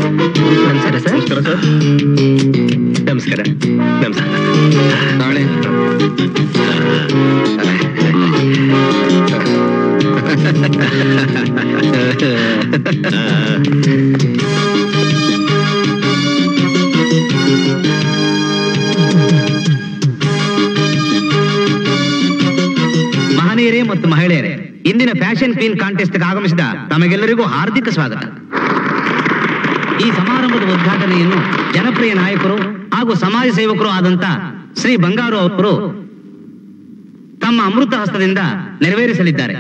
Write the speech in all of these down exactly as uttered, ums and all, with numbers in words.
ನಮಸ್ಕಾರ ಸರ್. ನಮಸ್ಕಾರ ಸರ್. ನಮಸ್ಕಾರ ನಮಸ್ಕಾರ. ನಾಳೆ ಮಹನೀಯರೇ ಮತ್ತು ಮಹಿಳೆಯರೇ, ಇಂದಿನ ಫ್ಯಾಷನ್ ಕ್ವೀನ್ ಕಾಂಟೆಸ್ಟ್ ಆಗಮಿಸಿದ ತಮಗೆಲ್ಲರಿಗೂ ಹಾರ್ದಿಕ ಸ್ವಾಗತ. ಈ ಸಮಾರಂಭದ ಉದ್ಘಾಟನೆಯನ್ನು ಜನಪ್ರಿಯ ನಾಯಕರು ಹಾಗೂ ಸಮಾಜ ಸೇವಕರು ಆದಂತ ಶ್ರೀ ಬಂಗಾರು ಅವರು ತಮ್ಮ ಅಮೃತ ಹಸ್ತದಿಂದ ನೆರವೇರಿಸಲಿದ್ದಾರೆ.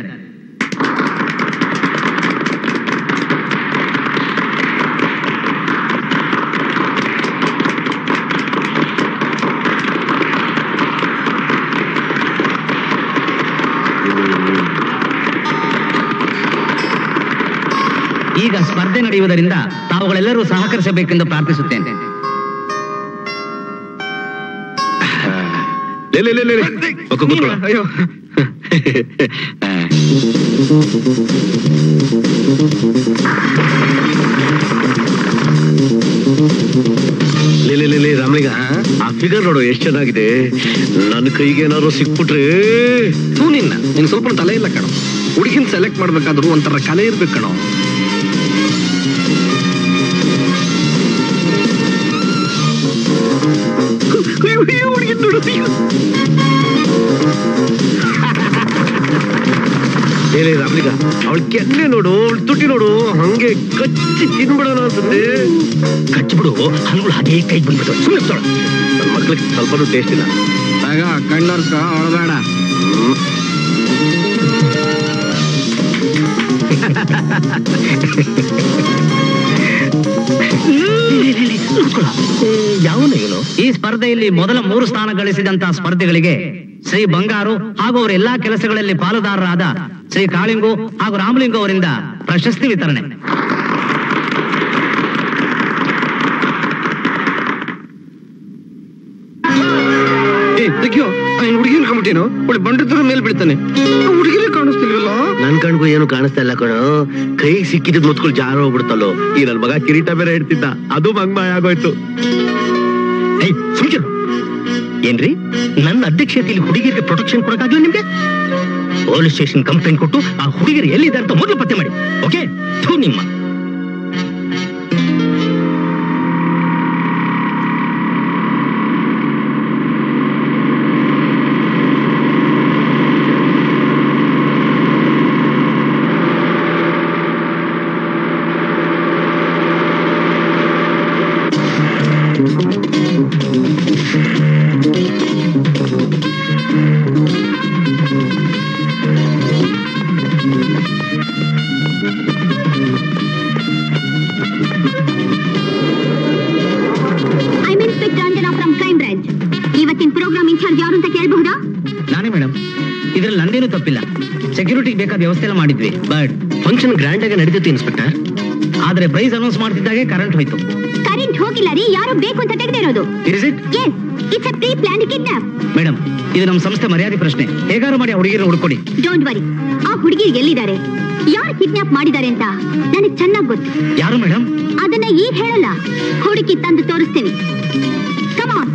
ಈಗ ಸ್ಪರ್ಧೆ ನಡೆಯುವುದರಿಂದ ತಾವುಗಳೆಲ್ಲರೂ ಸಹಕರಿಸಬೇಕೆಂದು ಪ್ರಾರ್ಥಿಸುತ್ತೇನೆ. ಅಯ್ಯೋ, ರಾಮಲಿಂಗ, ಆ ಫಿಗರ್ ನೋಡು ಎಷ್ಟು ಚೆನ್ನಾಗಿದೆ. ನನ್ನ ಕೈಗೆ ಏನಾದ್ರು ಸಿಕ್ಬಿಟ್ರೆ ತೂ ನಿನ್ನ ನಿನ್ ಸ್ವಲ್ಪ ತಲೆ ಇಲ್ಲ ಕಣೋ. ಹುಡುಗಿನ ಸೆಲೆಕ್ಟ್ ಮಾಡ್ಬೇಕಾದ್ರೂ ಒಂಥರ ಕಲೆ ಇರ್ಬೇಕು ಕಣೋ. ಏನೇ ರಾಮಲಿಂಗ, ಅವಳ ಕೆನ್ನೆ ನೋಡು, ಅವಳ ತುಟಿ ನೋಡು, ಹಂಗೆ ಕಚ್ಚಿ ತಿನ್ಬಿಡೋಣ ಅನ್ಸುತ್ತೆ. ಕಚ್ಚಿಬಿಡು, ಹಣ್ಣುಗಳು ಹಾಗೆ ಕೈ ಬಂದ್ಬಿಟ್ಟು ಸುಮ್ಮನೆ ನನ್ನ ಮಕ್ಳಿಗೆ ಸ್ವಲ್ಪನೂ ಟೇಸ್ಟ್ ಇಲ್ಲ. ಆಗ ಕಣ್ಣರ್ಸ್ಕ ಅವಳಬೇಡ. ಯಾವನೇನು ಈ ಸ್ಪರ್ಧೆಯಲ್ಲಿ ಮೊದಲ ಮೂರು ಸ್ಥಾನ ಗಳಿಸಿದಂತಹ ಸ್ಪರ್ಧಿಗಳಿಗೆ ಶ್ರೀ ಬಂಗಾರು ಹಾಗೂ ಅವರ ಎಲ್ಲಾ ಕೆಲಸಗಳಲ್ಲಿ ಪಾಲುದಾರರಾದ ಶ್ರೀ ಕಾಳಿಂಗು ಹಾಗೂ ರಾಮಲಿಂಗು ಅವರಿಂದ ಪ್ರಶಸ್ತಿ ವಿತರಣೆ. ಹುಡುಗಿನ ಕಮಿಟಿನೋ ಒಳ್ಳೆ ಬಂಡ ತರ ಮೇಲೆ ಬೀಳ್ತಾನೆ. ಹುಡುಗಿರೇ ಕಾಣಿಸ್ತಿಲ್ವಲ್ಲ. ನನ್ ಕಣ್ಗೂ ಏನು ಕಾಣಿಸ್ತಾ ಇಲ್ಲ ಕಣೋ. ಕೈ ಸಿಕ್ಕಿದ್ ಮುತ್ಕೊಳ್ ಜಾರ ಹೋಗ್ಬಿಡ್ತಲ್ಲೋ. ಈ ನನ್ ಮಗ ಕಿರೀಟ ಬೇರೆ ಇಡ್ತಿದ್ದ, ಅದು ಮಂಗ್ಮಾಯ ಆಗೋಯ್ತು. ಏನ್ರಿ, ನನ್ನ ಅಧ್ಯಕ್ಷತೆಯಲ್ಲಿ ಹುಡುಗಿಯರಿಗೆ ಪ್ರೊಟೆಕ್ಷನ್ ಕೊಡಕ್ಕಾಗ್ಲಿಲ್ಲ ನಿಮ್ಗೆ? ಪೊಲೀಸ್ ಸ್ಟೇಷನ್ ಕಂಪ್ಲೇಂಟ್ ಕೊಟ್ಟು ಆ ಹುಡುಗಿಯರು ಎಲ್ಲಿದ್ದಾರೆ ಅಂತ ಮೊದಲು ಪತ್ತೆ ಮಾಡಿ. ಓಕೆ, ಥೂ ನಿಮ್ಮ ತಪ್ಪಿಲ್ಲ. ಸೆಕ್ಯೂರಿಟಿಗೆ ಬೇಕಾದ ವ್ಯವಸ್ಥೆ ಎಲ್ಲ ಮಾಡಿದ್ವಿ. ಬಟ್ ಫಂಕ್ಷನ್ ಗ್ರ್ಯಾಂಡ್ ಆಗಿ ನಡೆದಿತ್ತು ಇನ್ಸ್ಪೆಕ್ಟರ್. ಆದ್ರೆ ಪ್ರೈಸ್ ಅನೌನ್ಸ್ ಮಾಡ್ತಿದ್ದಾಗೆ ಕರೆಂಟ್ ಹೋಯ್ತು. ಕರೆಂಟ್ ಹೋಗಿಲ್ಲ ರೀ, ಯಾರು ಬೇಕು ಅಂತ ತೆಗೆದಿರೋದು. Is it? yes, it's a pre-planned kidnap. Madam, ಇದು ನಮ್ಮ ಸಂಸ್ಥೆ ಮರ್ಯಾದೆ ಪ್ರಶ್ನೆ. ಹೇಗಾರು ಮಾಡಿ ಆ ಹುಡುಗಿಯನ್ನು ಹುಡುಕೊಡಿ. ಡೋಂಟ್ ವರಿ, ಆ ಹುಡುಗಿರು ಎಲ್ಲಿದ್ದಾರೆ, ಯಾರು ಕಿಡ್ನಾಪ್ ಮಾಡಿದ್ದಾರೆ ಅಂತ ನನಗೆ ಚೆನ್ನಾಗಿ ಗೊತ್ತು. ಯಾರು ಮೇಡಮ್? ಅದನ್ನ ಈಗ ಹೇಳಲ್ಲ, ಹುಡುಕಿ ತಂದು ತೋರಿಸ್ತೀನಿ. Come on.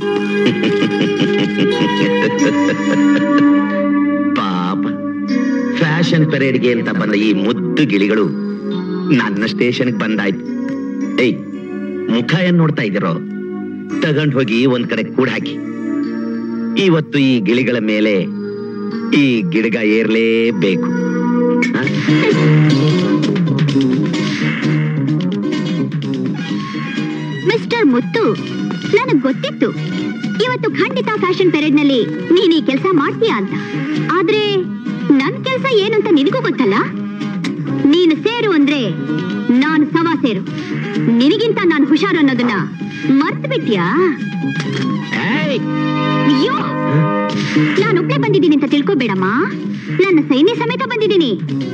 ಫ್ಯಾಷನ್ ಪೆರೇಡ್ಗೆ ಅಂತ ಬಂದ ಈ ಮುದ್ದು ಗಿಳಿಗಳು ನನ್ನ ಸ್ಟೇಷನ್ಗೆ ಬಂದಾಯ್ತು. ಏಯ್, ಮುಖ ಏನ್ ನೋಡ್ತಾ ಇದ್ದೀರೋ? ತಗೊಂಡ್ ಹೋಗಿ ಒಂದ್ ಕಡೆ ಕೂಡ ಹಾಕಿ. ಇವತ್ತು ಈ ಗಿಳಿಗಳ ಮೇಲೆ ಈ ಗಿಡಗ ಏರ್ಲೇಬೇಕು. ಮಿಸ್ಟರ್ ಮುತ್ತು, ನನಗ್ ಗೊತ್ತಿತ್ತು ಇವತ್ತು ಖಂಡಿತ ಫ್ಯಾಷನ್ ಪೆರೇಡ್ ನಲ್ಲಿ ನೀನ್ ಈ ಕೆಲಸ ಮಾಡ್ತೀಯಾ ಅಂತ. ಆದ್ರೆ ನನ್ ಕೆಲಸ ಏನು ಅಂತ ನಿನಗೂ ಗೊತ್ತಲ್ಲ. ನೀನು ಸೇರು ಅಂದ್ರೆ ನಾನು ಸವಾ ಸೇರು. ನಿನಗಿಂತ ನಾನು ಹುಷಾರು ಅನ್ನೋದನ್ನ ಮರ್ತು ಬಿಟ್ಯಾ? ಅಯ್ಯೋ, ನಾನು ಒಬ್ಳೆ ಬಂದಿದ್ದೀನಿ ಅಂತ ತಿಳ್ಕೊಬೇಡಮ್ಮ. ನನ್ನ ಸೈನ್ಯ ಸಮೇತ ಬಂದಿದ್ದೀನಿ.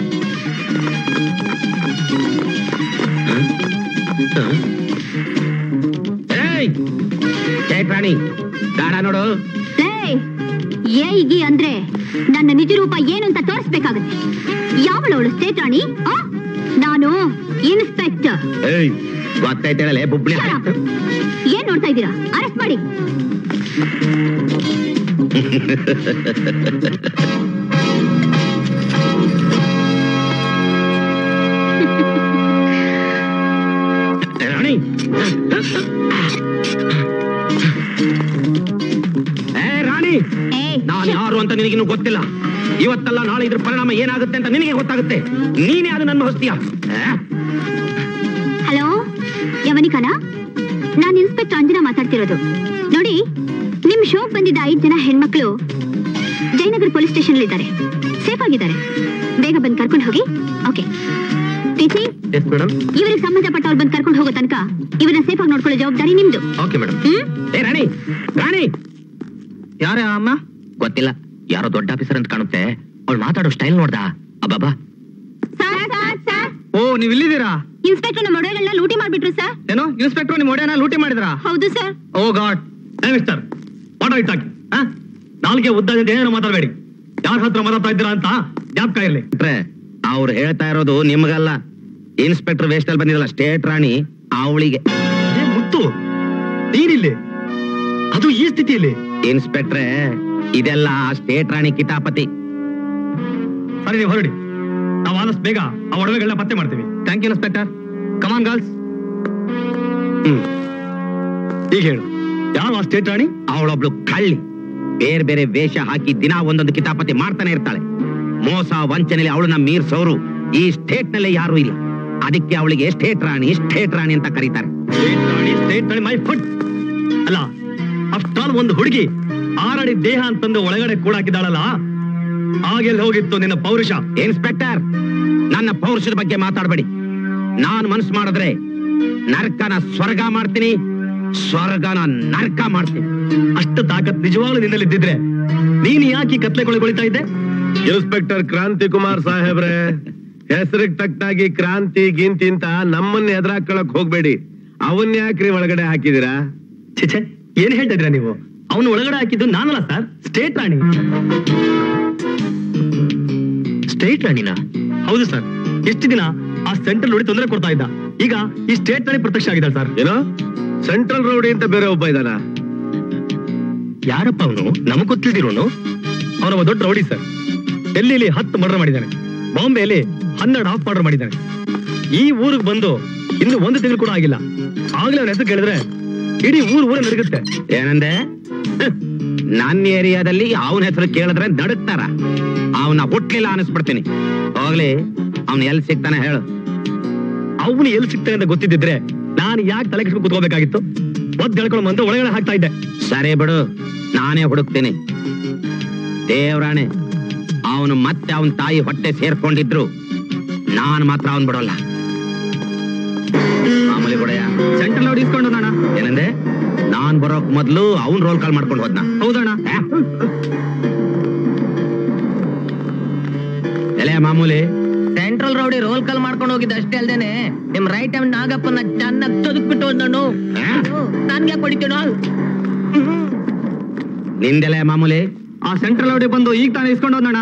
ಪ್ರಾಣಿ ದಾಡ ನೋಡು. ಏಗಿ ಅಂದ್ರೆ ನನ್ನ ನಿಜ ರೂಪ ಏನು ಅಂತ ತೋರಿಸ್ಬೇಕಾಗುತ್ತೆ. ಯಾವಳವಳು ಸ್ಟೇಟ್ ರಾಣಿ? ನಾನು ನಾನು ಇನ್ಸ್ಪೆಕ್ಟರ್. ಏಯ್ ಗೊತ್ತಾಯ್ತೇಳಲೆ ಬುಬ್ಳಿ. ಏನ್ ನೋಡ್ತಾ ಇದ್ದೀರಾ? ಅರೆಸ್ಟ್ ಮಾಡಿ. ರಾಣಿ ಏ ರಾಣಿ, ನಾನು ಯಾರು ಅಂತ ನಿನಗಿನ್ನೂ ಗೊತ್ತಿಲ್ಲ. ಇವತ್ತಲ್ಲ ನಾಳೆ ಇದ್ರ ಪರಿಣಾಮ ಏನಾಗುತ್ತೆ ಅಂತ ನಿನಗೆ ಗೊತ್ತಾಗುತ್ತೆ. ನೀನೇ ಅದು ನನ್ನ ಹೊಸ್ತೀಯ. ಹಲೋ ಯವನಿಕನ, ನಾನು ಇನ್ಸ್ಪೆಕ್ಟರ್ ಅಂಜನಾ ಮಾತಾಡ್ತಿರೋದು. ನೋಡಿ, ನಿಮ್ ಶೋಕ್ ಬಂದಿದ್ದ ಐದು ಜನ ಹೆಣ್ಮಕ್ಳು ಜಯನಗರ ಪೊಲೀಸ್ ಸ್ಟೇಷನ್ ಇದ್ದಾರೆ. ಸೇಫ್ ಆಗಿದ್ದಾರೆ. ಬೇಗ ಬಂದು ಕರ್ಕೊಂಡು ಹೋಗಿ. ಓಕೆ ಟಿಸಿ, ಇವರಿಗೆ ಸಂಬಂಧಪಟ್ಟವ್ರು ಬಂದು ಕರ್ಕೊಂಡು ಹೋಗೋ ತನಕ ಇವರನ್ನ ಸೇಫ್ ಆಗಿ ನೋಡ್ಕೊಳ್ಳೋ ಜವಾಬ್ದಾರಿ ನಿಮ್ದು. Okay madam. ಏ ರಾಣಿ, ರಾಣಿ ಯಾರ ಅಮ್ಮ? ಗೊತ್ತಿಲ್ಲ, ಯಾರೋ ದೊಡ್ಡ ಆಫೀಸರ್ ಅಂತ ಕಾಣುತ್ತೆ. ಅವಳು ಮಾತಾಡೋ ಸ್ಟೈಲ್ ನೋಡ್ದಾ? ಅಬ್ಬಾಬಾ. ಓ, ನೀವ್ ಇಲ್ಲಿದ್ದೀರಾ? ಇನ್ಸ್ಪೆಕ್ಟರ್ ನಮ್ಮ ಒಡೆಗಳನ್ನ ಲೂಟಿ ಮಾಡ್ಬಿಟ್ರು ಸರ್. ಏನೋ ಇನ್ಸ್ಪೆಕ್ಟರ್ ನಿಮ್ ಒಡೆಯನ್ನ ಲೂಟಿ ಮಾಡಿದ್ರಾ? ಹೌದು sir. Oh god. Mister what it ನಾಲ್ಗೆ ಉದ್ದ ಏನೋ ಮಾತಾಡಬೇಡಿ. ಯಾರ ಹತ್ರ ಮಾತಾಡ್ತಾ ಇದ್ದೀರಾ ಅಂತ ಜ್ಞಾಪಕ ಇರ್ಲಿ. ಅವ್ರು ಹೇಳ್ತಾ ಇರೋದು ನಿಮ್ಗಲ್ಲ, ಇನ್ಸ್ಪೆಕ್ಟರ್ ವೇಸ್ಟ್ ಅಲ್ಲಿ ಬಂದಿರಲ್ಲ ಸ್ಟೇಟ್ ರಾಣಿ ಅವಳಿಗೆ. ಮುತ್ತು ನೀನಿಲ್ಲಿ, ಅದು ಈ ಸ್ಥಿತಿಯಲ್ಲಿ? ಇನ್ಸ್ಪೆಕ್ಟ್ರೆ, ಇದೆಲ್ಲ ಸ್ಟೇಟ್ ರಾಣಿ ಕಿತಾಪತಿ. ಸರಿ, ನೀವು ಹೊರಡಿ. ನಾವು ಆದಷ್ಟು ಬೇಗ ಆ ಒಡವೆಗಳನ್ನ ಪತ್ತೆ ಮಾಡ್ತೀವಿ. Thank you inspector. Come on girls. ಹ್ಮ್ ಈಗ ಹೇಳು, ಯಾರು ಆ ಸ್ಟೇಟ್ ರಾಣಿ? ಅವಳೊಬ್ಳು ಕಳ್ಳಿ. ಬೇರೆ ಬೇರೆ ವೇಷ ಹಾಕಿ ದಿನ ಒಂದೊಂದು ಕಿತಾಪತಿ ಮಾಡ್ತಾನೆ ಇರ್ತಾಳೆ. ಮೋಸ ವಂಚನೆಯಲ್ಲಿ ಅವಳನ್ನ ಮೀರ್ಸೋರು ಈ ಸ್ಟೇಟ್ ನಲ್ಲಿ ಯಾರು ಇಲ್ಲ. ಅದಕ್ಕೆ ಅವಳಿಗೆ ಸ್ಟೇಟ್ ರಾಣಿ ಸ್ಟೇಟ್ ರಾಣಿ ಅಂತ ಕರೀತಾರೆ. State Rani state Rani my food ಅಲ್ಲ. ಅಷ್ಟಾಲ್ ಒಂದು ಹುಡುಗಿ ಆರಡಿ ದೇಹ ಅಂತಂದು ಒಳಗಡೆ ಕೂಡ ಹಾಕಿದಾಳಲ್ಲ, ಆಗೆಲ್ಲ ಹೋಗಿತ್ತು ನಿನ್ನ ಪೌರುಷ? ಇನ್ಸ್ಪೆಕ್ಟರ್, ನನ್ನ ಪೌರುಷದ ಬಗ್ಗೆ ಮಾತಾಡಬೇಡಿ. ನಾನು ಮನಸ್ಸು ಮಾಡಿದ್ರೆ ನರ್ಕನ ಸ್ವರ್ಗ ಮಾಡ್ತೀನಿ, ಸ್ವರ್ಗನ ನರ್ಕ ಮಾಡ್ತೀನಿ. ಅಷ್ಟು ತಾಕತ್ ನಿಜವಾಗ್ಲೂ ನಿನ್ನಲ್ಲಿದ್ದಿದ್ರೆ ನೀನ್ ಯಾಕೆ ಕತ್ಲೆಗೊಳಗೊಳಿತಾ ಇದ್ದೆ? ಇನ್ಸ್ಪೆಕ್ಟರ್ ಕ್ರಾಂತಿ ಕುಮಾರ್ ಸಾಹೇಬ್ರೆ, ಹೆಸರಿಗೆ ತಕ್ಕಾಗಿ ಕ್ರಾಂತಿ ಗಿಂತಿ ಅಂತ ನಮ್ಮನ್ನ ಎದುರಾಕೊಳ್ಳಕ್ ಹೋಗ್ಬೇಡಿ. ಅವನ್ ಯಾಕ್ರಿ ಒಳಗಡೆ ಹಾಕಿದಿರಾ? ಚಿಚೆ, ಏನ್ ಹೇಳ್ತಾ ಇದ್ದೀರಾ ನೀವು? ಅವನು ಒಳಗಡೆ ಹಾಕಿದ್ದು ನಾನಲ್ಲ ಸರ್, ಸ್ಟೇಟ್ ರಾಣಿ. ಸ್ಟೇಟ್ ರಾಣಿನ? ಹೌದು ಸರ್. ಎಷ್ಟು ದಿನ ಆ ಸೆಂಟ್ರಲ್ ನೋಡಿ ತೊಂದರೆ ಕೊಡ್ತಾ ಇದ್ದ, ಈಗ ಈ ಸ್ಟೇಟ್ ರಾಣಿ ಪ್ರತ್ಯಕ್ಷ ಆಗಿದ್ದಾಳೆ ಸರ್. ಏನೋ ಸೆಂಟ್ರಲ್ ರೌಡಿ ಅಂತ ಬೇರೆ ಒಬ್ಬ ಇದ್ದಾನ? ಯಾರಪ್ಪ ಅವನು? ನಮಗ್ ಗೊತ್ತಿಲ್ದಿರೋನು. ಅವನೊಬ್ಬ ದೊಡ್ಡ ರೌಡಿ ಸರ್. ಡೆಲ್ಲಿಲಿ ಹತ್ತು ಮರ್ಡರ್ ಮಾಡಿದ್ದಾನೆ, ಬಾಂಬೆಯಲ್ಲಿ ಹನ್ನೆರಡು ಆಫ್ ಮರ್ಡರ್ ಮಾಡಿದ್ದಾನೆ. ಈ ಊರಿಗೆ ಬಂದು ಇನ್ನು ಒಂದು ತಿಂಗಳು ಕೂಡ ಆಗಿಲ್ಲ, ಆಗ್ಲೇ ಅವನ ಹೆಸರು ಕೇಳಿದ್ರೆ ಇಡೀ ಊರು ಊರೇ ನಡುಗುತ್ತೆ. ಏನಂದೆ? ನನ್ನ ಏರಿಯಾದಲ್ಲಿ ಅವನ ಹೆಸರು ಕೇಳಿದ್ರೆ ನಡುಕ್ತಾರ. ಅವನ ಹುಟ್ಲಿಲ್ಲ ಅನಿಸ್ಬಿಡ್ತೀನಿ. ಹೋಗ್ಲಿ, ಅವನು ಎಲ್ಲಿ ಸಿಗ್ತಾನೆ ಹೇಳು. ಅವನು ಎಲ್ಲಿ ಸಿಗ್ತಾನೆ ಅಂತ ಗೊತ್ತಿದ್ದಿದ್ರೆ ನಾನು ಯಾಕೆ ತಲೆ ಕೆಡ್ಸ್ಕೊಂಡು ಕೂತ್ಕೋಬೇಕಾಗಿತ್ತು? ಒದ್ ಹೇಳ್ಕೊಂಡು ಬಂದು ಒಳಗಡೆ ಹಾಕ್ತಾ ಇದ್ದೆ. ಸರಿ ಬಿಡು, ನಾನೇ ಹುಡುಕ್ತೀನಿ. ದೇವ್ರಾಣೆ, ಅವನು ಮತ್ತೆ ಅವನ ತಾಯಿ ಹೊಟ್ಟೆ ಸೇರ್ಕೊಂಡಿದ್ರು ನಾನು ಮಾತ್ರ ಅವನ್ ಬಿಡೋಲ್ಲ. ಮಾಮೂಲಿ ಬಿಡಯ್ಯ. ಸೆಂಟ್ರಲ್ ನೋಡಿ ಇಸ್ಕೊಂಡು ಹೋದಣ್ಣ. ಏನಂದೆ? ನಾನ್ ಬರೋಕ್ ಮೊದ್ಲು ಅವನ್ ರೋಲ್ ಕಾಲ್ ಮಾಡ್ಕೊಂಡು ಹೋದ್ನ. ಹೌದಣ್ಣ. ಎಲೆ ಮಾಮೂಲಿ, ಸೆಂಟ್ರಲ್ ರೌಡಿ ರೋಲ್ ಕಾಲ್ ಮಾಡ್ಕೊಂಡು ಹೋಗಿದ್ದ ಅಷ್ಟೇ ಅಲ್ದೇನೆ ನಿಮ್ ರೈಟ್ ಟೈಮ್ ನಾಗಪ್ಪನ ಚೆನ್ನಾಗಿ ತೊದಕ್ಬಿಟ್ಟು ನಾನು ನನ್ಗೆ ಹೊಡಿತೀನೋ? ನಿಂದೆಲೆ ಮಾಮೂಲಿ. ಆ ಸೆಂಟ್ರಲ್ ರೌಡಿ ಬಂದು ಈಗ ತಾನೇ ಇಸ್ಕೊಂಡು ಹೋದಣ್ಣ.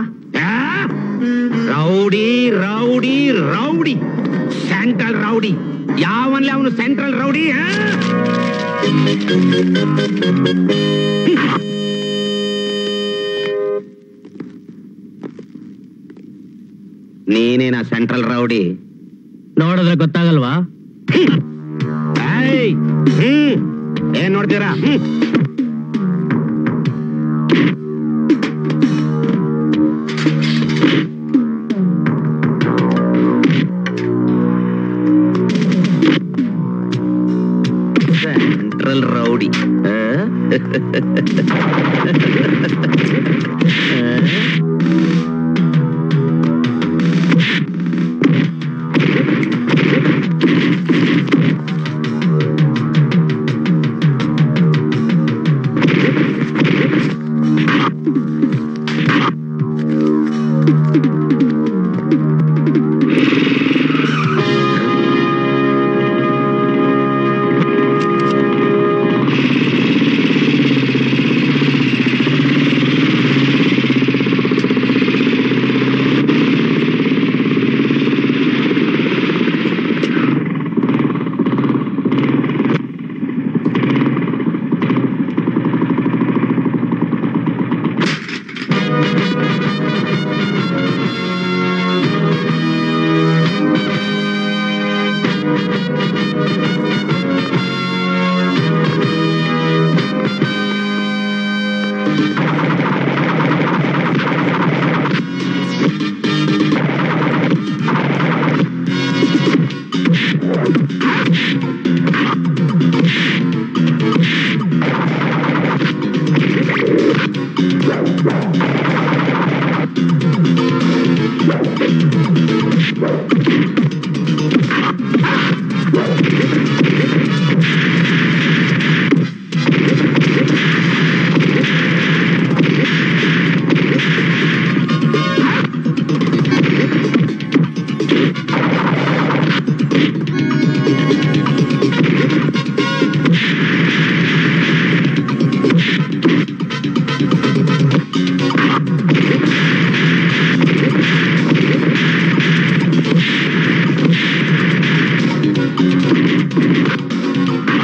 Rowdy rowdy rowdy central rowdy. ಯಾವನ್ಲೆ ಅವನು ಸೆಂಟ್ರಲ್ ರೌಡಿ? ನೀನೇನಾ ಸೆಂಟ್ರಲ್ ರೌಡಿ? ನೋಡಿದ್ರೆ ಗೊತ್ತಾಗಲ್ವಾ? ಹ್ಮ್ ಏನ್ ನೋಡ್ತೀರಾ? ಹ್ಮ್ ಸೆಂಟ್ರಲ್ ರೌಡಿ.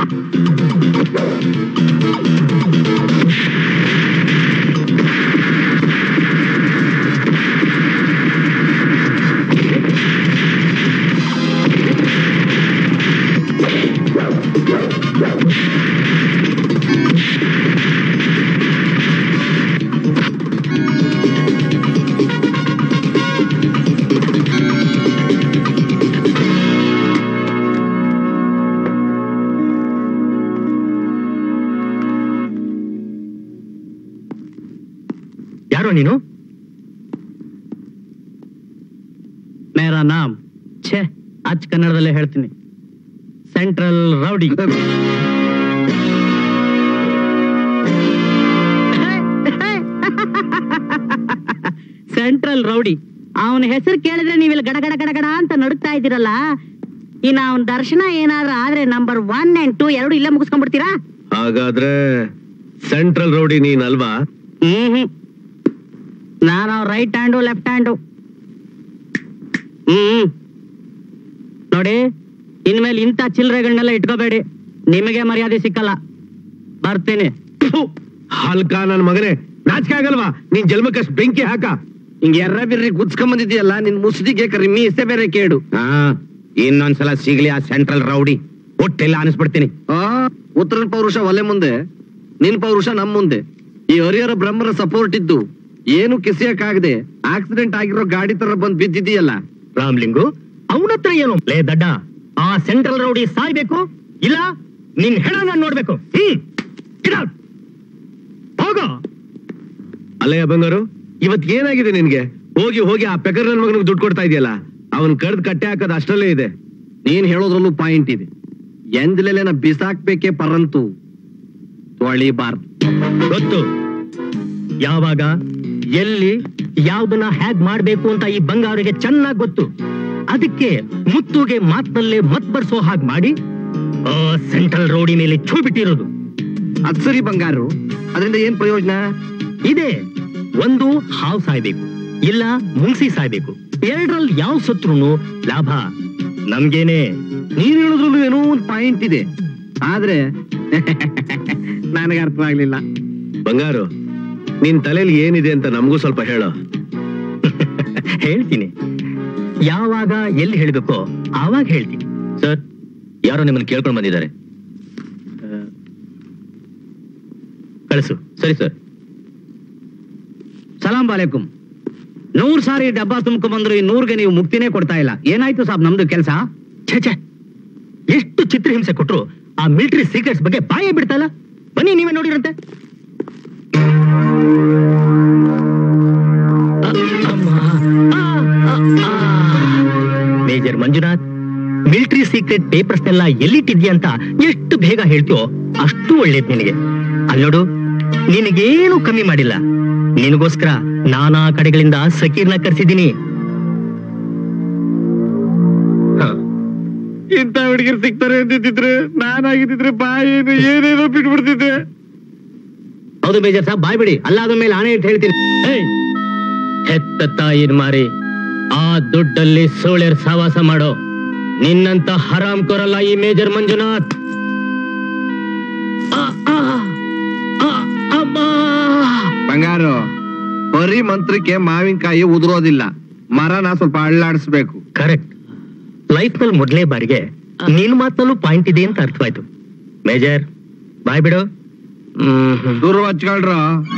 ಯಾರೋ ನೀನು? ಮೇರಾ ನಾಮ್ ಛೇ ಅಚ್ಚ ಕನ್ನಡದಲ್ಲೇ ಹೇಳ್ತೀನಿ, ಸೆಂಟ್ರಲ್ ರೌಡಿ. Central rowdy. ಅವನ ಹೆಸರು ಕೇಳಿದ್ರೆ ನೀವಿಲ್ಲಿ ಗಡಗಡ ಗಡಗಡ ಅಂತ ನಡುತ್ತಾ ಇದ್ದೀರಲ್ಲ, ಇನ್ನು ಅವನ ದರ್ಶನ ಏನಾದ್ರೂ ಆದ್ರೆ ನಂಬರ್ ಒನ್ ಅಂಡ್ ಟೂ ಎರಡು ಇಲ್ಲೇ ಮುಗಿಸ್ಕೊಂಡ್ಬಿಡ್ತೀರಾ? ಹಾಗಾದ್ರೆ ಸೆಂಟ್ರಲ್ ರೌಡಿ ನೀನ್ ಅಲ್ವಾ? ಹ್ಮ್ ಹ್ಮ್ ನಾನು ರೈಟ್ ಹ್ಯಾಂಡು ಲೆಫ್ಟ್ ಹ್ಯಾಂಡು. ಹ್ಮ್ ನೋಡಿ, ಇನ್ಮೇಲೆ ಇಂಥ ಚಿಲ್ಲರೆಗಳನ್ನೆಲ್ಲ ಇಟ್ಕೋಬೇಡಿ, ನಿಮಗೆ ಮರ್ಯಾದೆ ಸಿಕ್ಕಲ್ಲ. ಬರ್ತೀನಿ. ಹಲ್ಕ ನನ್ ಮಗನೇ, ನಾಚಿಕೆ ಆಗಲ್ವಾ? ನೀನ್ ಜನ್ಮಕ್ಕಷ್ಟು ಬೆಂಕಿ ಹಾಕ. ಹಿಂಗ್ ಎರ್ರ ಬಿರ್ರಿ ಗುಚ್ಕೊಂಡ್ ಬಂದಿದ್ಯಲ್ಲ, ನಿನ್ ಮುಸ್ದಿಗೆ ಕರಿಮಿ ಇಷ್ಟೇ ಬೇರೆ ಕೇಡು. ಹಾ, ಇನ್ನೊಂದ್ಸಲ ಸಿಗ್ಲಿ ಆ ಸೆಂಟ್ರಲ್ ರೌಡಿ, ಒಟ್ಟೆಲ್ಲ ಅನಿಸ್ಬಿಡ್ತೀನಿ. ಆ ಉತ್ತರನ್ ಪೌರುಷ ಒಲೆ ಮುಂದೆ, ನಿನ್ ಪೌರುಷ ನಮ್ ಮುಂದೆ. ಈ ಹರಿಹರ ಬ್ರಹ್ಮರ ಸಪೋರ್ಟ್ ಇದ್ದು ಏನು ಕಿಸಿಯಕ್ಕಾಗದೆ ಆಕ್ಸಿಡೆಂಟ್ ಆಗಿರೋ ಗಾಡಿ ತರ ಬಂದ್ ಬಿದ್ದಿದೀಯಲ್ಲ. ರಾಮ್ಲಿಂಗು, ಅವನತ್ರ ಏನು? ಲೇ ದಡ್ಡ, ಆ ಸೆಂಟ್ರಲ್ ರೌಡಿ ಸಾಯ್ಬೇಕು, ಇಲ್ಲ ನಿನ್ ಹೆಣ ನಾನ್ ನೋಡ್ಬೇಕು. ಹ್ಮ್ Get out. ಹೋಗೋ. ಅಲ್ಲಯ್ಯ ಬಂಗಾರು, ಇವತ್ ಏನಾಗಿದೆ ನಿನ್ಗೆ? ಹೋಗಿ ಹೋಗಿ ಆ ಪೆಕರ್ ನನ್ ಮಗನಿಗೆ ದುಡ್ಡು ಕೊಡ್ತಾ ಇದೆಯಲ್ಲ, ಅವನ್ ಕಡ್ದ್ ಕಟ್ಟೆ ಹಾಕೋದ್ ಅಷ್ಟರಲ್ಲೇ ಇದೆ. ನೀನ್ ಹೇಳೋದ್ರಲ್ಲೂ ಪಾಯಿಂಟ್ ಇದೆ. ಎಂದ್ಲೆಲೆನ ಬಿಸಾಕ್ಬೇಕೆ ಪರಂತು ತೊಳಿಬಾರ್ದು. ಗೊತ್ತು, ಯಾವಾಗ ಎಲ್ಲಿ ಯಾವ್ದನ್ನ ಹ್ಯಾಗ್ ಮಾಡ್ಬೇಕು ಅಂತ ಈ ಬಂಗಾರಿಗೆ ಚೆನ್ನಾಗ್ ಗೊತ್ತು. ಅದಕ್ಕೆ ಮುತ್ತುಗೆ ಮಾತ್ನಲ್ಲೇ ಮತ್ ಬರ್ಸೋ ಹಾಗೆ ಮಾಡಿ ಆ ಸೆಂಟ್ರಲ್ ರೋಡಿ ಮೇಲೆ ಛೂ ಬಿಟ್ಟಿರೋದು. ಅದ್ ಸರಿ ಬಂಗಾರು, ಅದರಿಂದ ಏನ್ ಪ್ರಯೋಜನ ಇದೆ? ಒಂದು ಹಾವು ಸಾಯ್ಬೇಕು, ಇಲ್ಲ ಮುಂಗ್ಸಿ ಸಾಯ್ಬೇಕು. ಎರಡರಲ್ಲಿ ಯಾವ ಸತ್ರುನು ಲಾಭ ನಮ್ಗೇನೆ. ನೀನ್ ಹೇಳೋದ್ರಲ್ಲೂ ಏನೋ ಒಂದ್ ಪಾಯಿಂಟ್ ಇದೆ, ಆದ್ರೆ ನನಗೆ ಅರ್ಥ ಆಗ್ಲಿಲ್ಲ. ಬಂಗಾರು, ನಿನ್ ತಲೆಯಲ್ಲಿ ಏನಿದೆ ಅಂತ ನಮಗೂ ಸ್ವಲ್ಪ ಹೇಳೋ. ಹೇಳ್ತೀನಿ, ಯಾವಾಗ ಎಲ್ಲಿ ಹೇಳ್ಬೇಕೋ ಆವಾಗ ಹೇಳ್ತೀನಿ. ಸರ್, ಯಾರೋ ನಿಮ್ಮನ್ನ ಕೇಳ್ಕೊಂಡು ಬಂದಿದ್ದಾರೆ. ಕಳಿಸು. ಸರಿ ಸರ್. ಸಲಾಂ ವಾಲೇಕುಂ. ನೂರ್ ಸಾರಿ ಡಬ್ಬಾ ತುಂಬ್ಕೊಂಡ್ ಬಂದ್ರು, ಈ ನೂರ್ಗೆ ನೀವು ಮುಕ್ತಿನೇ ಕೊಡ್ತಾ ಇಲ್ಲ. ಏನಾಯ್ತು ಸಾಬ್ ನಮ್ದು ಕೆಲಸ? ಛೇ ಛೇ, ಎಷ್ಟು ಚಿತ್ರಹಿಂಸೆ ಕೊಟ್ರು ಆ ಮಿಲಿಟರಿ ಸೀಕ್ರೆಟ್ಸ್ ಬಗ್ಗೆ ಬಾಯೇ ಬಿಡ್ತಾ ಇಲ್ಲ. ಬನ್ನಿ, ನೀವೇ ನೋಡಿರಂತೆ. Major Manjunath, military secret papers ನೆಲ್ಲ ಎಲ್ಲಿಟ್ಟಿದ್ಯಾ ಅಂತ ಎಷ್ಟು ಬೇಗ ಹೇಳ್ತೀಯೋ ಅಷ್ಟು ಒಳ್ಳೇದ್ ನಿನಗೆ. ಅಲ್ಲೋಡು, ನಿನಗೇನು ಕಮ್ಮಿ ಮಾಡಿಲ್ಲ. ನಿನಗೋಸ್ಕರ ನಾನಾ ಕಡೆಗಳಿಂದ ಸಕೀರ್ನ ಕರ್ಸಿದ್ದೀನಿ. ಇಂಥ ಹುಡುಗಿರು ಸಿಗ್ತಾರೆ ಅಂತಿದ್ರೆ ನಾನಾಗಿದ್ದಿದ್ರೆ ಬಾಯೇನು ಏನೇನೋ ಬಿಟ್ಬಿಡ್ತಿದ್ದೆ. ಹೌದು ಮೇಜರ್ ಸಾಬ್, ಬಾಯ್ ಬಿಡಿ. ಅಲ್ಲಾದ ಮೇಲೆ ಆಣೆ ಇಟ್ಟು ಹೇಳ್ತೀನಿ. ಹೆತ್ತ ತಾಯಿನ್ ಮಾರಿ ಆ ದುಡ್ಡಲ್ಲಿ ಸೋಳೆರ್ ಸವಾಸ ಮಾಡೋ ನಿನ್ನಂತ ಹರಾಮ್ ಕೊರಲ್ಲ ಈ ಮೇಜರ್ ಮಂಜುನಾಥ್. ಬಂಗಾರು, ಬರೀ ಮಂತ್ರಕ್ಕೆ ಮಾವಿನಕಾಯಿ ಉದುರೋದಿಲ್ಲ, ಮರನ ಸ್ವಲ್ಪ ಅಳ್ಳಾಡಿಸ್ಬೇಕು. ಕರೆಕ್ಟ್. ಲೈಫ್ ನಲ್ಲಿ ಮೊದಲೇ ಬಾರಿಗೆ ನಿನ್ ಮಾತಲ್ಲೂ ಪಾಯಿಂಟ್ ಇದೆ ಅಂತ ಅರ್ಥವಾಯ್ತು. ಮೇಜರ್, ಬಾಯ್ ಬಿಡು. ಹ್ಮ್ ದೂರ ಹಚ್ಕೊಳ್ರ.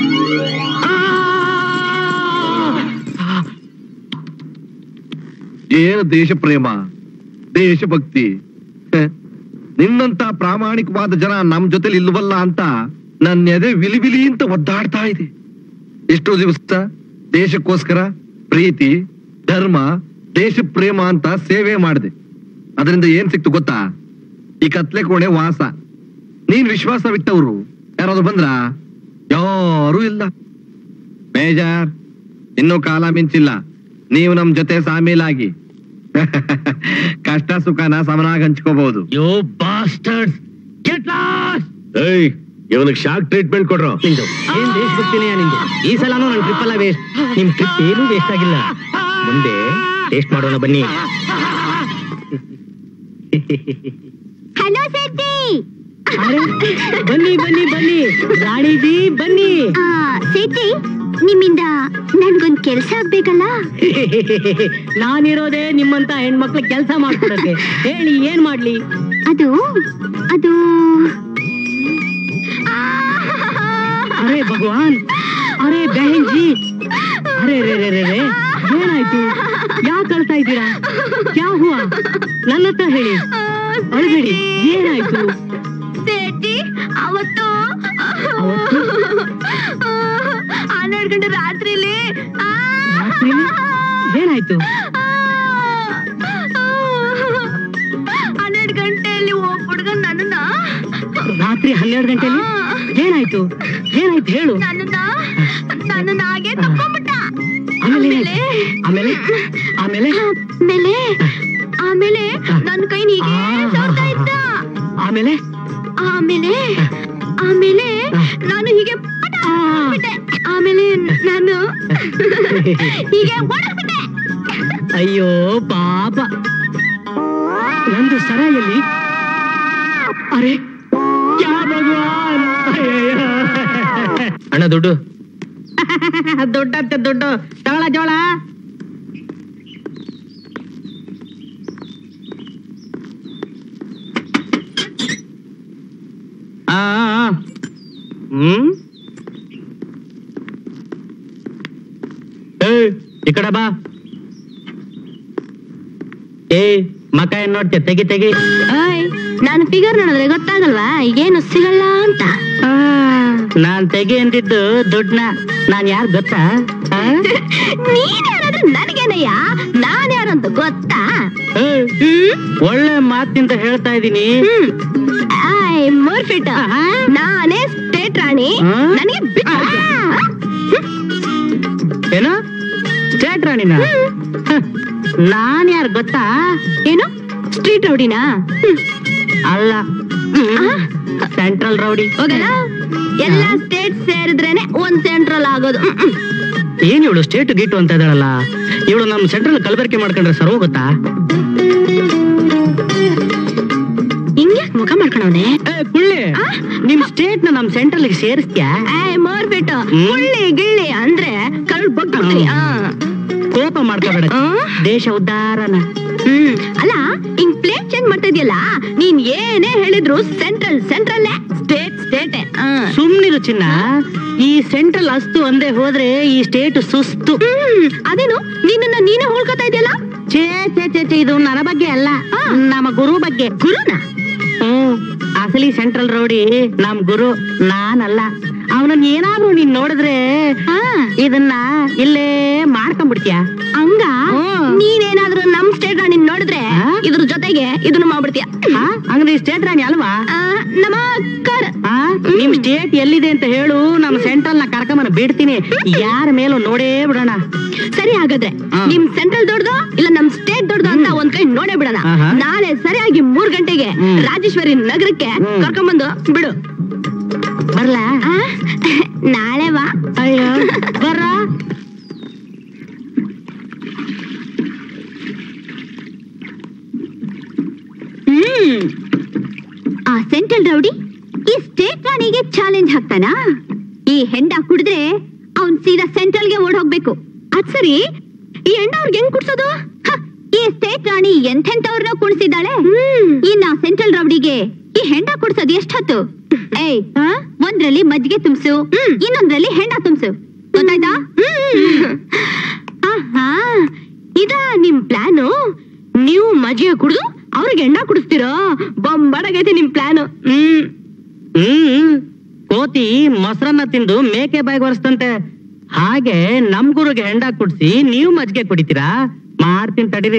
ಏನು ದೇಶ ಪ್ರೇಮ, ದೇಶಭಕ್ತಿ. ನಿನ್ನಂತ ಪ್ರಾಮಾಣಿಕವಾದ ಜನ ನಮ್ ಜೊತೆಲಿ ಇಲ್ವಲ್ಲ ಅಂತ ನನ್ನ ಎದೆ ವಿಲಿ ವಿಲಿ ಅಂತ ಒದ್ದಾಡ್ತಾ ಇದೆ. ಎಷ್ಟೋ ದಿವಸ ದೇಶಕ್ಕೋಸ್ಕರ ಪ್ರೀತಿ, ಧರ್ಮ, ದೇಶ ಪ್ರೇಮ ಅಂತ ಸೇವೆ ಮಾಡಿದೆ. ಅದರಿಂದ ಏನ್ ಸಿಕ್ತು ಗೊತ್ತಾ? ಈ ಕತ್ಲೆ ಕೋಣೆ ವಾಸ. ನೀನ್ ವಿಶ್ವಾಸವಿಟ್ಟವ್ರು ಯಾರಾದ್ರು ಬಂದ್ರ? ಯಾರೂ ಇಲ್ಲ. ಮೇಜರ್, ಇನ್ನೂ ಕಾಲ ಮಿಂಚಿಲ್ಲ. ನೀವು ನಮ್ ಜೊತೆ ಸಾಮೀಲಾಗಿ ಕಷ್ಟ ಸುಖನ ಸಮನಾಗಿ ಹಂಚ್ಕೋಬಹುದು. Yo bastards, get lost. ಏಯ್, ಇವನಿಗೆ ಶಾಕ್ ಟ್ರೀಟ್ಮೆಂಟ್ ಕೊಡ್ರೋ. ಏನ್ ದೇಶಭಕ್ತಿನೇ ನಿಂದು? ಈ ಸಲನೂ ನನ್ ಟ್ರಿಪ್ ಎಲ್ಲ ವೇಸ್ಟ್. ನಿಮ್ ಟ್ರಿಪ್ ಏನೂ ವೇಸ್ಟ್ ಆಗಿಲ್ಲ. ಮುಂದೆ ಟೇಸ್ಟ್ ಮಾಡೋಣ ಬನ್ನಿ. ಹಲೋ ಸರ್ಜಿ, ಅರೆ ಬನ್ನಿ ಬನ್ನಿ ಬನ್ನಿ ರಾಣಿಜಿ ಬನ್ನಿ. ಆ, ಸೇಠಿ ನಿಮ್ಮಿಂದ ನನ್ಗೊಂದ್ ಕೆಲ್ಸ ಆಗ್ಬೇಕಲ್ಲ. ನಾನಿರೋದೇ ನಿಮ್ಮಂತ ಹೆಣ್ಮಕ್ಳು ಕೆಲಸ ಮಾಡ್ಕೊಡಕ್ಕೆ. ಹೇಳಿ ಏನ್ ಮಾಡ್ಲಿ? ಅದು ಅದು ಅರೆ ಭಗವಾನ್, ಅರೆ ಬಹನ್ ಜಿ, ಅರೆ ರೇ ರೇ ರೇ ರೇ ಏನಾಯ್ತು? ಯಾಕೆ ಅಳ್ತಾ ಇದ್ದೀರಾ? ಕ್ಯಾ ಹುವಾ? ನನ್ನ ಹತ್ರ ಹೇಳಿ, ಅಳ್ಬೇಡಿ. ಏನಾಯ್ತು? ಸೇಠಿ ಅವತ್ತು ಅವತ್ತು ಹನ್ನೆರಡು ಗಂಟೆ ರಾತ್ರಿಲಿ ರಾತ್ರಿಲಿ ಏನಾಯ್ತು? ಹನ್ನೆರಡು ಗಂಟೆಯಲ್ಲಿ ಒಬ್ಬ ಹುಡುಗ ನನ್ನನ್ನ ರಾತ್ರಿ ಹನ್ನೆರಡು ಗಂಟೆಲಿ ಏನಾಯ್ತು? ಏನಾಯ್ತು ಹೇಳು. ನನ್ನನ್ನ ನನ್ನನ್ನ ಹಾಗೆ ತಕೊಂಡ್ಬಿಟ್ಟ. ಆಮೇಲೆ ಆಮೇಲೆ ಆಮೇಲೆ ಆಮೇಲೆ ಆಮೇಲೆ ನನ್ನ ಕೈ ಹೀಗೆ ಸೋರ್ತಾ ಇದ್ದ. ಆಮೇಲೆ ಆಮೇಲೆ ಆಮೇಲೆ ನಾನು ಹೀಗೆ ಪಟ ಅಂದ್ಬಿಟ್ಟೆ. ಆಮೇಲೆ ನಾನು ಹೀಗೆ ಓಡಾಡ್ಬಿಟ್ಟೆ. ಅಯ್ಯೋ ಪಾಪ, ನಂದು ಸರಾಯಲ್ಲಿ. ಅರೆ ಕ್ಯಾ ಭಗವಾನ್. ಅಣ್ಣ ದುಡ್ಡು. ದುಡ್ಡತ್ತೆ ದುಡ್ಡು. ತಗೊಳ ಜೋಳ. ಆ ಹ್ಮ್ ಈ ಕಡೆ ಬಾ. ಏ ಮಕ ಏನ್ ನೋಡ್ತೀಯ? ತೆಗಿ ತೆಗಿ. ನಾನು ಫಿಗರ್ ನೋಡಿದ್ರೆ ಗೊತ್ತಾಗಲ್ವಾ ಏನು ಸಿಗಲ್ಲ ಅಂತ? ನಾನ್ ತೆಗಿ ಅಂದಿದ್ದು ದುಡ್ಡನ್ನ. ನಾನ್ ಯಾರು ಗೊತ್ತಾ? ನೀನ್ ಯಾರಾದ್ರೂ ನನಗೇನಯ್ಯ, ನಾನ್ ಯಾರಂತ ಗೊತ್ತಾ? ಒಳ್ಳೆ ಮಾತಿಂತ ಹೇಳ್ತಾ ಇದೀನಿ. ಆಯ್ ಮೂರ್ಫಿಟ್, ನಾನೇ ಸ್ಟೇಟ್ ರಾಣಿ. ನನಗೆ ಏನು ಸ್ಟೇಟ್ ರಾಣಿನ? ನಾನ್ ಯಾರು ಗೊತ್ತಾ? ಏನು ಸ್ಟ್ರೀಟ್ ರೌಡಿನಾ? ಅಲ್ಲ, ಸೆಂಟ್ರಲ್ ರೌಡಿ. ಹೋಗಲ್ಲ, ಎಲ್ಲಾ ಸ್ಟೇಟ್ ಸೇರಿದ್ರೇನೆ ಒಂದ್ ಸೆಂಟ್ರಲ್ ಆಗೋದು. ಏನ್ ಇವಳು ಸ್ಟೇಟ್ ಗೀಟು ಅಂತ ಇದ್ದಾಳಲ್ಲ, ಇವಳು ನಮ್ ಸೆಂಟ್ರಲ್ ಕಲಬೆರಕೆ ಮಾಡ್ಕೊಂಡ್ರೆ ಸರ್ ಹೋಗುತ್ತಾ? ಹಿಂಗ್ಯಾಕ್ ಮುಖ ಮಾಡ್ಕೊಂಡವನೆ? ಕುಳ್ಳಿ, ನಿಮ್ ಸ್ಟೇಟ್ ನ ನಮ್ ಸೆಂಟ್ರಲ್ ಸೇರಿಸ್ತ್ಯಾ? ಮೋರ್ಬಿಟ್ಟು ಗುಳ್ಳಿ ಗಿಳ್ಳಿ ಅಂದ್ರೆ ಕರಳು ಬಗ್ಬಿಡ್ತೀನಿ. ಕೋಪ ಮಾಡ್ಕೋಬೇಡ, ದೇಶ ಉದ್ಧಾರನ. ಹ್ಮ್ ಅಲ್ಲ, ಹಿಂಗ್ ಪ್ಲೇಟ್ ಚೇಂಜ್ ಮಾಡ್ತಾ ಇದೆಯಲ್ಲ, ನೀನ್ ಏನೇ ಹೇಳಿದ್ರು ಸೆಂಟ್ರಲ್ ಸೆಂಟ್ರಲ್ ಸ್ಟೇಟ್ ಸ್ಟೇಟ್. ಸುಮ್ನಿರು ಚಿನ್ನ, ಈ ಸೆಂಟ್ರಲ್ ಅಸ್ತು ಅಂದೇ ಹೋದ್ರೆ ಈ ಸ್ಟೇಟ್ ಸುಸ್ತು. ಹ್ಮ್ ಅದೇನು ನಿನ್ನ ನೀನೇ ಹೋಳ್ಕೊತಾ ಇದೆಯಲ್ಲ? ಚೇ ಚೇ ಚೇ ಚೇ, ಇದು ನನ್ನ ಬಗ್ಗೆ ಅಲ್ಲ, ನಮ್ಮ ಗುರು ಬಗ್ಗೆ. ಗುರುನ? ಹ್ಮ್, ಅಸಲಿ ಸೆಂಟ್ರಲ್ ರೌಡಿ ನಮ್ ಗುರು, ನಾನಲ್ಲ. ಅವನನ್ನ ಏನಾದ್ರೂ ನೀನ್ ನೋಡಿದ್ರೆ ಇದನ್ನ ಇಲ್ಲೇ ಮಾಡ್ಕೊಂಡ್ಬಿಡ್ತೀಯ. ಹಂಗ ನೀನೇನಾದ್ರೂ ನಮ್ ಸ್ಟೇಟ್ ರಾಣಿ ನೋಡಿದ್ರೆ ಇದ್ರ ಜೊತೆಗೆ ಇದನ್ನು ಮಾಡ್ಬಿಡ್ತೀಯ. ಹಂಗ್ರೆ ಈ ಸ್ಟೇಟ್ ರಾಣಿ ಅಲ್ವಾ? ನಮ್ಮ ಅಕ್ಕರ್. ನಿಮ್ ಸ್ಟೇಟ್ ಎಲ್ಲಿದೆ ಅಂತ ಹೇಳು, ನಮ್ಮ ಸೆಂಟ್ರಲ್ ನ ಕರ್ಕೊಂಬನ ಬಿಡ್ತೀನಿ. ಯಾರ ಮೇಲೂ ನೋಡೇ ಬಿಡೋಣ. ಸರಿ, ಹಾಗಾದ್ರೆ ನಿಮ್ ಸೆಂಟ್ರಲ್ ದೊಡ್ಡದು ಇಲ್ಲ ನಮ್ ಸ್ಟೇಟ್ ದೊಡ್ಡದು ಅಂತ ಒಂದ್ ಕೈ ನೋಡೇ ಬಿಡೋಣ. ನಾಳೆ ಸರಿಯಾಗಿ ಮೂರ್ ಗಂಟೆಗೆ ರಾಜೇಶ್ವರಿ ನಗರಕ್ಕೆ ಕರ್ಕೊಂಬಂದು ಬಿಡು. ಬರ್ಲಾ? ನಾಳೆ ಬಾ. ಅಯ್ಯೋ ಬರ. ಹ್ಮ್ ಆ ಸೆಂಟ್ರಲ್ ರೌಡಿ ಈ ಸ್ಟೇಟ್ ರಾಣಿಗೆ ಚಾಲೆಂಜ್ ಹಾಕ್ತಾನಾ? ಈ ಹೆಂಡ ಕುಡಿದ್ರೆ ಅವನ್ ಸೀದಾ ಸೆಂಟ್ರಲ್ಗೆ ಓಡ್ ಹೋಗ್ಬೇಕು. ಅದ್ ಸರಿ, ಈ ಹೆಂಡ ಅವ್ರಿಗೆ ಹೆಂಗ್ ಕುಡ್ಸೋದು? ಈ ಸ್ಟೇಟ್ ರಾಣಿ ಎಂತೆಂತವ್ರನ್ನ ಕುಣಿಸಿದ್ದಾಳೆ. ಇನ್ನ ಸೆಂಟ್ರಲ್ ರೌಡಿಗೆ ಈ ಹೆಂಡ ಕುಡ್ಸೋದು ಎಷ್ಟೊತ್ತು? ಏಯ್, ಒಂದ್ರಲ್ಲಿ ಮಜ್ಜಿಗೆ ತುಂಬಿಸು, ಇನ್ನೊಂದ್ರಲ್ಲಿ ಹೆಂಡ ತುಂಬಿಸು, ಗೊತ್ತಾಯ್ತಾ? ಆಹಾ, ಇದಾ ನಿಮ್ ಪ್ಲಾನು? ನೀವು ಮಜ್ಜಿಗೆ ಕುಡಿದು ಅವ್ರಿಗೆ ಹೆಂಡ ಕುಡಿಸ್ತೀರೋ? ಬೊಂಬಡಗೈತೆ ನಿಮ್ ಪ್ಲಾನು. ಹ್ಮ್ ಹ್ಮ್ ಕೋತಿ ಮೊಸರನ್ನ ತಿಂದು ಮೇಕೆ ಬಾಯಿಗೆ ಒರೆಸ್ತಂತೆ. ಹಾಗೆ ನಮ್ ಗುರುಗೆ ಹೆಂಡ ಕುಡ್ಸಿ ನೀವು ಮಜ್ಜಿಗೆ ಕುಡಿತೀರಾ? ಮಾಡ್ತೀನಿ ತಡೀರಿ.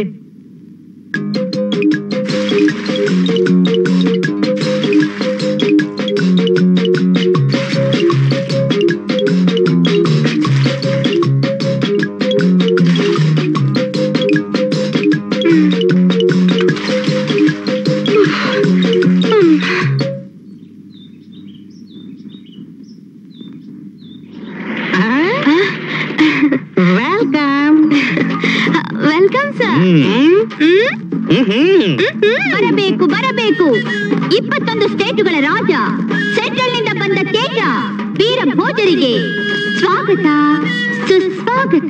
Welcome welcome sir. ಬರಬೇಕು ಬರಬೇಕು ಇಪ್ಪತ್ತೊಂದು ಸ್ಟೇಟುಗಳ ರಾಜ ಸೆಂಟ್ರಲ್ ನಿಂದ ಬಂದ ತೇಜ ವೀರ ಭೋಜರಿಗೆ ಸ್ವಾಗತ ಸುಸ್ವಾಗತ.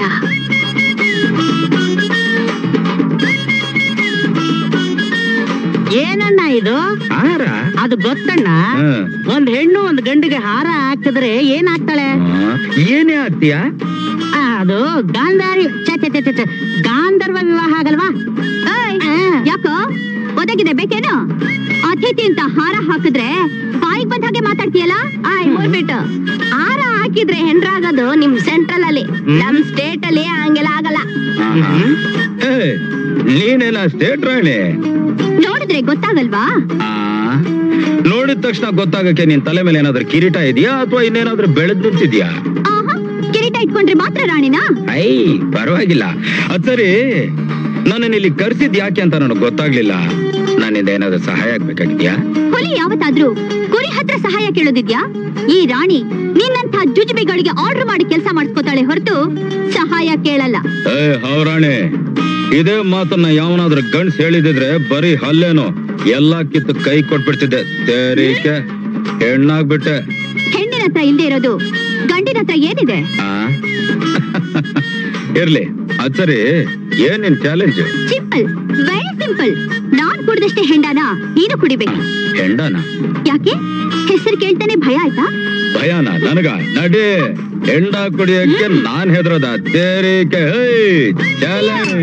ಏನಣ್ಣ ಇದು ಹಾರ ಅದು ಗೊತ್ತಣ್ಣ. ಒಂದ್ ಹೆಣ್ಣು ಒಂದ್ ಗಂಡಿಗೆ ಹಾರ ಹಾಕಿದ್ರೆ ಏನಾಗ್ತಾಳೆ? ಏನೇ ಆಗ್ತೀಯಾ? ಆ, ಅದು ಗಾಂಧಾರಿ ಛೆ, ಛೆ, ಛೆ, ಛೆ, ಛೆ, ಗಾಂಧರ್ವ ವಿವಾಹ ಆಗಲ್ವಾ? ಯಾಕೋ ಒದಗಿದೆ ಬೇಕೇನು? ಅತಿಥಿ ಅಂತ ಹಾರ ಹಾಕಿದ್ರೆ ಬಾಯಿಗೆ ಬಂದ ಹಾಗೆ ಮಾತಾಡ್ತೀಯಲ್ಲ. ಆಯ್ ಹೋಗ್ಬಿಟ್ಟು ಹಾರ ಹಾಕಿದ್ರೆ ಹೆಣ್ರಾಗೋದು ನಿಮ್ ಸೆಂಟ್ರಲ್ ಅಲ್ಲಿ, ನಮ್ ಸ್ಟೇಟ್ ಅಲ್ಲಿ ಹಂಗೆಲ್ಲ ಆಗಲ್ಲ. ನೀನೇನ ಸ್ಟೇಟ್ ರಾಣಿ? ನೋಡಿದ್ರೆ ಗೊತ್ತಾಗಲ್ವಾ? ನೋಡಿದ ತಕ್ಷಣ ಗೊತ್ತಾಗಕ್ಕೆ ನಿನ್ ತಲೆ ಮೇಲೆ ಏನಾದ್ರೂ ಕಿರೀಟ ಇದೆಯಾ ಅಥವಾ ಇನ್ನೇನಾದ್ರೂ ಬೆಳೆದ್ ನಿಂತಿದ್ಯಾ? ಕಿರೀಟ ಇಟ್ಕೊಂಡ್ರೆ ಮಾತ್ರ ರಾಣಿನಾ? ಐ ಪರವಾಗಿಲ್ಲ. ಅದ್ ಸರಿ, ನನ್ನ ಇಲ್ಲಿ ಕರ್ಸಿದ್ ಯಾಕೆ ಅಂತ ನನಗೆ ಗೊತ್ತಾಗ್ಲಿಲ್ಲ. ನನ್ನಿಂದ ಏನಾದ್ರೂ ಸಹಾಯ ಆಗ್ಬೇಕಾಗಿದ್ಯಾ? ಹುಲಿ ಯಾವತ್ತಾದ್ರೂ ಕುರಿ ಹತ್ರ ಸಹಾಯ ಕೇಳೋದಿದ್ಯಾ? ಈ ರಾಣಿ ನಿನ್ನಂತ ಜುಜುಬಿಗಳಿಗೆ ಆರ್ಡರ್ ಮಾಡಿ ಕೆಲಸ ಮಾಡಿಸ್ಕೋತಾಳೆ ಹೊರತು ಸಹಾಯ ಕೇಳಲ್ಲ. ಏ ಹೌರಾಣಿ, ಇದೇ ಮಾತನ್ನ ಯಾವನಾದ್ರೂ ಗಂಡ್ಸ್ ಹೇಳಿದಿದ್ರೆ ಬರೀ ಹಲ್ಲೇನು ಎಲ್ಲಾ ಕಿತ್ತು ಕೈ ಕೊಟ್ಬಿಡ್ತಿದ್ದೆ. ತೇರಿಕೆ ಹೆಣ್ಣಾಗ್ಬಿಟ್ಟೆ. ಹೆಣ್ಣಿನ ಹತ್ರ ಇಲ್ದೇ ಇರೋದು ಗಂಡಿನ ಹತ್ರ ಏನಿದೆ? ಇರ್ಲಿ, ಅದ್ ಸರಿ, ಏನ್ ನಿನ್ ಚಾಲೆಂಜ್? Simple, very simple. ನಾನ್ ಕುಡಿದಷ್ಟೇ ಹೆಂಡಾನ ನೀನು ಕುಡಿಬೇಕು. ಹೆಂಡಾನ? ಯಾಕೆ? ಹೆಸರು ಕೇಳ್ತಾನೆ ಭಯ ಆಯ್ತಾ? ಭಯಾನ ನನಗ? ನಡಿ, ಹೆಂಡ ಕುಡಿಯಕ್ಕೆ ನಾನ್ ಹೆದ್ರದ? ತೇರಿಕೆ ಚಾಲೆಂಜ್.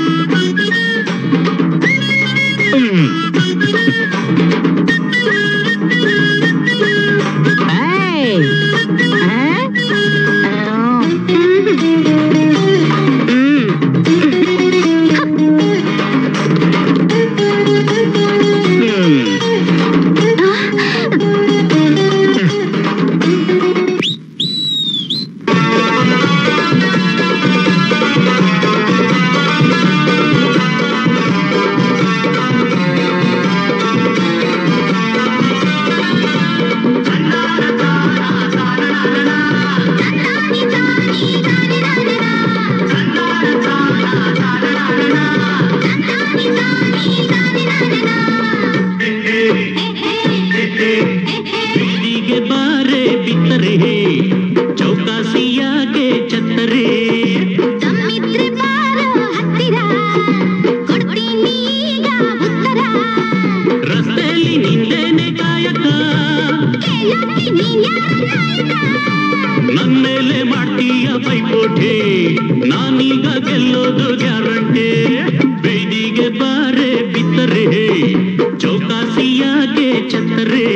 ನನ್ಮೇಲೆ ಮಾಡ್ತೀಯ ಪೈಪೋಟಿ, ನಾನೀಗ ಗೆಲ್ಲೋದು ಗ್ಯಾರಂಟಿ. ಬೀದಿಗೆ ಬಾರೆ ಬಿತ್ತರೆ, ಚೌಕಾಸಿಯಾಗೆ ಛತ್ತರೆ.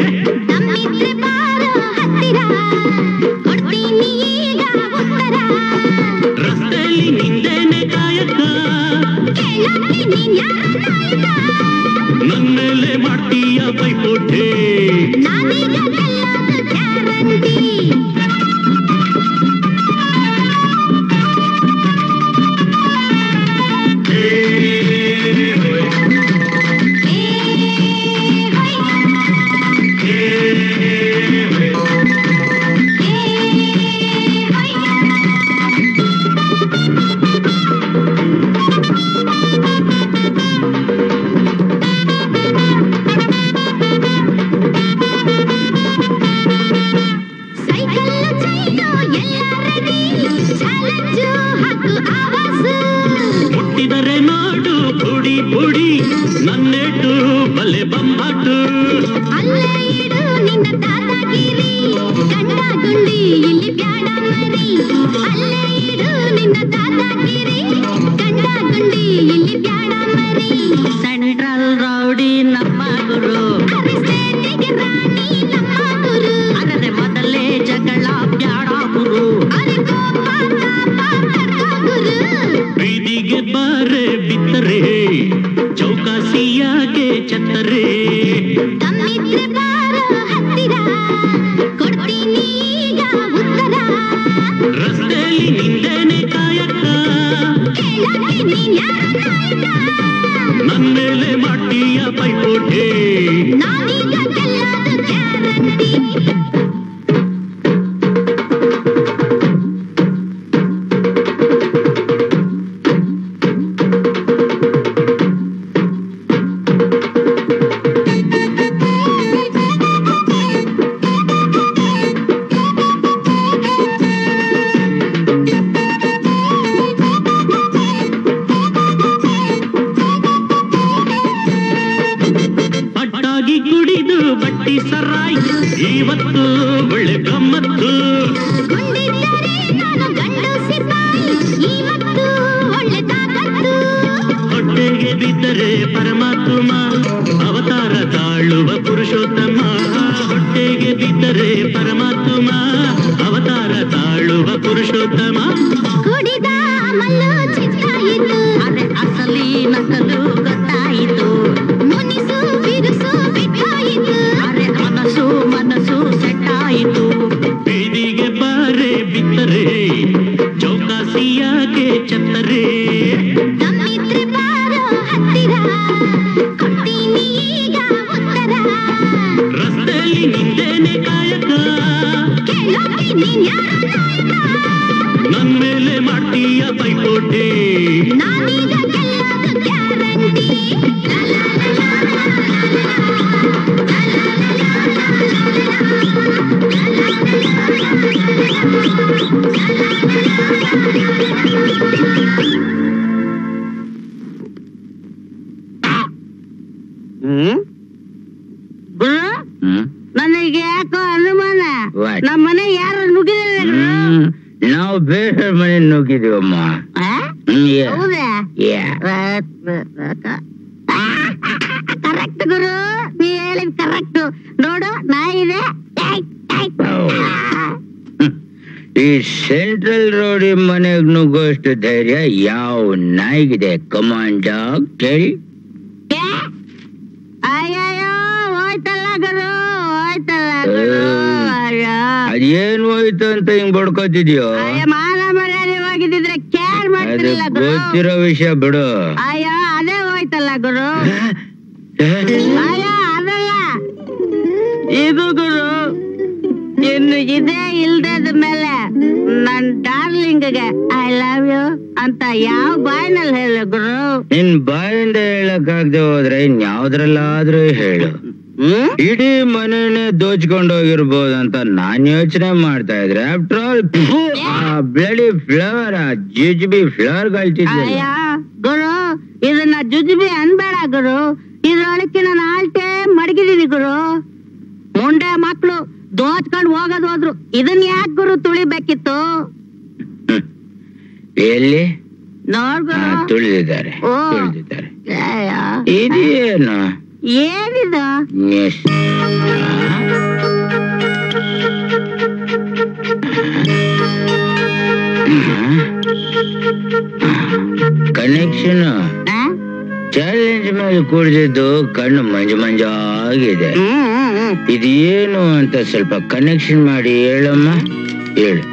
ರಸ್ತೆಯಲ್ಲಿ ನಿಂದೇನೆ ಕಾಯಕ, ನನ್ಮೇಲೆ ಮಾಡ್ತೀಯ ಪೈಪೋಟಿ. ಮುಟ್ಟಿದರೆ ನೋಡು ಪುಡಿ ಪುಡಿ, ನನ್ನೆಟ್ಟು ಬಲೆ ಬಂಬಾಟು. ಅಲ್ಲೇ ಇಡು ನಿನ್ನ ದಾದಾಗಿರಿ, ಗಂಡ ಗುಂಡಿ ಇಲ್ಲಿ ಬ್ಯಾಡ ಮರಿ. ಅಲ್ಲೇ ಇಡು ನಿನ್ನ ದಾದಾಗಿರಿ, ಗಂಡ ಗುಂಡಿ ಇಲ್ಲಿ ಬ್ಯಾಡ ಮರಿ. ಸೆಂಟ್ರಲ್ ರೌಡಿ ನಮ್ಮ ಗುರು, ಅರಿಸ್ಟೇಟಿಗೆ ರಾಣಿ ನಮ್ಮ ಗುರು. ಅದರ ಮೊದಲೇ ಜಗಳ ಬ್ಯಾಡ ಗುರು. ಅರೆ ಕೋಪ ತಾಪ ತರ್ಕ ಗುರು. ಬೀದಿಗೆ ಬಾರೆ ಬಿತ್ತರೆ, ಚೌಕಾಸಿಯಾಗೆ ಛತ್ತರೆ. ತಮ್ಮಿದ್ರೆ ಬಾರೋ ಹತ್ತಿರ, ಕೊಡ್ತೀನಿ ಈಗ ಉತ್ತರ. ರಸ್ತೆಯಲ್ಲಿ ನಿಂದೇನೆ ಕಾಯಕ, ಕೇಳಕ್ಕೆ ನೀನ್ ಯಾರ ನಾಯಕ? ನನ್ಮೇಲೆ ಮಾಡ್ತೀಯ ಪೈಪೋಟಿ. ನಾನೀಗ ಗೆಲ್ಲೋದು ಗ್ಯಾರಂಟಿ. ಸರಾಯ್ ಇವತ್ತು ಒಳ್ಳೆ ಗಮ್ಮತ್ತು ಗುಂಡಿದ್ದರೆ ನಾನು ಗಂಡು ಸಿಪಾಯಿ ಇವತ್ತು ಒಳ್ಳೆ ತಾಕತ್ತು ಹೊಟ್ಟೆಗೆ ಬಿದ್ದರೆ ಪರಮಾತ್ಮ ಅವತಾರ ತಾಳುವ ಪುರುಷೋತ್ತಮ ಹೊಟ್ಟೆಗೆ ಬಿದ್ದರೆ ಪರಮಾತ್ಮ ಅವತಾರ ತಾಳುವ ಪುರುಷೋತ್ತಮ ಕುಡಿದ ಮಲ್ಲು ಚಿತ್ತಾಯಿತು ಅರೆ ಅಸಲಿ ನಕಲು ಗೊತ್ತಾಯಿತು ಮುನಿಸು ಬಿರುಸು ಬಿಟ್ಟಾಯಿತು ಅರೆ ಮನಸ್ಸು ಮನಸ್ಸು ಸೆಟ್ಟಾಯಿತು ಬೀದಿಗೆ ಬಾರೆ ಬಿತ್ತರೆ ಚೌಕಾಸಿಯಾಗೆ ಚತ್ತರೆ ತಮ್ಮಿದ್ರೆ ಬಾರೋ ಹತ್ತಿರ ಕೊಡ್ತೀನಿ ಈಗ ಉತ್ತರ ರಸ್ತೆಯಲ್ಲಿ ನಿಂದೇನೆ ಕಾಯಕ ಕೇಳೋಕೆ ನೀನ್ ಯಾರ ನಾಯಕ ನನ್ ಮೇಲೆ ಮಾಡ್ತೀಯ ಪೈಪೋಟಿ ನಾನೀಗ ಗೆಲ್ಲೋದು ಗ್ಯಾರಂಟಿ ಗುರು ನನಗೆ ಯಾಕೋ ಅನುಮಾನ What? ನಮ್ಮ ಮನೆ ಯಾರು ನುಗ್ಗಿದ್ರೆ ನಾವು ಬೇರೆ ಮನೆ ನುಗ್ಗಿದೀವಮ್ಮ ಹೌದಾ ಕರೆಕ್ಟ್ ಗುರು ನೀ ಹೇಳಿದ್ ಕರೆಕ್ಟ್ ನೋಡು ನಾಯಿದೆ ಈ ಸೆಂಟ್ರಲ್ ರೋಡ್ ಮನೆಗ್ ನುಗ್ಗೋಷ್ಟು ಧೈರ್ಯ ಯಾವ ನಾಯಿಗಿದೆ ಕಮಾಂಡ್ ಡಾಗ್ ಕೇಳಿ ಅಯ್ಯಯ್ಯೋ ಹೋಯ್ತಲ್ಲ ಗುರು ಹೋಯ್ತಲ್ಲ ಗುರು ಅಯ್ಯೋ ಅದೇನ್ ಹೋಯ್ತು ಅಂತ ಹಿಂಗ್ ಬಡ್ಕೋತಿದ್ಯೋ ಅಯ್ಯ ಮಾನ ಮರ್ಯಾದೆ ಹೋಗಿದ್ರೆ ಕೇರ್ ಅದು ಮಾಡ್ತಿರ್ಲಿಲ್ಲ ಗುರು ಗೊತ್ತಿರೋ ವಿಷಯ ಬಿಡು ಅಯ್ಯೋ ಅದೇ ಹೋಯ್ತಲ್ಲ ಗುರು ಅಯ್ಯೋ ಅದಲ್ಲ ಇದು ಗುರು ಇನ್ನು ಇದೇ ಇಲ್ದದ ಮೇಲೆ ನನ್ ಡಾರ್ಲಿಂಗ್ಗೆ ಐ ಲವ್ ಯು ಅಂತ ಯಾವ ಬಾಯ್ನಲ್ಲಿ ಹೇಳು ಗುರು ನಿನ್ ಬಾಯಿಂದ ಹೇಳಕ್ ಆಗದೆ ಹೋದ್ರೆ ಇನ್ಯಾವ್ದ್ರಲ್ಲಾದ್ರೂ ಹೇಳು ಇಡೀ ಮನೆನೇ ದೋಚ್ಕೊಂಡು ಹೋಗಿರ್ಬೋದಂತ ನಾನ್ ಯೋಚನೆ ಮಾಡ್ತಾ ಇದ್ರೆ ಆಫ್ಟರ್ ಆಲ್ ಬ್ಲಡಿ ಫ್ಲವರ್ ಆ ಜುಜುಬಿ ಫ್ಲವರ್ ಕಳ್ತಿದ್ದೆ ಅಯ್ಯ ಗುರು ಇದನ್ನ ಜುಜುಬಿ ಅನ್ಬೇಡ ಗುರು ಇದ್ರೊಳಕ್ಕೆ ನಾನು ಆಲ್ಟೆ ಮಡಗಿದೀನಿ ಗುರು ಮುಂಡೆ ಮಕ್ಳು ದೋಚ್ಕೊಂಡ್ ಹೋಗೋದ್ ಹೋದ್ರು ಇದನ್ ಯಾಕೆ ಗುರು ತುಳಿಬೇಕಿತ್ತು ಎಲ್ಲಿ ನೋಡ್ ಹಾ, ಗುರು ತುಳಿದಿದ್ದಾರೆ ಓ. ತುಳಿದಿದ್ದಾರೆ ಅಯ್ಯ. ಇದೇನು ಏನಿದು ಎಸ್. ಕನೆಕ್ಷನ್ ಆ? ಚಾಲೆಂಜ್ ಮೇಲೆ ಕುಡಿದಿದ್ದು ಕಣ್ಣು ಮಂಜು ಮಂಜಾಗಿದೆ ಹ್ಮ್, ಹ್ಮ್, ಹ್ಮ್. ಇದೇನು ಅಂತ ಸ್ವಲ್ಪ ಕನೆಕ್ಷನ್ ಮಾಡಿ ಹೇಳಮ್ಮ ಹೇಳು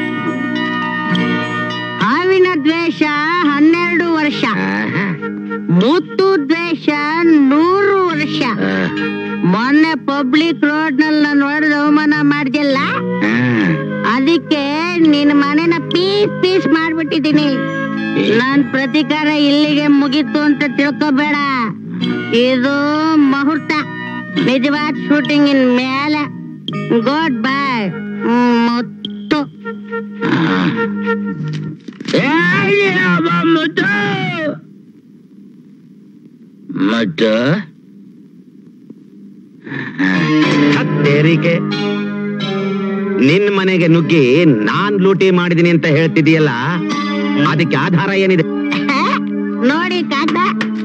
ಹಾವಿನ ದ್ವೇಷ ಹನ್ನೆರಡು ವರ್ಷ ಆಹಾ. ಮುತ್ತು ದ್ವೇಷ ನೂರು ವರ್ಷ ಆ, ಮೊನ್ನೆ ಪಬ್ಲಿಕ್ ರೋಡ್ ನಲ್ಲಿ ನಾನು ಹೊಡೆದು ಅವಮಾನ ಮಾಡ್ದಿಲ್ಲ ಆ. ಅದಕ್ಕೆ ನಿನ್ ಮನೆನ ಪೀಸ್ ಪೀಸ್ ಮಾಡ್ಬಿಟ್ಟಿದೀನಿ ನಾನ್ ಪ್ರತಿಕಾರ ಇಲ್ಲಿಗೆ ಮುಗೀತು ಅಂತ ತಿಳ್ಕೊಬೇಡ ಇದು ಮುಹೂರ್ತ ನಿಜವಾದ ಶೂಟಿಂಗ್ ಇನ್ ಮೇಲೆ ಗುಡ್ ಬೈ ಮುತ್ತು ಮತ್ತು ತೆರಿಗೆ ನಿನ್ ಮನೆಗೆ ನುಗ್ಗಿ ನಾನ್ ಲೂಟಿ ಮಾಡಿದೀನಿ ಅಂತ ಹೇಳ್ತಿದೀಯಲ್ಲ ಅದಕ್ಕೆ ಆಧಾರ ಏನಿದೆ ನೋಡಿ ಕಾಕ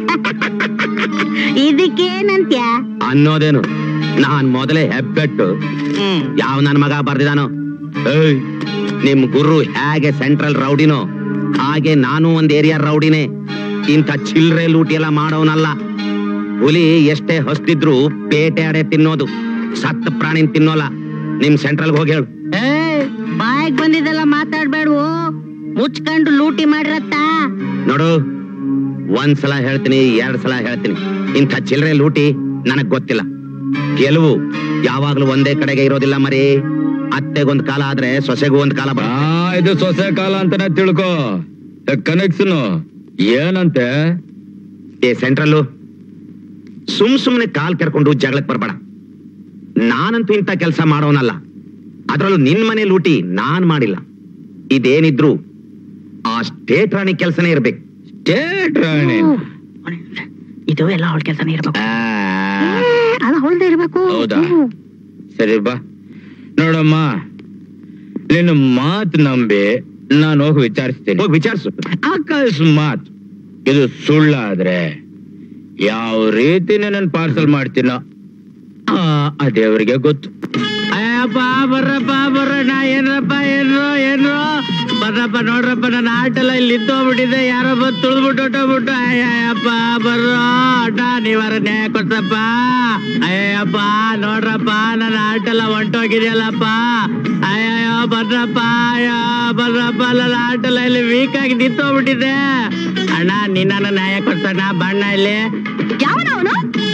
ಇದಕ್ಕೇನಂತ್ಯ ಅನ್ನೋದೇನು ನಾನ್ ಮೊದಲೇ ಹೆಬ್ಬೆಟ್ಟು ಯಾವ ನನ್ ಮಗ ಬರ್ದಿದಾನೋ ಏಯ್ ನಿಮ್ ಗುರು ಹೇಗೆ ಸೆಂಟ್ರಲ್ ರೌಡಿನೋ ಹಾಗೆ ನಾನು ಒಂದ್ ಏರಿಯಾ ರೌಡಿನೇ ಇಂಥ ಚಿಲ್ರೆ ಲೂಟಿ ಎಲ್ಲ ಮಾಡೋನಲ್ಲ ಹುಲಿ ಎಷ್ಟೇ ಹೊಸ್ತಿದ್ರು ಪೇಟೆ ಅಡೆ ತಿನ್ನೋದು ಸತ್ತ ಪ್ರಾಣಿನ್ ತಿನ್ನೋಲ್ಲ ನಿಮ್ ಸೆಂಟ್ರಲ್ ಹೋಗಿ ಹೇಳು ಏ ಬಾಯಿಗೆ ಬಂದಿದ್ದೆಲ್ಲ ಮಾತಾಡ್ಬೇಡ್ವು ಮುಚ್ಕೊಂಡು ಲೂಟಿ ಮಾಡಿರತ್ತ ನೋಡು ಒಂದ್ಸಲ ಹೇಳ್ತೀನಿ ಎರಡ್ ಸಲ ಹೇಳ್ತೀನಿ ಇಂಥ ಚಿಲ್ರೆ ಲೂಟಿ ನನಗ್ ಗೊತ್ತಿಲ್ಲ ಗೆಲುವು ಯಾವಾಗ್ಲೂ ಒಂದೇ ಕಡೆಗೆ ಇರೋದಿಲ್ಲ ಮರಿ ಅತ್ತೆಗೊಂದ್ ಕಾಲ ಆದ್ರೆ ಸೊಸೆಗೂ ಒಂದ್ ಕಾಲ ಬರ ಆ ಇದು ಸೊಸೆ ಕಾಲ ಅಂತಾನೆ ತಿಳ್ಕೊ ಕನೆಕ್ಷನ್ ಏನಂತೆ ಏ ಸೆಂಟ್ರಲ್ಲು ಸುಮ್ ಸುಮ್ನೆ ಕಾಲ್ ಕೆರ್ಕೊಂಡು ಜಗಳಕ್ ಬರ್ಬೇಡ ನಾನಂತೂ ಇಂಥ ಕೆಲಸ ಮಾಡೋನಲ್ಲ ಅದ್ರಲ್ಲೂ ನಿನ್ ಮನೆ ಲೂಟಿ ನಾನ್ ಮಾಡಿಲ್ಲ ಇದೇನಿದ್ರು ಆ ಸ್ಟೇಟ್ ರಾಣಿ ಕೆಲ್ಸನೇ ಇರ್ಬೇಕು ಸ್ಟೇಟ್ ರಾಣಿ ಇದು ಎಲ್ಲ ಅವಳ ಕೆಲಸನೇ ಇರ್ಬೇಕು ಆ, ಅದು ಹೊಳ್ದೆ ಇರ್ಬೇಕು ಹೌದಾ ಸರಿ ಬಾ. ನೋಡಮ್ಮ, ನಿನ್ನ ಮಾತು ನಂಬಿ ನಾನು ಹೋಗಿ ವಿಚಾರಿಸ್ತೀನಿ. ಹೋಗಿ ವಿಚಾರಿಸು. ಅಕಸ್ಮಾತ್ ಇದು ಸುಳ್ಳಾದ್ರೆ ಯಾವ ರೀತಿ ನನ್ನ ಪಾರ್ಸಲ್ ಮಾಡ್ತೀನೋ ಆ ಅದೇವ್ರಿಗೆ ಗೊತ್ತು. ಅಯ್ಯಪ್ಪ ಬರ್ರಪ್ಪ ಬರ್ರ, ನಾ ಏನ್ರಪ್ಪ ಏನ್ರೋ ಏನ್ರೋ ಬರ್ರಪ್ಪ. ನೋಡ್ರಪ್ಪ, ನನ್ನ ಆಟೆಲ್ಲ ಇಲ್ಲಿ ನಿಂತೋಗ್ಬಿಟ್ಟಿದೆ, ಯಾರೋ ಬಂದು ತುಳಿದ್ಬಿಟ್ಟು ಹೊಟ್ಟೋಗ್ಬಿಟ್ಟು. ಅಯ್ಯಪ್ಪ ಬರ್ರೋ ಅಣ್ಣ, ನೀವಾರ ನ್ಯಾಯ ಕೊಡ್ತಪ್ಪ. ಅಯ್ಯಪ್ಪ ನೋಡ್ರಪ್ಪ, ನನ್ನ ಆಟೆಲ್ಲ ಹೊಂಟೋಗಿದೆಯಲ್ಲಪ್ಪ. ಅಯ್ಯಯ್ಯೋ ಬರ್ರಪ್ಪ, ಅಯ್ಯೋ ಬರ್ರಪ್ಪ, ನನ್ನ ಆಟೆಲ್ಲ ಇಲ್ಲಿ ವೀಕ್ ಆಗಿ ನಿಂತೋಗ್ಬಿಟ್ಟಿದೆ. ಅಣ್ಣ ನಿನ್ನ ನ್ಯಾಯ ಕೊಡ್ಸಣ್ಣ, ಬಣ್ಣ ಇಲ್ಲಿ ಯಾವನವನು?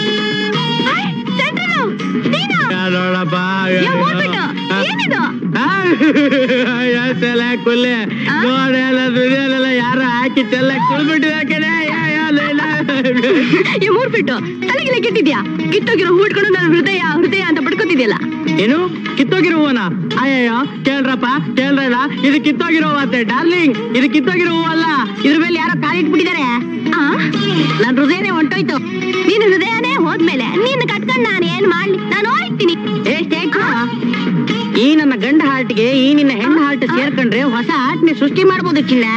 ನೋಡಪ್ಪ. ಏನಿದು? ಕುಲ್ಲೆ ನೋಡೆಲ್ಲ ದುಡಿಯಲ್ಲ ಯಾರು ಹಾಕಿ ಚೆಲ್ಲ ಕುಳ್ಬಿಟ್ಟಿದ ಕಡೆ. ಈ ಮೂರ್ ಬಿಟ್ಟು ತಲೆಗಿಲೆ ಕೆಟ್ಟಿದ್ಯಾ? ಕಿತ್ತೋಗಿರೋ ಹೂಡ್ಕೊಂಡು ನನ್ನ ಹೃದಯ ಹೃದಯ ಅಂತ ಪಡ್ಕೊತಿದ್ಯಲ್ಲ. ಏನು ಕಿತ್ತೋಗಿರೋ ಹೂವನ? ಅಯ್ಯಯ್ಯೋ ಕೇಳ್ರಪ್ಪ ಕೇಳ್ರಲ್ಲ, ಇದು ಕಿತ್ತೋಗಿರೋ ಹೂವಂತೆ ಡಾರ್ಲಿಂಗ್, ಇದು ಕಿತ್ತೋಗಿರೋ ಹೂವು ಅಲ್ಲ. ಇದ್ರ ಮೇಲೆ ಯಾರೋ ಕಾಲಿಟ್ಬಿಟ್ಟಿದ್ದಾರೆ. ನನ್ ಹೃದಯನೇ ಹೊಂಟೋಯ್ತು. ನೀನ್ ಹೃದಯನೇ ಹೋದ್ಮೇಲೆ ನೀನ್ ಕಟ್ಕೊಂಡ್ ನಾನು ಏನ್ ಮಾಡ್ಲಿ? ನಾನು ಹೋಯ್ತೀನಿ. ಈ ನನ್ನ ಗಂಡ ಹಾರ್ಟ್ಗೆ ಈ ನಿನ್ನ ಹೆಣ್ಣು ಹಾರ್ಟ್ ಸೇರ್ಕೊಂಡ್ರೆ ಹೊಸ ಹಾರ್ಟ್ನೆ ಸೃಷ್ಟಿ ಮಾಡ್ಬೋದು ಚಿನ್ನ.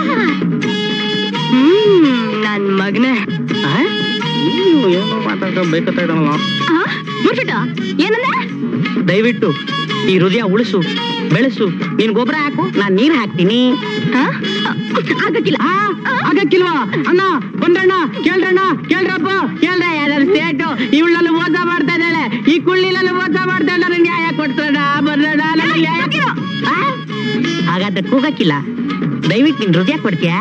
ಹ್ಮ್ ನನ್ ಮಗನೇ ಏನೋ ಮಾತಾಡ್ಕೊಂಡು ಬೇಕತ್ತ ಇದ್ದಾನಲ್ಲ. ಏನಂದ್ರೆ? ದಯವಿಟ್ಟು ಈ ಹೃದಯ ಉಳಿಸು, ಬೆಳೆಸು. ನೀನ್ ಗೊಬ್ಬರ ಹಾಕು, ನಾನ್ ನೀರ್ ಹಾಕ್ತೀನಿ. ಆಗಕ್ಕಿಲ್ಲ. ಆಗಕ್ಕಿಲ್ವಾ ಅಣ್ಣ? ಬಂದಣ್ಣ, ಕೇಳ್ರಣ್ಣ, ಕೇಳ್ರಪ್ಪ, ಕೇಳ್ರ. ಯಾರು ಸ್ಟೇಟು ಇವಳಲ್ಲಿ ಮೋಸ ಮಾಡ್ತಾ ಇದ್ದಾಳೆ, ಈ ಕುಳ್ಳಿಲಲ್ಲಿ ಮೋಸ ಮಾಡ್ತಾ ಇದ್ದಾಳೆ. ನ್ಯಾಯ ಕೊಡ್ತಾಡ ಬಂದಣ್ಣ, ನ್ಯಾಯ. ಹಾಗಾದ್ರೆ ಕೂಗಕ್ಕಿಲ್ಲ. ದಯವಿಟ್ಟು ನಿನ್ ಹೃದಯ ಕೊಡ್ತೀಯಾ?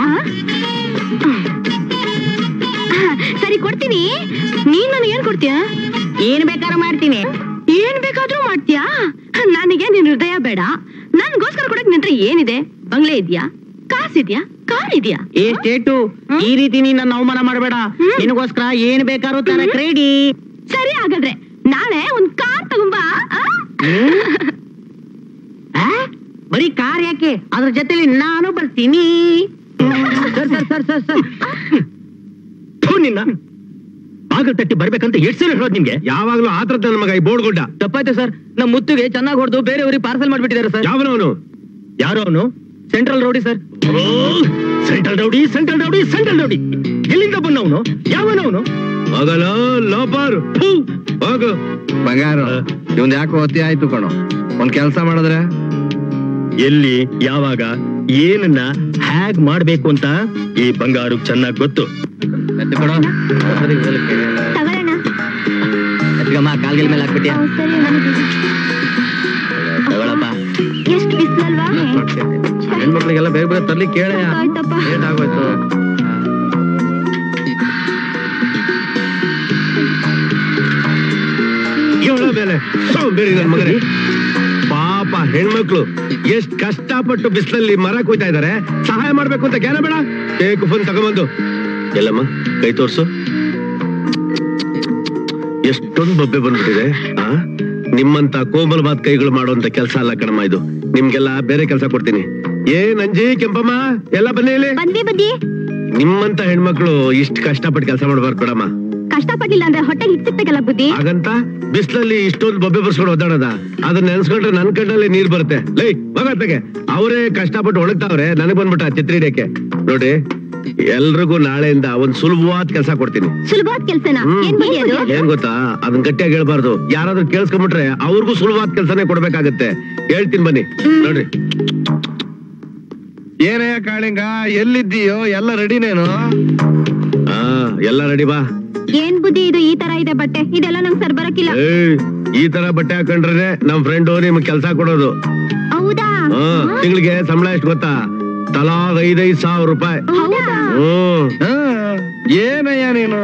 ಸರಿ ಕೊಡ್ತೀನಿ. ನೀನ್ ನನಗೆ ಏನ್ ಕೊಡ್ತೀಯ? ಏನ್ ಬೇಕಾದ್ರೂ ಮಾಡ್ತೀನಿ. ಏನ್ ಬೇಕಾದ್ರೂ ಮಾಡ್ತೀಯಾ? ನನಗೆ ನಿನ್ ಹೃದಯ ಬೇಡ. ನನ್ಗೋಸ್ಕರ ಕೊಡಕ್ ನಿಂತ್ರ ಏನಿದೆ? ಬಂಗ್ಲೆ ಇದ್ಯಾ? ಕಾಸಿದ್ಯಾ? ಕಾರ್ ಇದ್ಯಾ? ಏ ಸ್ಟೇಟು, ಈ ರೀತಿ ನೀನ್ ನನ್ನ ಅವಮಾನ ಮಾಡಬೇಡ. ನಿನಗೋಸ್ಕರ ಏನ್ ಬೇಕಾದ್ರೂ ತರಕ್ ರೆಡಿ. ಸರಿ ಹಾಗಾದ್ರೆ ನಾಳೆ ಒಂದ್ ಕಾರ್ ತಗೊಂಬಾ. ಬರೀ ಕಾರ್ ಯಾಕೆ, ಅದ್ರ ಜೊತೆಲಿ ನಾನು ಬರ್ತೀನಿ. Sir sir sir sir sir ನಿನ್ನ ಬಾಗಿಲು ತಟ್ಟಿ ಬರ್ಬೇಕಂತ ಎಷ್ಟು ಸಲ ಹೇಳೋದು ನಿಮ್ಗೆ? ಯಾವಾಗ್ಲೂ ಆತ್ರ ನನ್ನ ಮಗ ಈ ಬೋರ್ಡ್ ಗುಡ್ಡ. ತಪ್ಪಾಯ್ತು ಸರ್, ನಮ್ಮ ಮುತ್ತಿಗೆ ಚೆನ್ನಾಗಿ ಹೊಡೆದು ಬೇರೆಯವ್ರಿಗೆ ಪಾರ್ಸಲ್ ಮಾಡ್ಬಿಟ್ಟಿದ್ದಾರೆ ಸರ್. ಯಾವನವನು? ಯಾರು ಅವನು? Central rowdy sir. Central rowdy, central rowdy, central rowdy. ಎಲ್ಲಿಂದ ಬಂದವನು? ಯಾವನವನು? ಹೋಗಲೋ ಲೋಪರ್, ಹೋಗು. ಬಂಗಾರ, ಇವಂದ್ ಯಾಕೋ ಅತಿ ಆಯ್ತು ಕಣೋ. ಒಂದ್ ಕೆಲ್ಸ ಮಾಡಿದ್ರೆ ಎಲ್ಲಿ, ಯಾವಾಗ, ಏನನ್ನ ಹ್ಯಾಗ್ ಮಾಡ್ಬೇಕು ಅಂತ ಈ ಬಂಗಾರು ಚೆನ್ನಾಗ್ ಗೊತ್ತು. ತಗೊಳ್ಳೋಣ. ಕಾಲ್ಗಿಲ್ ಮೇಲೆ ಹಾಕ್ಬಿಟ್ಯಾ? ತಗೊಳಪ್ಪ. ಎಷ್ಟು ಬಿಸ್ಲಲ್ವಾ? ಹೆಣ್ಮಕ್ಳಿಗೆಲ್ಲ ಬೇಗ ಬೇಗ ತರ್ಲಿ ಕೇಳ. ಆಯ್ತಪ್ಪ. ಏನಾಗೋಯ್ತು? ಇವಳ ಮೇಲೆ ಬೇರೆ ನನ್ನ ಮಗನೇ. ಪಾಪ ಹೆಣ್ಮಕ್ಳು ಎಷ್ಟ್ ಕಷ್ಟಪಟ್ಟು ಬಿಸಿಲಲ್ಲಿ ಮರ ಕೊಯ್ತಾ ಇದಾರೆ. ಸಹಾಯ ಮಾಡ್ಬೇಕು ಅಂತ ಜ್ಞಾನ ಬೇಡ? ಏ ಕುಫನ್ ತಗೊಂಬಂದು ಎಲ್ಲಮ್ಮ ಕೈ ತೋರ್ಸು. ಎಷ್ಟೊಂದು ಬೊಬ್ಬೆ ಬಂದ್ಬಿಟ್ಟಿದೆ. ಆ ನಿಮ್ಮಂತ ಕೋಮಲ್ ಮಾತ್ ಕೈಗಳು ಮಾಡುವಂತ ಕೆಲಸ ಅಲ್ಲ ಕಣಮ್ಮ ಇದು. ನಿಮ್ಗೆಲ್ಲ ಬೇರೆ ಕೆಲಸ ಕೊಡ್ತೀನಿ. ಏನ್ ಅಂಜಿ ಕೆಂಪಮ್ಮ ಎಲ್ಲ ಬನ್ನಿ ಇಲ್ಲಿ. ಬಂದಿ ಬಂದಿ. ನಿಮ್ಮಂತ ಹೆಣ್ಮಕ್ಳು ಇಷ್ಟ ಕಷ್ಟಪಟ್ಟು ಕೆಲಸ ಮಾಡ್ಬಾರ್ದು ಬಿಡಮ್ಮ. ಕಷ್ಟಪಟ್ಟಿಲ್ಲ ಅಂದ್ರೆ ಹೊಟ್ಟೆಗೆ ಹಿಡ್ಸಿಕ್ಬೇಕಲ್ಲ ಬುದ್ಧಿ. ಹಾಗಂತ ಬಿಸಿಲಲ್ಲಿ ಇಷ್ಟೊಂದು ಬೊಬ್ಬೆ ಬರ್ಸ್ಕೊಂಡು ಓದಾಡೋದ? ಅದನ್ನ ನೆನ್ಸ್ಕೊಂಡ್ರೆ ನನ್ ಕಣ್ಣಲ್ಲಿ ನೀರ್ ಬರುತ್ತೆ. ಲೈ ಮಗತ್ತಗೆ ಅವರೇ ಕಷ್ಟಪಟ್ಟು ಒಣಗ್ತಾವ್ರೆ, ನನಗ್ ಬಂದ್ಬಿಟ್ಟ ಚಿತ್ರ ಹಿಡಿಯಕ್ಕೆ. ನೋಡಿ, ಎಲ್ರಿಗೂ ನಾಳೆಯಿಂದ ಒಂದ್ ಸುಲಭವಾದ ಕೆಲಸ ಕೊಡ್ತೀನಿ. ಸುಲಭವಾದ ಕೆಲ್ಸನ? ಏನ್ ಬುದ್ಧಿ ಅದು? ಏನ್ ಗೊತ್ತಾ, ಅದನ್ನ ಗಟ್ಟಿಯಾಗಿ ಹೇಳ್ಬಾರ್ದು. ಯಾರಾದ್ರೂ ಕೇಳಿಸ್ಕೊಂಡ್ಬಿಟ್ರೆ ಅವ್ರಿಗೂ ಸುಲಭವಾದ ಕೆಲ್ಸನೇ ಕೊಡ್ಬೇಕಾಗತ್ತೆ. ಹೇಳ್ತೀನಿ ಬನ್ನಿ. ನೋಡ್ರಿ. ಏನೇ ಕಾಳಿಂಗ, ಎಲ್ಲಿದ್ದೀಯೋ? ಎಲ್ಲ ರೆಡಿನೇನು? ಹಾ ಎಲ್ಲ ರೆಡಿ ಬಾ. ಏನ್ ಬುದ್ಧಿ ಇದು? ಈ ತರ ಇದೆ ಬಟ್ಟೆ, ಇದೆಲ್ಲ ನಂಗೆ ಸರ್ ಬರಕಿಲ್ಲ. ಈ ತರ ಬಟ್ಟೆ ಹಾಕೊಂಡ್ರೆ ನಮ್ ಫ್ರೆಂಡ್ ನಿಮ್ಗೆ ಕೆಲ್ಸ ಕೊಡೋದು. ಹೌದಾ? ಹಾ, ತಿಂಗಳಿಗೆ ಸಂಬಳ ಎಷ್ಟು ಗೊತ್ತಾ? ತಲಾ ಐದೈದು ಸಾವಿರ ರೂಪಾಯಿ. ಹ್ಮ್. ಏನಯ್ಯ ನೀನು?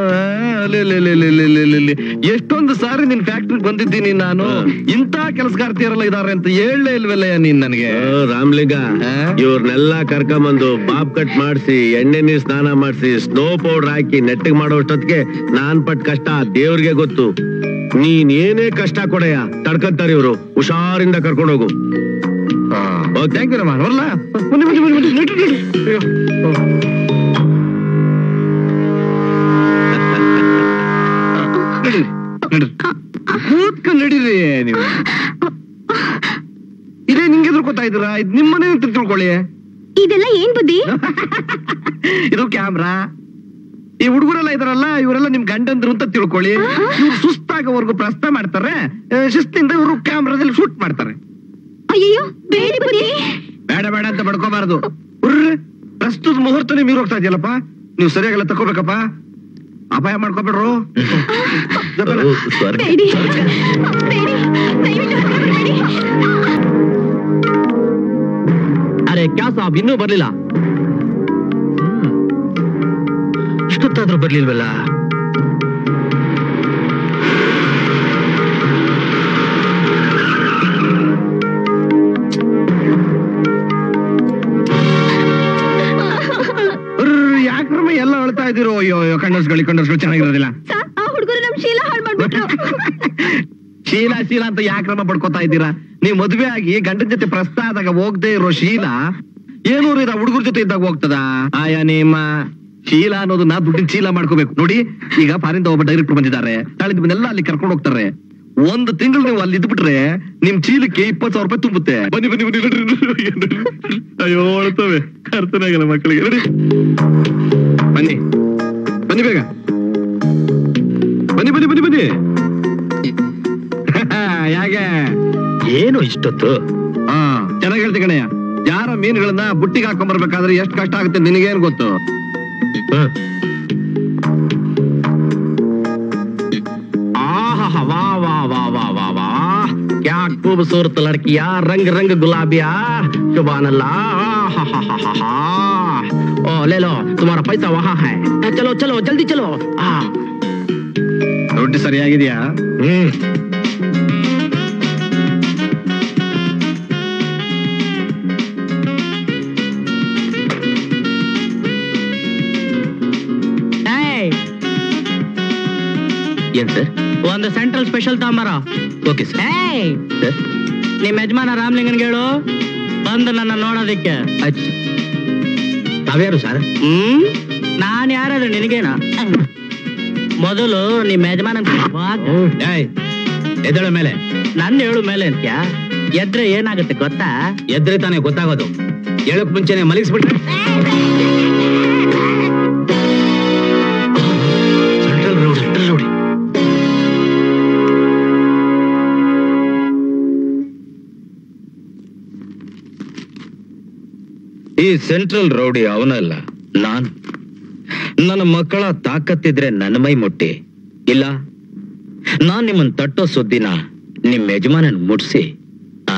ಎಷ್ಟೊಂದು ಸಾರಿ ನಿನ್ ಫ್ಯಾಕ್ಟ್ರಿ ಬಂದಿದ್ದೀನಿ ನಾನು. ಇಂತ ಕೆಲಸಗಾರ್ತಿಯರೆಲ್ಲ ಇದಾರೆ ಅಂತ ಹೇಳಲೇ ಇಲ್ವಲ್ಲಯ್ಯ ನೀನ್ ನನಗೆ. ರಾಮ್ಲಿಂಗ, ಇವ್ರನ್ನೆಲ್ಲ ಕರ್ಕೊಂಬಂದು ಬಾಬ್ ಕಟ್ ಮಾಡಿಸಿ, ಎಣ್ಣೆ ನೀರ್ ಸ್ನಾನ ಮಾಡಿಸಿ, ಸ್ನೋ ಪೌಡರ್ ಹಾಕಿ ನೆಟ್ಟಿಗೆ ಮಾಡೋಷ್ಟೊತ್ತಿಗೆ ನಾನ್ ಪಟ್ ಕಷ್ಟ ದೇವ್ರಿಗೆ ಗೊತ್ತು. ನೀನ್ ಏನೇ ಕಷ್ಟ ಕೊಡಯ್ಯ, ತಡ್ಕಂತಾರೆ ಇವ್ರು. ಹುಷಾರಿಂದ ಕರ್ಕೊಂಡು ಹೋಗು. ಥ್ಯಾಂಕ್ ಯು ರಮ್ಮ. ಬರಲ್ಲ, ಬನ್ನಿ ಬನ್ನಿ ಬನ್ನಿ ಬನ್ನಿ. ಕೂತ್ಕೊಂಡು ನಡೀರಿ ನೀವು. ಮಾಡ್ತಾ ಇದ್ದೀರಾ? ಇದು ನಿಮ್ಮನೆ ಅಂತ ತಿಳ್ಕೊಳ್ಳಿ. ಇದೆಲ್ಲ ಏನ್ ಬುದ್ಧಿ? ಇದು ಕ್ಯಾಮ್ರಾ. ಈ ಹುಡುಗರೆಲ್ಲ ಇದಾರಲ್ಲ, ಇವರೆಲ್ಲ ನಿಮ್ ಗಂಡಂದ್ರು ಅಂತ ತಿಳ್ಕೊಳ್ಳಿ. ಇವ್ರು ಸುಸ್ತಾಗೋವರೆಗೂ ಪ್ರಶ್ನೆ ಮಾಡ್ತಾರೆ, ಶಿಸ್ತಿಂದ ಇವರು ಕ್ಯಾಮ್ರಾದಲ್ಲಿ ಶೂಟ್ ಮಾಡ್ತಾರೆ. ಅಯ್ಯೋ ಬೇಡ ಬುದ್ಧಿ. ಬೇಡ ಬೇಡ ಅಂತ ಬಡ್ಕೋಬಾರದು. ಪ್ರಸ್ತುತ ಮುಹೂರ್ತನೇ ಮೀರ್ ಹೋಗ್ತಾ ಇದೆಯಲ್ಲಪ್ಪ, ನೀವು ಸರಿಯಾಗೆಲ್ಲ ತಕೋಬೇಕಪ್ಪ. ಅಪಾಯ ಮಾಡ್ಕೋಬೇಡ್ರು. ಬೇಡಿ ಬೇಡಿ, ದಯವಿಟ್ಟು ಹೊರಗಡೆ ಬರಬೇಡಿ. ಅರೆ ಕ್ಯಾ ಸಾಬ್ ಇನ್ನೂ ಬರ್ಲಿಲ್ಲ? ಇಷ್ಟೊತ್ತಾದ್ರೂ ಬರ್ಲಿಲ್ವಲ್ಲ? ಯಾಕ್ರಮ ಎಲ್ಲ ಅಳ್ತಾ ಇದ್ದೀರೋ? ಅಯ್ಯೋ ಅಯ್ಯೋ ಕಣ್ಣರ್ಸ್ಗಳು ಕಣ್ಣರ್ಸ್ಗಳು ಚೆನ್ನಾಗಿರೋದಿಲ್ಲ. ಆ ಹುಡುಗರು ನಮ್ ಶೀಲ ಹಾಳು ಮಾಡ್ಬಿಟ್ರು. ಶೀಲ ಶೀಲ ಅಂತ ಯಾಕ್ರಮ ಪಡ್ಕೋತಾ ಇದ್ದೀರಾ? ನೀವ್ ಮದುವೆ ಆಗಿ ಗಂಡನ ಜೊತೆ ಪ್ರಸ್ತ ಆದಾಗ ಹೋಗದೆ ಇರೋ ಶೀಲ ಏನೂರು ಇದ ಹುಡುಗರ ಜೊತೆ ಇದ್ದಾಗ ಹೋಗ್ತದ? ಆಯಾ ನಿಮ್ಮ ಶೀಲ ಅನ್ನೋದು ನಾ ದುಡ್ಡಿನ ಚೀಲ ಮಾಡ್ಕೋಬೇಕು. ನೋಡಿ, ಈಗ ಫಾರಿನ್ ಒಬ್ಬ ಡೈರೆಕ್ಟರ್ ಬಂದಿದ್ದಾರೆ, ನಾಳಿದ್ನೆಲ್ಲ ಅಲ್ಲಿ ಕರ್ಕೊಂಡು ಹೋಗ್ತಾರೆ. ಒಂದು ತಿಂಗಳು ನೀವು ಅಲ್ಲಿ ಇದ್ಬಿಟ್ರೆ ನಿಮ್ ಚೀಲಕ್ಕೆ ಇಪ್ಪತ್ತು ಸಾವಿರ ರೂಪಾಯಿ ತುಂಬುತ್ತೆ. ಬನ್ನಿ ಬನ್ನಿ ಬನ್ನಿ. ಅಯ್ಯೋ ಅಳ್ತವೆ, ಅರ್ಥನೇ ಆಗಲ್ಲ ಮಕ್ಕಳಿಗೆ. ನೋಡಿ ಬನ್ನಿ ಬನ್ನಿ ಬೇಗ ಬನ್ನಿ ಬನ್ನಿ ಬನ್ನಿ ಬನ್ನಿ. ಯಾಕೆ ಏನು ಇಷ್ಟೊತ್ತು? ಹಾ ಚೆನ್ನಾಗಿ ಹೇಳ್ತಿ ಕಣಯ್ಯ. ಯಾರ ಮೀನುಗಳನ್ನ ಬುಟ್ಟಿಗೆ ಹಾಕೊಂಡ್ ಬರ್ಬೇಕಾದ್ರೆ ಎಷ್ಟು ಕಷ್ಟ ಆಗುತ್ತೆ ನಿನಗೇನ್ ಗೊತ್ತು? ಆಹಾ ವಾ ವಾ ವಾ ವಾ ವಾ ವಾ ಕ್ಯಾ खूबसूरत लड़कियां, रंग रंग गुलाबिया, सुभान अल्लाह। ओ ले लो, तुम्हारा पैसा वहाँ है, चलो चलो जल्दी चलो। ರೊಟ್ಟಿ ಸರಿಯಾಗಿದ್ಯಾ? ಹ್ಮ್ ಏನ್ ಸರ್? ಒಂದು ಸೆಂಟ್ರಲ್ ಸ್ಪೆಷಲ್ ತಾಂಬಾರ. Okay sir. ಸರ್ ನಿಮ್ ಯಜಮಾನ ರಾಮ್ಲಿಂಗನ್ಗೆ ಹೇಳು ಬಂದು ನನ್ನ ನೋಡೋದಿಕ್ಕೆ. ಆಯ್ತು. ತಾವ್ಯಾರು ಸರ್? ಹ್ಮ್ ನಾನ್ ಯಾರು ನಿನಗೇನ? ಮೊದಲು ನಿಮ್ ಯಜಮಾನ ಎದಳ ಮೇಲೆ ನನ್ನ ಹೇಳು ಮೇಲೆ ಅಂತ್ಯಾ? ಎದ್ರೆ ಏನಾಗುತ್ತೆ ಗೊತ್ತಾ? ಎದ್ರೆ ತಾನೇ ಗೊತ್ತಾಗೋದು. ಹೇಳಕ್ ಮುಂಚೆನೆ ಮಲಗಿಸ್ಬಿಟ್ರೆ ಸೆಂಟ್ರಲ್ ರೋಡ್ ಸೆಂಟ್ರಲ್ ರೋಡ್ ಈ ಸೆಂಟ್ರಲ್ ರೌಡಿ ಅವನಲ್ಲ ನಾನು. ನನ್ನ ಮಕ್ಕಳ ತಾಕತ್ತಿದ್ರೆ ನನ್ನ ಮೈ ಮುಟ್ಟಿ, ಇಲ್ಲ ನಾನ್ ನಿಮ್ಮನ್ ತಟ್ಟೋ ಸುದ್ದಿನ ನಿಮ್ ಯಜಮಾನನ್ ಮುಟ್ಸಿ ಆ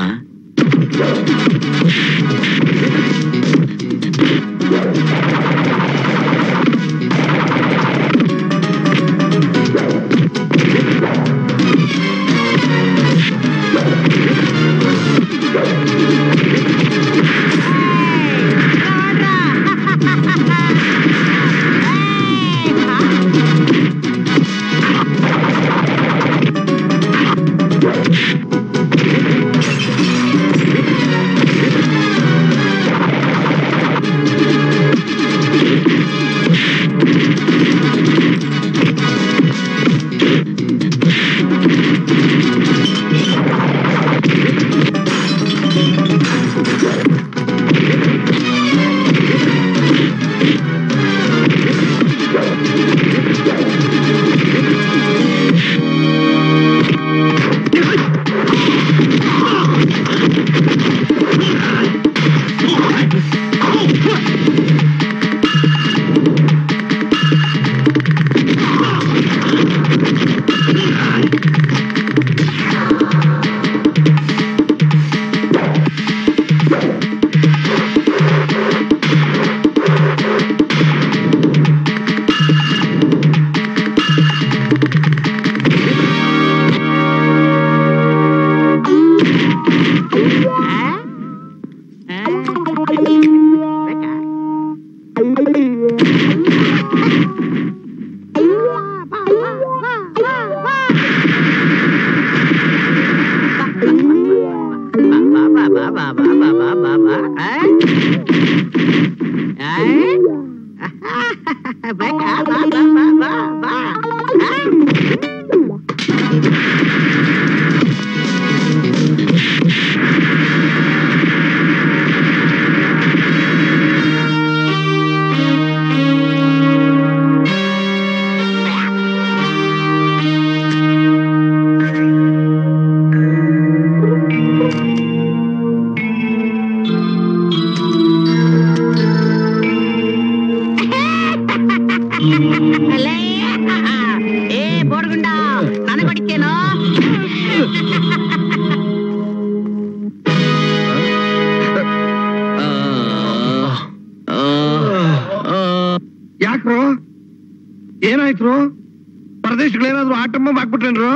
ಏನಾಯ್ತು? ಪರದೇಶಗಳೇನಾದ್ರು ಆಟಮ್ಮ ಹಾಕ್ಬಿಟ್ರೇನ್ರು?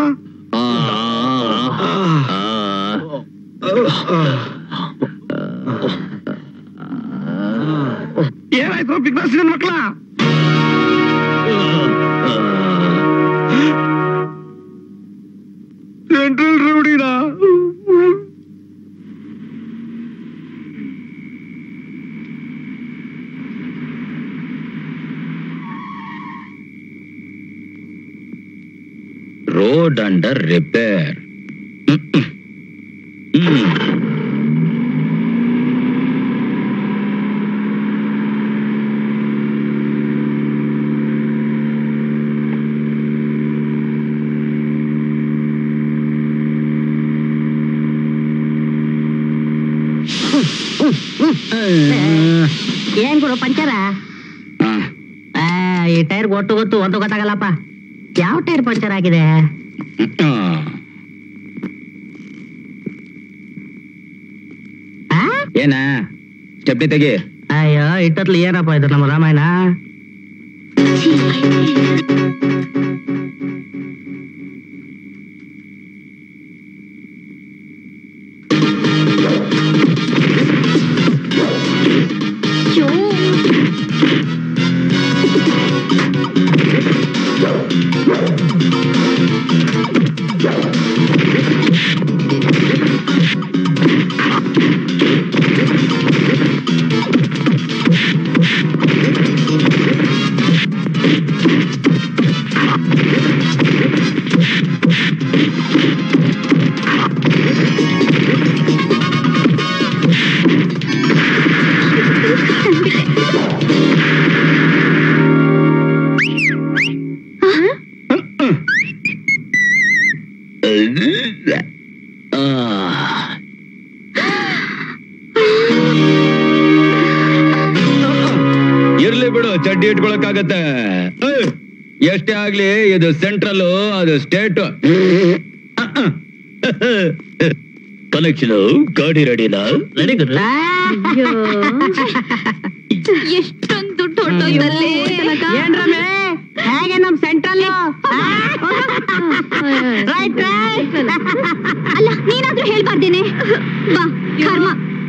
ಏನಾಯ್ತು ಬಿಗ್ ಬಾಸ್ ನನ್ ಮಕ್ಳ? ಸೆಂಟ್ರಲ್ ರೌಡಿನ road under repair. ಏನ್ ಗುರು ಪಂಚರ? ಈ ಟೈರ್ ಗೊತ್ತು ಗೊತ್ತು ಒಂದು ಗೊತ್ತಾಗಲ್ಲಪ್ಪ. ಯಾವ ಟೈರ್ ಪಂಚರ್ ಆಗಿದೆ? ಏನ ಸ್ಟೆಪ್ನಿ ತೆಗಿ. ಅಯ್ಯೋ ಇಟ್ಟತ್ಲಿ ಏನಪ್ಪ ಇದು ನಮ್ಮ ರಾಮಾಯಣ? ಇರ್ಲಿ ಬಿಡು, ಚಡ್ಡಿ ಇಟ್ಕೊಳಕ್ಕಾಗತ್ತೆ. ಎಷ್ಟೇ ಆಗ್ಲಿ ಇದು ಸೆಂಟ್ರಲ್, ಅದು ಸ್ಟೇಟ್. ಕನೆಕ್ಷನ್ ಗಾಡಿ ರೆಡಿನಾ? ರೆಡಿ. ಎಷ್ಟೊಂದು ದುಡ್ಡು ಹೊರಟೋಯ್ತಲ್ಲಿ. ಹೇಗೆ ನಮ್ ಸೆಂಟ್ರಲ್? ಅಲ್ಲ ನೀನಾದ್ರೂ ಹೇಳ್ಬಾರ್ದೇನೆ. ಬಾ ಕರ್ಮ.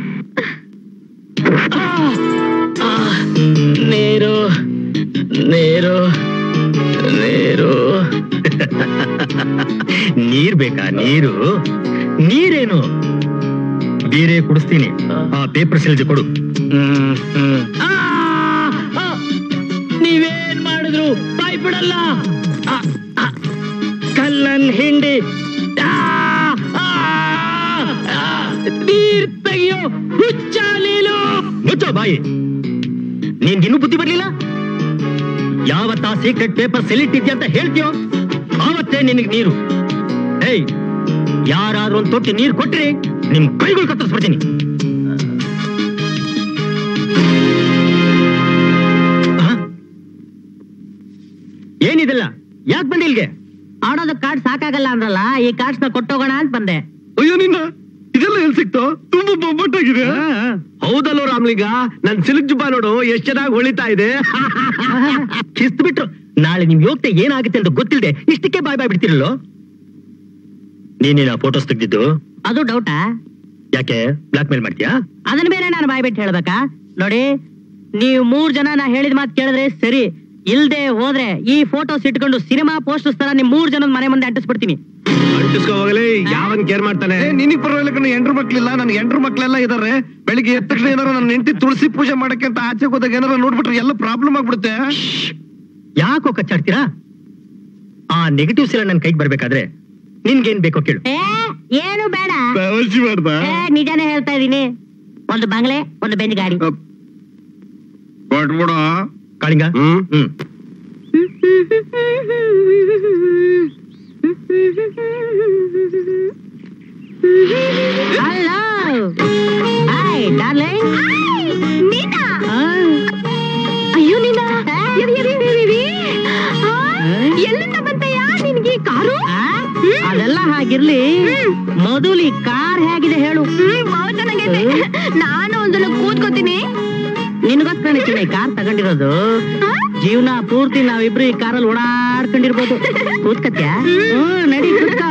ನೀರು ನೀರು ನೀರು ನೀರ್ ಬೇಕಾ? ನೀರು ನೀರೇನು ಬೇರೆ ಕುಡಿಸ್ತೀನಿ. ಆ ಪೇಪರ್ ಸಿಲ್ಜ್ ಕೊಡು. ನೀವೇನ್ ಮಾಡಿದ್ರು ಬಾಯ್ ಬಿಡಲ್ಲ. ಕಲ್ಲನ್ ಹಿಂಡಿ ನೀರ್ ತೆಗಿಯೋ ಹುಚ್ಚ ನೀನು. ಮುಚ್ಚೋ ಬಾಯಿ. ನಿನ್ಗಿನ್ನೂ ಬುದ್ಧಿ ಬರ್ಲಿಲ್ಲ? ಯಾವತ್ತ ಸೀಕ್ರೆಟ್ ಪೇಪರ್ ಸೆಲಿಟ್ಟಿದ್ಯಾ ಅಂತ ಹೇಳ್ತೀಯೋ ಆವತ್ತೇ ನಿನಗ್ ನೀರು. ಏಯ್, ಯಾರಾದ್ರೂ ಒಂದ್ ತೊಟ್ಟಿ ನೀರು ಕೊಟ್ರಿ ನಿಮ್ ಕೈಗಳು ಕತ್ತರಿಸ್ಬಿಡ್ತೀನಿ. ಏನಿದೆಲ್ಲ? ಯಾಕೆ ಬಂದಿ ಇಲ್ಗೆ? ಆಡೋದ ಕಾರ್ಡ್ ಸಾಕಾಗಲ್ಲ ಅಂದ್ರಲ್ಲ, ಈ ಕಾರ್ಡ್ಸ್ ನ ಕೊಟ್ಟೋಗೋಣ ಅಂತ ಬಂದೆ. ಅಯ್ಯೋ ನಿನ್ನ ಇದೆಲ್ಲ ಎಲ್ ಸಿಕ್ತೋ? ತುಂಬಾ ಬೊಬ್ಬಟ್ಟಾಗಿದೆ. ಹೌದಲ್ಲೋ ರಾಮ್ಲಿಂಗ, ನನ್ ಸಿಲ್ಕ್ ಜುಬ್ಬ ನೋಡು ಎಷ್ಟ್ ಚೆನ್ನಾಗಿ ಹೊಳಿತಾ ಇದೆ. ಕಿಸ್ತ್ ಬಿಟ್ರು. ನಾಳೆ ನಿಮ್ ಯೋಗ್ಯತೆ ಏನಾಗುತ್ತೆ ಅಂತ ಗೊತ್ತಿಲ್ಲದೆ ಇಷ್ಟಕ್ಕೆ ಬಾಯ್ ಬಾಯ್ ಬಿಡ್ತಿರಲ್ಲೋ. ನೀನೇನ ಫೋಟೋಸ್ ತೆಗ್ದಿದ್ದು? ಅದು ಡೌಟಾ? ಯಾಕೆ ಬ್ಲಾಕ್ ಮೇಲ್ ಮಾಡ್ತೀಯಾ? ಅದನ್ನ ಬೇರೆ ನಾನು ಬಾಯ್ ಬಿಟ್ಟು ಹೇಳ್ಬೇಕಾ? ನೋಡಿ, ನೀವು ಮೂರ್ ಜನ ನಾ ಹೇಳಿದ ಮಾತು ಕೇಳಿದ್ರೆ ಸರಿ, ಇಲ್ದೆ ಹೋದ್ರೆ ಈ ಫೋಟೋಸ್ ಇಟ್ಕೊಂಡು ಸಿನಿಮಾ ಪೋಸ್ಟರ್ಸ್ ತರ ನಿಮ್ ಮೂರ್ ಜನದ ಮನೆ ಮುಂದೆ ಅಂಟಿಸ್ಬಿಡ್ತೀನಿ. ಅಂಟಿಸ್ಕೊ ಹೋಗಲಿ, ಯಾವನ್ ಕೇರ್ ಮಾಡ್ತಾನೆ? ನಿನಗ್ ಪರವಾಗಿಲ್ಲ, ಎಂಟ್ರು ಮಕ್ಳಿಲ್ಲ, ನನ್ ಎಂಟ್ರು ಮಕ್ಳೆಲ್ಲ ಇದಾರೆ. ಬೆಳಿಗ್ಗೆ ಎದ್ದ ತಕ್ಷಣ ಏನಾರ ನನ್ನ ಹೆಂಡತಿ ತುಳಸಿ ಪೂಜೆ ಮಾಡಕ್ಕೆ ಅಂತ ಆಚೆ ಹೋದಾಗ ಏನಾರ ನೋಡ್ಬಿಟ್ರೆ ಎಲ್ಲ ಪ್ರಾಬ್ಲಮ್ ಆಗ್ಬಿಡುತ್ತೆ. ಯಾಕೋ ಕಚ್ಚಾಡ್ತೀರಾ? ಆ ನೆಗೆಟಿವ್ಸ್ ಎಲ್ಲ ನನ್ ಕೈಗೆ ಬರ್ಬೇಕಾದ್ರೆ ನಿನ್ಗೇನ್ ಬೇಕೋ ಕೇಳು. ಏನು ಬೇಡ, ಮಾಡ್ದ ನಿಜಾನೇ ಹೇಳ್ತಾ ಇದೀನಿ. ಒಂದು ಬಂಗ್ಲೆ, ಒಂದು ಬೆಂಜ್ ಗಾಡಿ ಕೊಟ್ಬಿಡ ಕಾಳಿಂಗ. ಹ್ಮ್ ಹ್ಮ್ ಹಲೋ, ಹಾಯ್ ಡಾರ್ಲಿಂಗ್. ನೀನಾ? ಅಯ್ಯೋ ನೀನಾ, ಎಲ್ಲಿಂದ ಬಂತಯ್ಯ ನಿನ್ಗೆ ಕಾರು? ಅದೆಲ್ಲ ಹಾಗಿರ್ಲಿ, ಮೊದಲು ಈ ಕಾರ್ ಹೇಗಿದೆ ಹೇಳು. ನಾನು ಒಂದಲ್ಲ ಕೂತ್ಕೋತೀನಿ. ನಿನಗೋಸ್ಕರ ಚಿನ್ನ ಈ ಕಾರ್ ತಗೊಂಡಿರೋದು. ಜೀವನ ಪೂರ್ತಿ ನಾವಿಬ್ರು ಈ ಕಾರಲ್ಲಿ ಓಡಾಡ್ಕೊಂಡಿರ್ಬೋದು. ಕೂತ್ಕತ್ಯ? ಹ್ಮ್, ನಡಿ ಕೂತ್ಕ.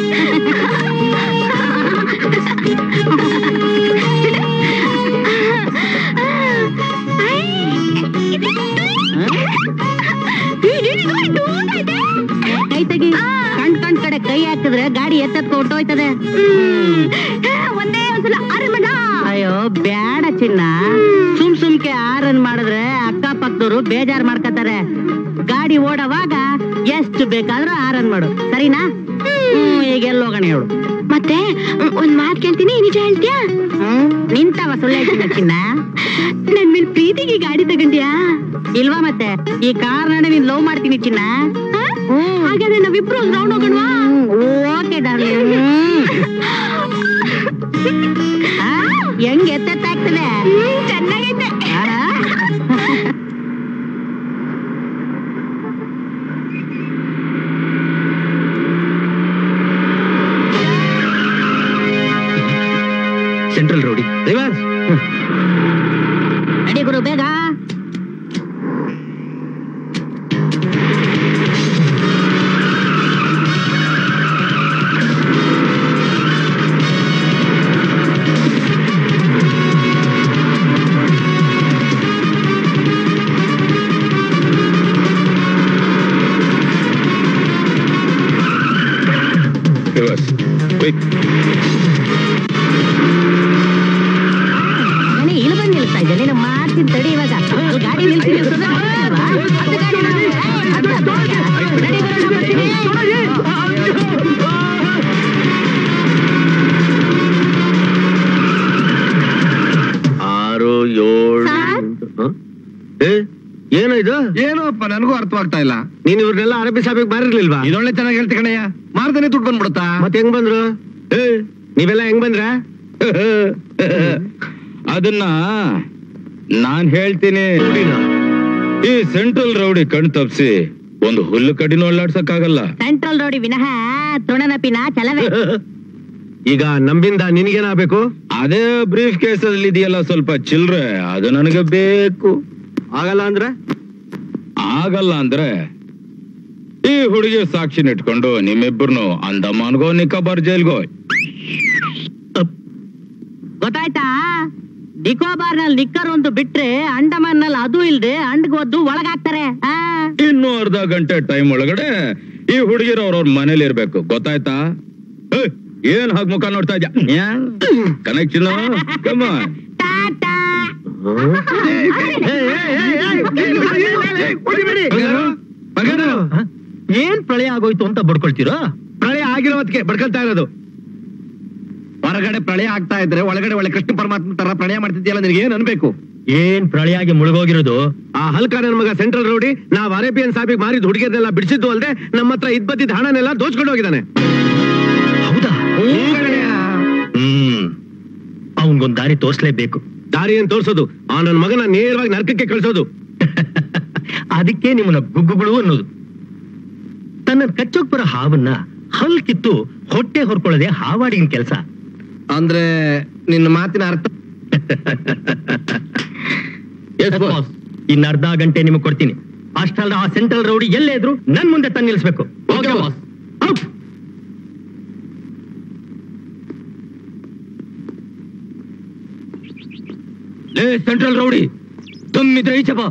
ಕೈ ತೆಗಿ. ಕಣ್ ಕಣ್ ಕಡೆ ಕೈ ಹಾಕಿದ್ರೆ ಗಾಡಿ ಎತ್ತತ್ಕೊ ಹೊಟ್ಟೋಯ್ತದೆ. ಒಂದೇ ಒಂದ್ಸಲ ಅರಮಣ. ಅಯ್ಯೋ ಬ್ಯಾಡ ಚಿನ್ನ, ಸುಮ್ ಸುಮ್ಕೆ ಆರನ್ ಮಾಡಿದ್ರೆ ಅಕ್ಕಪಕ್ಕದವರು ಬೇಜಾರ್ ಮಾಡ್ಕೊತಾರೆ. ಗಾಡಿ ಓಡೋವಾಗ ಎಷ್ಟು ಬೇಕಾದ್ರೂ ಆರನ್ ಮಾಡು, ಸರಿನಾ? ಹ್ಮ್, ಈಗ ಎಲ್ಲೋಗಣ ಹೇಳು. ಮತ್ತೆ ಒಂದ್ ಮಾತ್ ಕೇಳ್ತೀನಿ, ನಿಜ ಹೇಳ್ತೀಯಾ? ಹ್ಮ್, ನಿಂತವ ಸುಳ್ಳು ಹೇಳ್ತೀನಿ ಚಿನ್ನ. ನನ್ ಮೇಲೆ ಪ್ರೀತಿಗೆ ಗಾಡಿ ತಗೊಂಡ್ಯಾ? ಇಲ್ವಾ ಮತ್ತೆ ಈ ಕಾರ್ ನಡೆ ನೀನ್ ಲವ್ ಮಾಡ್ತೀನಿ ಚಿನ್ನ. ಹಾಗಾದ್ರೆ ನಾವಿಬ್ರು ರೌಂಡ್ ಹೋಗೋಣವಾ? Okay darling. ಹೆಂಗ್ ಎತ್ತೆತ್ತಾಗ್ತದೆ? ಚೆನ್ನಾಗೈತೆ. ಸೆಂಟ್ರಲ್ ರೋಡಿ ರಿವರ್ಸ್. ನಡಿ ಗುರು ಬೇಗ. ಇಲ್ಲಿ ಬಂದು ನಿಲ್ತಾ ಇದ್ದೆ, ನೀನು ಮಾಡ್ತೀನಿ ತಡಿ. ಇವಾಗ ಗಾಡಿ ನಿಲ್ಸಿ ಆರು ಏಳು. ಏನಾಯ್ತು? ಏನೋಪ್ಪ ನನಗೂ ಅರ್ಥವಾಗ್ತಾ ಇಲ್ಲ. ನೀನ್ ಇವ್ರನ್ನೆಲ್ಲ ಅರಬ್ಬಿ ಸಾಬಿಗೆ ಮಾರಿರ್ಲಿಲ್ವಾ? ಇದೊಳ್ಳೆ ಚೆನ್ನಾಗಿ ಹೇಳ್ತಿ ಕಣಯ್ಯ. ಮಾರ್ದನೆ ದುಡ್ಡು ಬಂದ್ಬಿಡುತ್ತಾ? ಮತ್ತೆ ಹೆಂಗ್ ಬಂದ್ರು? ನೀವೆಲ್ಲ ಹೆಂಗ್ ಬಂದ್ರ? ಅದನ್ನ ನಾನ್ ಹೇಳ್ತೀನಿ. ಈ ಸೆಂಟ್ರಲ್ ರೌಡಿ ಕಣ್ ತಪ್ಸಿ ಒಂದು ಹುಲ್ಲು ಕಡಿನ ಒಳ್ಳಾಡ್ಸಕ್ಕಾಗಲ್ಲ. ಸೆಂಟ್ರಲ್ ರೋಡಿ ವಿನಃ ತೃಣನಪಿನ ಚಲವೇ. ಈಗ ನಮ್ಮಿಂದ ನಿನಗೇನಾಗಬೇಕು? ಅದೇ ಬ್ರೀಫ್ ಕೇಸಲ್ಲಿ ಇದೆಯಲ್ಲ ಸ್ವಲ್ಪ ಚಿಲ್ರೆ, ಅದು ನನಗೆ ಬೇಕು. ಆಗಲ್ಲ ಅಂದ್ರೆ? ಆಗಲ್ಲ ಅಂದ್ರೆ ಈ ಹುಡುಗಿ ಸಾಕ್ಷಿ ಇಟ್ಕೊಂಡು ನಿಮ್ಮಿಬ್ಬರನ್ನು ಅಂಡಮಾನ್ಗೋ ನಿಕೋಬಾರ್ ಜೈಲ್ಗೋ. ಗೊತ್ತಾಯ್ತಾ? ನಿಕೋಬಾರ್ ನಲ್ಲಿ ನಿಕ್ಕರ್ ಒಂದು ಬಿಟ್ರೆ ಅಂಡಮಾನ್ ನಲ್ಲಿ ಅದು ಇಲ್ದೆ ಅಂಡ್ಗೋದ್ದು ಒಳಗಾಗ್ತಾರೆ. ಇನ್ನು ಅರ್ಧ ಗಂಟೆ ಟೈಮ್ ಒಳಗಡೆ ಈ ಹುಡುಗಿರು ಅವ್ರವ್ರ ಮನೇಲಿ ಇರ್ಬೇಕು. ಗೊತ್ತಾಯ್ತಾ? ಏನ್ ಹಾಗೆ ಮುಖ ನೋಡ್ತಾ ಇದ್ಯಾ? ಕನೆಕ್ಷನ್ ಕಮ್ಮ. ಏನ್ ಪ್ರಳಯ ಆಗೋಯ್ತು ಅಂತ ಬಡ್ಕೊಳ್ತೀರೋ? ಪ್ರಳಯ ಆಗಿರೋದಕ್ಕೆ ಬಡ್ಕೊಳ್ತಾ ಇರೋದು. ಹೊರಗಡೆ ಪ್ರಳಯ ಆಗ್ತಾ ಇದ್ರೆ ಒಳಗಡೆ ಒಳ್ಳೆ ಕೃಷ್ಣ ಪರಮಾತ್ಮ ತರ ಪ್ರಳಯ ಮಾಡ್ತಿದ್ಯಲ್ಲ, ನಿನಗೆ ಏನ್ ಅನ್ಬೇಕು? ಏನ್ ಪ್ರಳಯಾಗಿ ಮುಳುಗೋಗಿರೋದು? ಆ ಹಲ್ಕ ನನ್ ಮಗ ಸೆಂಟ್ರಲ್ ರೋಡಿ ನಾವ್ ಅರೇಬಿಯನ್ ಸಾಬಿಗೆ ಮಾರಿದ್ ಹುಡುಗಿಯರ್ನೆಲ್ಲ ಬಿಡಿಸಿದ್ದು ಅಲ್ದೆ ನಮ್ಮ ಹತ್ರ ಇದ್ ಬದ್ದಿದ್ ಹಣನೆಲ್ಲ ದೋಚ್ಕೊಂಡು ಹೋಗಿದ್ದಾನೆ. ಹೌದಾ? ಹ್ಮ್, ಅವನ್ಗೊಂದ್ ದಾರಿ ತೋರ್ಸ್ಲೇಬೇಕು. ದಾರಿ ಏನ್ ತೋರ್ಸೋದು? ಆ ನನ್ ಮಗನ ನೇರವಾಗಿ ನರ್ಕಕ್ಕೆ ಕಳ್ಸೋದು. ಅದಕ್ಕೆ ನಿಮ್ಮನ್ನ ಗುಗ್ಗುಗಳು ಅನ್ನೋದು. ತನ್ನ ಕಚ್ಚೋಕ್ ಬರೋ ಹಾವನ್ನ ಹಲ್ ಕಿತ್ತು ಹೊಟ್ಟೆ ಹೊರ್ಕೊಳ್ಳೋದೆ ಹಾವಾಡಿನ ಕೆಲಸ. ಅಂದ್ರೆ ನಿನ್ನ ಮಾತಿನ ಅರ್ಥ? ಇನ್ನ ಅರ್ಧ ಗಂಟೆ ನಿಮಗೆ ಕೊಡ್ತೀನಿ. ಅಷ್ಟಲ್ಲ ಆ ಸೆಂಟ್ರಲ್ ರೌಡಿ ಎಲ್ಲೇ ಇದ್ರು ನನ್ ಮುಂದೆ ತಂದು ನಿಲ್ಸ್ಬೇಕು. Central rowdy ತುಂಬಿದ್ರೆ ಈಚಪ್ಪ.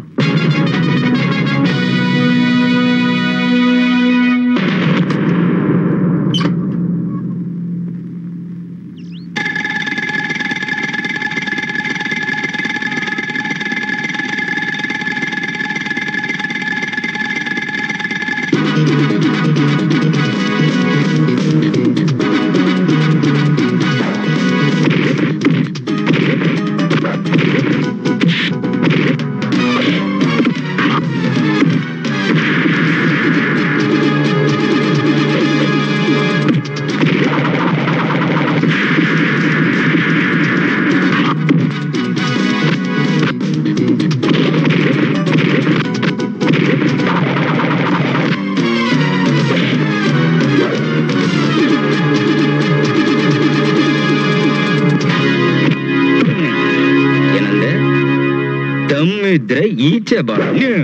ಇದ್ರೆ ಈಚೆ ಬಾ.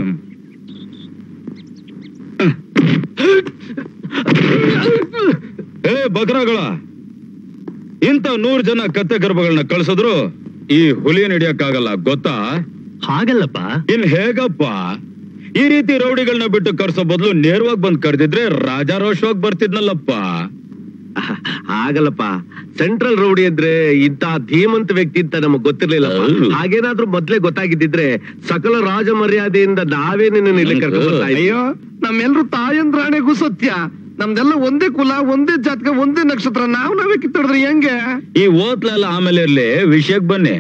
ಏ ಬಕರಗಳ, ಇಂಥ ನೂರು ಜನ ಕತ್ತೆ ಗರ್ಭಗಳನ್ನ ಕಳ್ಸಿದ್ರು ಈ ಹುಲಿ ಹಿಡಿಯಕ್ಕಾಗಲ್ಲ, ಗೊತ್ತಾ? ಹಾಗಲ್ಲಪ್ಪ. ಇನ್ ಹೇಗಪ್ಪ? ಈ ರೀತಿ ರೌಡಿಗಳನ್ನ ಬಿಟ್ಟು ಕರ್ಸೋ ಬದಲು ನೇರವಾಗಿ ಬಂದ್ ಕರೆದಿದ್ರೆ ರಾಜಾರೋಷವಾಗಿ ಬರ್ತಿದ್ನಲ್ಲಪ್ಪ. ಆಗಲ್ಲಪ್ಪ, ಸೆಂಟ್ರಲ್ ರೌಡಿ ಅಂದ್ರೆ ಇಂತ ಧೀಮಂತ ವ್ಯಕ್ತಿ ಅಂತ ನಮಗ್ ಗೊತ್ತಿರ್ಲಿಲ್ಲ. ಹಾಗೇನಾದ್ರೂ ಮೊದ್ಲೇ ಗೊತ್ತಾಗಿದ್ದಿದ್ರೆ ಸಕಲ ರಾಜ ಮರ್ಯಾದೆಯಿಂದ ನಾವೇ ನಿನ್ನ ಇಲ್ಲಿ ಕರ್ಕೊಂಡು ಬರ್ತಾ ಇದ್ವಿ. ಅಯ್ಯೋ, ನಮ್ಮೆಲ್ರು ತಾಯಂದ್ರಾಣೆಗೂ ಸತ್ಯ. ನಮ್ದೆಲ್ಲ ಒಂದೇ ಕುಲ, ಒಂದೇ ಜಾತಕ, ಒಂದೇ ನಕ್ಷತ್ರ. ನಾವ್ ನಾವೇ ಕಿತ್ತಾಡಿದ್ರೆ ಹೆಂಗೆ? ಈ ಓತ್ಲೆಲ್ಲ ಆಮೇಲೆ ಇರ್ಲಿ, ವಿಷಯಕ್ಕೆ ಬನ್ನಿ.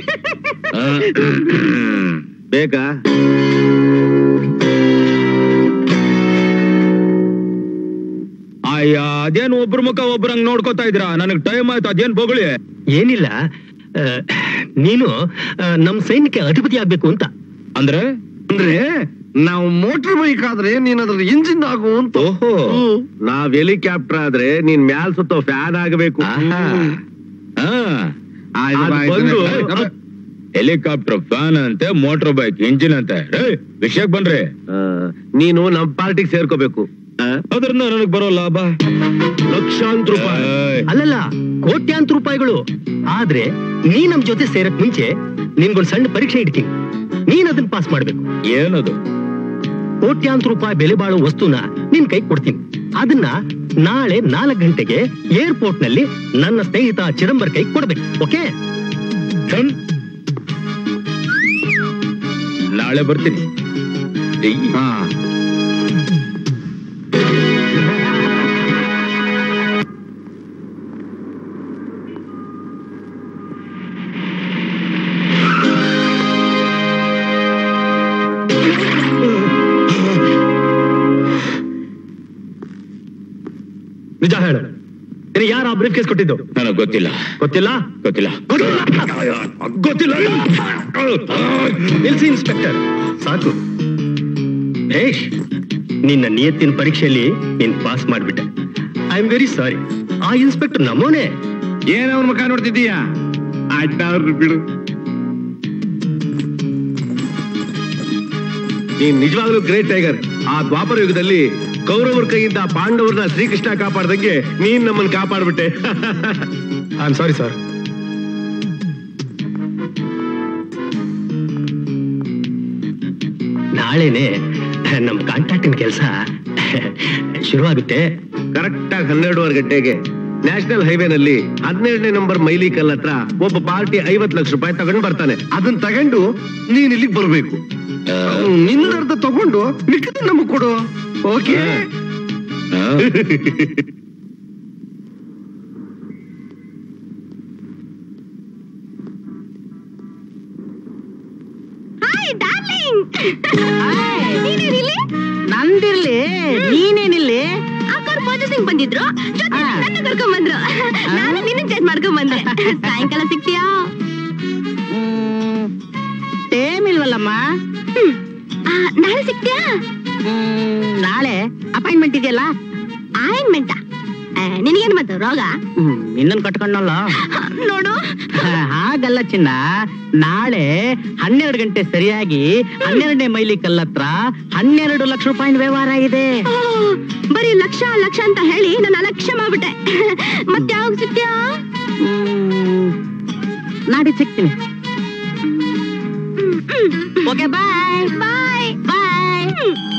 ಬೇಕಾ? ಅಯ್ಯ, ಅದೇನ್ ಒಬ್ರ ಮುಖ ಒಬ್ರಂಗ್ ನೋಡ್ಕೋತಾ ಇದ್ರಾ? ನನಗ್ ಟೈಮ್ ಆಯ್ತು, ಅದೇನ್ ಬೊಗಳಿ. ಏನಿಲ್ಲ, ಆ, ನೀನು ಆ, ನಮ್ ಸೈನ್ಯಕ್ಕೆ ಅಧಿಪತಿ ಆಗ್ಬೇಕು ಅಂತ. ಅಂದ್ರೆ ಅಂದ್ರೆ ನಾವು ಮೋಟರ್ ಬೈಕ್ ಆದ್ರೆ ನೀನ್ ಅದ್ರ ಇಂಜಿನ್ ಆಗು ಅಂತ. ಓಹೋ, ನಾವ್ ಹೆಲಿಕಾಪ್ಟರ್ ಆದ್ರೆ ನೀನ್ ಮ್ಯಾಲ್ ಸುತ್ತೋ ಫ್ಯಾನ್ ಆಗಬೇಕು. ಬಂದು ಹೆಲಿಕಾಪ್ಟರ್ ಫ್ಯಾನ್ ಅಂತೆ, ಮೋಟರ್ ಬೈಕ್ ಇಂಜಿನ್ ಅಂತೆ. ವಿಷಯಕ್ಕೆ ಬನ್ರಿ. ನೀನು ನಮ್ ಪಾರ್ಟಿಗೆ ಸೇರ್ಕೋಬೇಕು. ಅದ್ರಿಂದ ನನಗ್ ಬರೋ ಲಾಭ ಲಕ್ಷಾಂತರ ರೂಪಾಯಿ. ಅಲ್ಲಲ್ಲ, ಕೋಟ್ಯಾಂತರ ರೂಪಾಯಿಗಳು. ಆದ್ರೆ ನೀ ನಮ್ ಜೊತೆ ಸೇರಕ್ ಮುಂಚೆ ನಿನ್ಗೊಂದ್ ಸಣ್ಣ ಪರೀಕ್ಷೆ ಇಡ್ತೀನಿ. ನೀನ್ ಅದನ್ನ ಪಾಸ್ ಮಾಡ್ಬೇಕು. ಏನದು? ಕೋಟ್ಯಾಂತರ ರೂಪಾಯಿ ಬೆಲೆ ಬಾಳೋ ವಸ್ತುನ ನಿನ್ ಕೈ ಕೊಡ್ತೀನಿ. ಅದನ್ನ ನಾಳೆ ನಾಲ್ಕು ಗಂಟೆಗೆ ಏರ್ಪೋರ್ಟ್ ನಲ್ಲಿ ನನ್ನ ಸ್ನೇಹಿತ ಚಿದಂಬರ್ ಕೈ ಕೊಡ್ಬೇಕು. ಓಕೆ? ನಾಳೆ ಬರ್ತೀನಿ. ಹಾ, ನಿಜ ಹೇಳು, ನಿನಗೆ ಯಾರು ಆ ಬ್ರೀಫ್ ಕೇಸ್ ಕೊಟ್ಟಿದ್ದು? ನನಗ್ ಗೊತ್ತಿಲ್ಲ. ಗೊತ್ತಿಲ್ಲ? ಗೊತ್ತಿಲ್ಲ ಗೊತ್ತಿಲ್ಲ. ನಿಲ್ಸಿ ಇನ್ಸ್ಪೆಕ್ಟರ್, ಸಾಕು. ಹೇಶ್, ನಿನ್ನ ನಿಯತ್ತಿನ ಪರೀಕ್ಷೆಯಲ್ಲಿ ನೀನ್ ಪಾಸ್ ಮಾಡ್ಬಿಟ್ಟೆ. I am very sorry. ಆ ಇನ್ಸ್ಪೆಕ್ಟರ್ ನಮ್ಮೋನೆ. ಏನ್ ಅವ್ರ ಮುಖ ನೋಡ್ತಿದ್ದೀಯಾ? ಆಯ್ತಾವ್ರಿ ಬಿಡು. ನೀನ್ ನಿಜವಾಗ್ಲೂ ಗ್ರೇಟ್ ಟೈಗರ್. ಆ ದ್ವಾಪರ ಯುಗದಲ್ಲಿ ಕೌರವರ ಕೈಯಿಂದ ಪಾಂಡವರನ್ನ ಶ್ರೀಕೃಷ್ಣ ಕಾಪಾಡ್ದಂಗೆ ನೀನ್ ನಮ್ಮನ್ನ ಕಾಪಾಡ್ಬಿಟ್ಟೆ. I am sorry sir. ನಾಳೆನೆ ನಮ್ ಕಾಂಟ್ರಾಕ್ಟಿನ ಕೆಲಸ ಶುರುವಾಗುತ್ತೆ. ಕರೆಕ್ಟ್ ಆಗಿ ಹನ್ನೆರಡುವರೆ ಗಂಟೆಗೆ ನ್ಯಾಷನಲ್ ಹೈವೇನಲ್ಲಿ ಹದಿನೇಳನೇ ನಂಬರ್ ಮೈಲಿ ಕಲ್ ಹತ್ರ ಒಬ್ಬ ಪಾರ್ಟಿ ಐವತ್ ಲಕ್ಷ ರೂಪಾಯಿ ತಗೊಂಡ್ ಬರ್ತಾನೆ. ಅದನ್ನ ತಗೊಂಡು ನೀನ್ ಇಲ್ಲಿಗೆ ಬರ್ಬೇಕು. ನಿನ್ನರ್ಧ ತಗೊಂಡು ಮಿಕ್ಕಿದ ನಮಗ್ ಕೊಡು. ಓಕೆ? Hi darling. ನಂದಿರ್ಲಿ, ನೀನೇನಿಲ್ಲಿ? ಅಕ್ಕವ್ರು ಮೋದಿ ಸಿಂಗ್ ಬಂದಿದ್ರು, ಜೊತೆ ನನ್ನ ಕರ್ಕೊಂಡ್ ಬಂದ್ರು. ನಾನು ನಿನ್ನ ಚೇಂಜ್ ಮಾಡ್ಕೊಂಡ್ ಬಂದೆ. ಸಾಯಂಕಾಲ ಸಿಗ್ತೀಯಾ? ಟೈಮ್ ಇಲ್ವಲ್ಲಮ್ಮ. ನಾಳೆ ಸಿಗ್ತೀಯಾ? ನಾಳೆ ಅಪಾಯಿಂಟ್ಮೆಂಟ್ ಇದೆಯಲ್ಲ. ಆಯಿಂಟ್ಮೆಂಟ? ನಿನಗೇನು ಮತ್ತೆ ರೋಗ? ನಿನ್ನನ್ ಕಟ್ಕೊಂಡಲ್ಲ ನೋಡು. ಹಾಗಲ್ಲ ಚಿನ್ನ, ನಾಳೆ ಹನ್ನೆರಡು ಗಂಟೆ ಸರಿಯಾಗಿ ಹನ್ನೆರಡನೇ ಮೈಲಿ ಕಲ್ಲತ್ರ ಹನ್ನೆರಡು ಲಕ್ಷ ರೂಪಾಯಿ ವ್ಯವಹಾರ ಇದೆ. ಬರೀ ಲಕ್ಷ ಲಕ್ಷ ಅಂತ ಹೇಳಿ ನಾನು ಅಲಕ್ಷ್ಯ ಮಾಡ್ಬಿಟ್ಟೆ. ಮತ್ತೆ ಯಾವಾಗ ಸಿಗ್ತೀಯಾ? ನಾಡಿದ್ದು ಸಿಗ್ತೀನಿ. Okay, bye bye bye.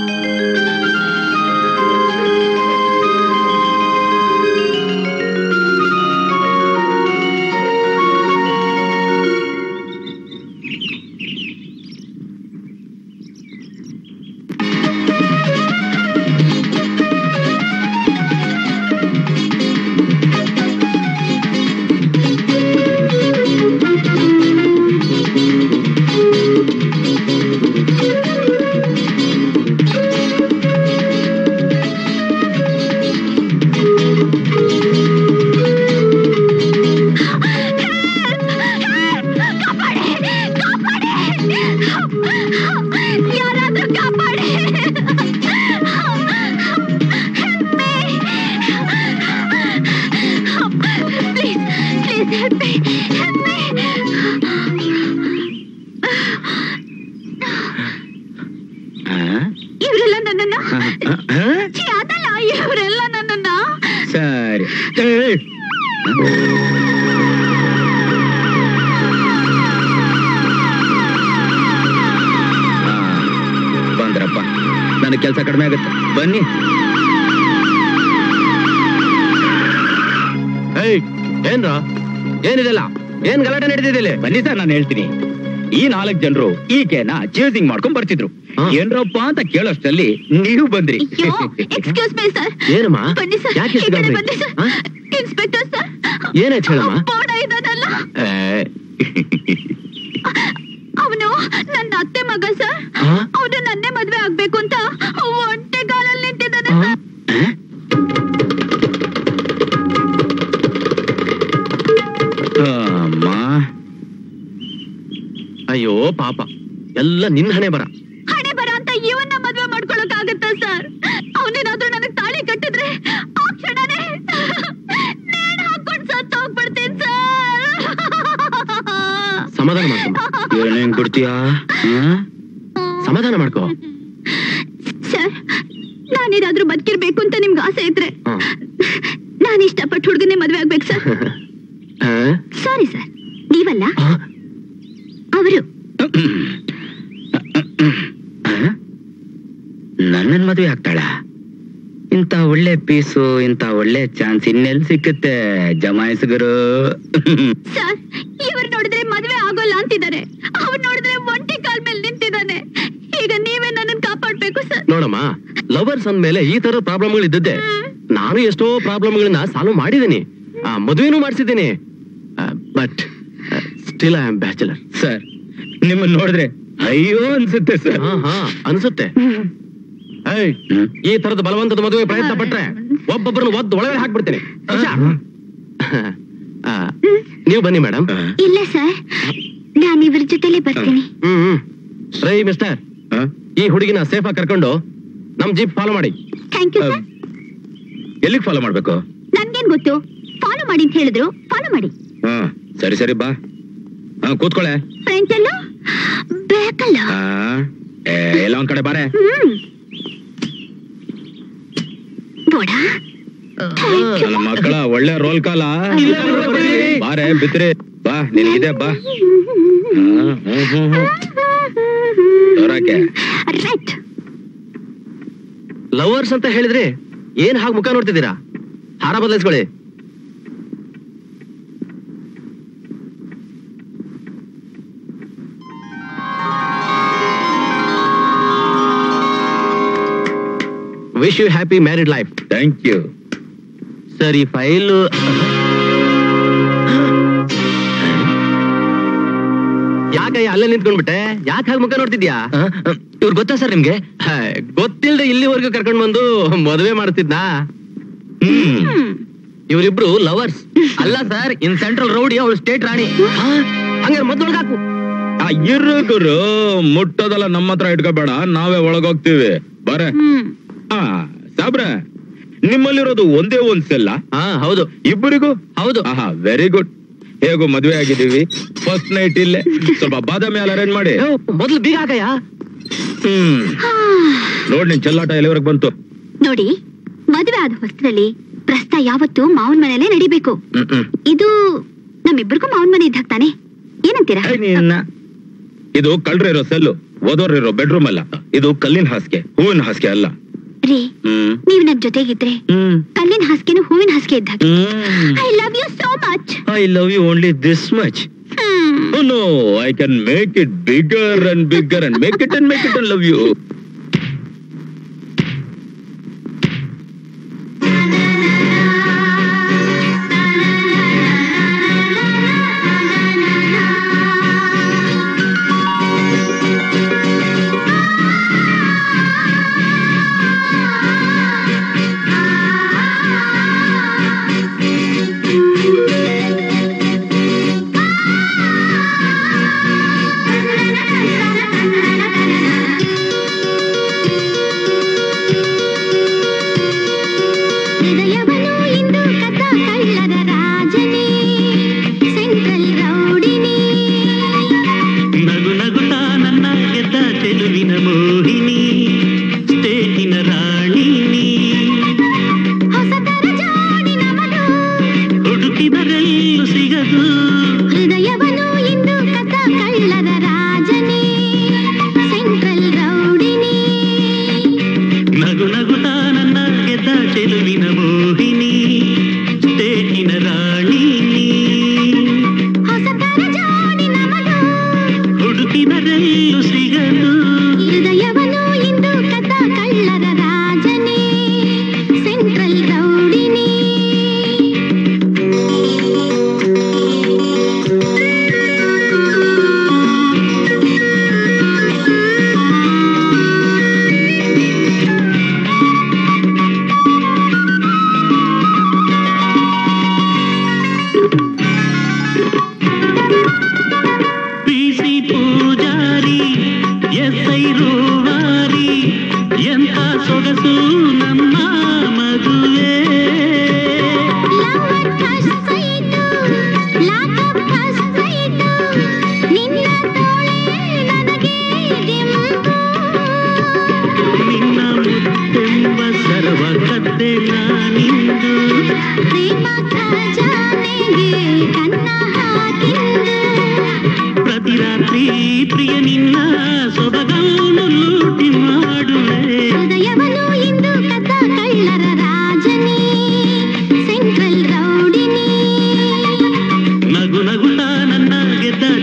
ಯಾರಾದ್ರೂ ಕಾಪಾಡಿ. Please please help me, help me. ನನಗೆ ಕೆಲಸ ಕಡಿಮೆ ಆಗುತ್ತೆ. ಬನ್ನಿ. ಏನ್ರ ಏನಿದೆಲ್ಲ ಏನ್ ಗಲಾಟೆ ನಡೀತಿದೆ? ಬನ್ನಿ ಸರ್, ನಾನು ಹೇಳ್ತೀನಿ. ಈ ನಾಲ್ಕು ಜನರು ಈಕೆನ ಚೇಸಿಂಗ್ ಮಾಡ್ಕೊಂಡ್ ಬರ್ತಿದ್ರು. ಏನ್ರಪ್ಪ ಅಂತ ಕೇಳೋಷ್ಟರಲ್ಲಿ ನೀವು ಬಂದ್ರಿ. Excuse me sir. ಏನಮ್ಮ? ಬನ್ನಿ ಸರ್. ಯಾಕೆ ಇಷ್ಟು ಗಾಬರಿ? ಬನ್ನಿ ಸರ್. Inspector sir. ಏನಾಯ್ತು ಹೇಳಮ್ಮ? ಬೋಡ ಇದ್ದಾನಲ್ಲ, ಅವನು ನನ್ನ ಅತ್ತೆ ಮಗ ಸರ್. ಅವನು ನನ್ನೇ ಮದ್ವೆ ಆಗ್ಬೇಕು ಅಂತ ಒಂಟೆ ಕಾಲಲ್ಲಿ ನಿಂತಿದ್ದಾನೆ ಸರ್. ಅಮ್ಮ, ಅಯ್ಯೋ ಪಾಪ, ಎಲ್ಲ ನಿನ್ನ ಹಣೆ ಬರ. ಹಣೆ ಬರ ಅಂತ ಇವನ್ನ ಮದ್ವೆ ಮಾಡ್ಕೊಳಕ್ ಆಗತ್ತಾ ಸರ್? ಅವನೇನಾದ್ರೂ ನನಗ್ ತಾಳಿ ಕಟ್ಟಿದ್ರೆ ಆ ಕ್ಷಣನೇ ನೇಣು ಹಾಕೊಂಡ್ ಸತ್ತು ಹೋಗ್ಬಿಡ್ತೀನಿ ಸರ್. ಸಮಾಧಾನ ಮಾಡ್ಕೊ. ಏನೇನ್ ಕೊಡ್ತೀಯಾ? ಸಮಾಧಾನ ಮಾಡ್ಕೋ ಸರ್. ನಾನೇನಾದ್ರೂ ಬದುಕಿರ್ಬೇಕು ಅಂತ ನಿಮ್ಗೆ ಆಸೆ ಇದ್ರೆ ನಾನು ಇಷ್ಟಪಟ್ಟು ಹುಡುಗನೇ ಮದ್ವೆ ಆಗ್ಬೇಕು ಸರ್. ಸಾರಿ ಸರ್, ನೀವಲ್ಲ ಅವರು. ನನ್ನನ್ ಮದ್ವೆ ಆಗ್ತಾಳ? ಇಂತ ಒಳ್ಳೆ ಪೀಸು, ಇಂತ ಒಳ್ಳೆ ಚಾನ್ಸ್ ಇನ್ನೆಲ್ ಸಿಕ್ಕತ್ತೆ ಜಮಾಯಿಸ್ಗರು? ಸರ್, ಇವ್ರು ನೋಡಿದ್ರೆ ಮದ್ವೆ ಆಗೋಲ್ಲ ಅಂತಿದ್ದಾರೆ, ಅವ್ರು ನೋಡಿದ್ರೆ ಒಂಟಿ ಕಾಲ್ ಮೇಲೆ ನಿಂತಿದ್ದಾನೆ. ಈಗ ನೀವೇ ನನ್ನನ್ನು ಕಾಪಾಡ್ಬೇಕು ಸರ್. ನೋಡಮ್ಮ, ಲವರ್ಸ್ ಅಂದ್ಮೇಲೆ ಈ ತರ ಪ್ರಾಬ್ಲಮ್ಗಳು ಇದ್ದದ್ದೆ. ನಾನು ಎಷ್ಟೋ ಪ್ರಾಬ್ಲಮ್ಗಳನ್ನ ಸಾಲ್ವ್ ಮಾಡಿದ್ದೀನಿ, ಮದುವೆನೂ ಮಾಡಿಸಿದ್ದೀನಿ. But still I am bachelor. Sir, ನಿಮ್ಮನ್ನ ನೋಡಿದ್ರೆ ಅಯ್ಯೋ ಅನ್ಸುತ್ತೆ ಸರ್. ಅನ್ಸುತ್ತೆ. ಈ ತರದ ಬಲವಂತದ ಮದುವೆ ಪ್ರಯತ್ನ ಪಟ್ರೆ ಒಬ್ಬೊಬ್ಬರನ್ನು ಒದ್ದು ಒಳಗಡೆ ಹಾಕ್ಬಿಡ್ತೀನಿ. ನೀವು ಬನ್ನಿ ಮೇಡಮ್. ಇಲ್ಲ ಸರ್, ನಾನು ಇವ್ರ ಜೊತೆಲೆ ಬರ್ತೀನಿ. ಹ್ಮ್ ರೈ ಮಿಸ್ಟರ್, ಈ ಹುಡುಗಿನ ಸೇಫ್ ಆಗಿ ಕರ್ಕೊಂಡು ನಮ್ ಜೀಪ್ ಫಾಲೋ ಮಾಡಿ. Thank you sir. ಎಲ್ಲಿಗೆ ಫಾಲೋ ಮಾಡ್ಬೇಕು? ನನ್ಗೇನ್ ಗೊತ್ತು, ಫಾಲೋ ಮಾಡಿ ಅಂತ ಹೇಳಿದ್ರು, ಫಾಲೋ ಮಾಡಿ. ಹಾ ಸರಿ ಸರಿ, ಬಾ. ಹಾ ಕೂತ್ಕೊಳ್ಳೆ. ಫ್ರೆಂಚ್ ಅಲ್ಲ, ಬೇಕಲ್ಲ. ಎಲ್ಲ ಒಂದ್ ಕಡೆ ಬಾರೆ. ಹ್ಮ್ ಬೋಡ. ನನ್ನ ಮಕ್ಕಳ ಒಳ್ಳೆ ರೋಲ್ ಕಾಲ. ಬಾರೆ ಬಿತ್ರಿ, ಬಾ ನಿನಗಿದೆ, ಬಾ. ರೈಟ್. ಲವರ್ಸ್ ಅಂತ ಹೇಳಿದ್ರೆ ಏನ್ ಹಾಗೆ ಮುಖ ನೋಡ್ತಿದ್ದೀರಾ? ಹಾರ ಬದಲಿಸ್ಕೊಳ್ಳಿ. Wish you happy married life. Thank you sir. ಈ ಫೈಲ್ ಯಾಕಯ್ಯ ಅಲ್ಲೇ ನಿಂತ್ಕೊಂಡ್ಬಿಟ್ಟೆ? ಯಾಕೆ ಹಾಗೆ ಮುಖ ನೋಡ್ತಿದ್ಯಾ? ಇವ್ರು ಗೊತ್ತಾ ಸರ್ ನಿಮ್ಗೆ? ಗೊತ್ತಿಲ್ದೆ ಇಲ್ಲಿವರೆಗೂ ಕರ್ಕೊಂಡ್ ಬಂದು ಮದುವೆ ಮಾಡ್ತಿದ್ನಾ? ಹ್ಮ್ ಇವರಿಬ್ರು ಲವರ್ಸ್ ಅಲ್ಲ ಸರ್. ಇನ್ ಸೆಂಟ್ರಲ್ ರೌಡಿ, ಅವಳು ಸ್ಟೇಟ್ ರಾಣಿ. ಹಂಗಾರೆ ಮೊದ್ಲೊಳಗೆ ಹಾಕು. ಇರುಗುರು ಮುಟ್ಟೋದಲ್ಲ, ನಮ್ಮ ಹತ್ರ ಇಟ್ಕೋಬೇಡ, ನಾವೇ ಒಳಗೋಗ್ತೀವಿ. ಬಾರೆ. ಹಾ ಸಾಬ್ರ, ನಿಮ್ಮಲ್ಲಿರೋದು ಒಂದೇ ಒಂದ್ ಸೆಲ್ಲ? ಹಾ ಹೌದು. ಇಬ್ಬರಿಗೂ? ಹೌದು. ಆಹಾ, ವೆರಿ ಗುಡ್. ಹೇಗೋ ಮದ್ವೆ ಆಗಿದ್ದೀವಿ, ಫಸ್ಟ್ ನೈಟ್ ಇಲ್ಲೇ ಸ್ವಲ್ಪ ಬಾದಾಮಿ ಹಾಲು ಅರೇಂಜ್ ಮಾಡಿ. ಮೊದ್ಲು ಬೀಗ ಹಾಕಯ್ಯ. ಹ್ಮ್ ನೋಡ್ ನಿನ್ ಚೆಲ್ಲಾಟ ಎಲ್ಲಿವರೆಗೆ ಬಂತು ನೋಡಿ. ಮದುವೆ ಆದ ಹೊಸದಲ್ಲಿ ಪ್ರಸ್ತ ಯಾವತ್ತು ಮಾವನ್ ಮನೆಯಲ್ಲೇ ನಡಿಬೇಕು. ಇದು ನಮ್ಮಿಬ್ಬರಿಗೂ ಮಾವನ್ ಮನೆ ಇದ್ದಾಗ ತಾನೆ, ಏನಂತೀರಾ? ಇದು ಕಳ್ರಿರೋ ಸೆಲ್ಲು, ಓದೋರಿರೋ ಬೆಡ್ರೂಮ್ ಅಲ್ಲ. ಇದು ಕಲ್ಲಿನ ಹಾಸಿಗೆ, ಹೂವಿನ ಹಾಸಿಗೆ ಅಲ್ಲ ರೀ. ನೀವ್ ನನ್ ಜೊತೆಗಿದ್ರೆ ಕಲ್ಲಿನ ಹಾಸಿಗೆನು ಹೂವಿನ ಹಾಸಿಗೆ ಇದ್ದಾಗ. I love you so much. I love you only this much. Oh no, I can make it bigger and bigger and make it and make it and love you.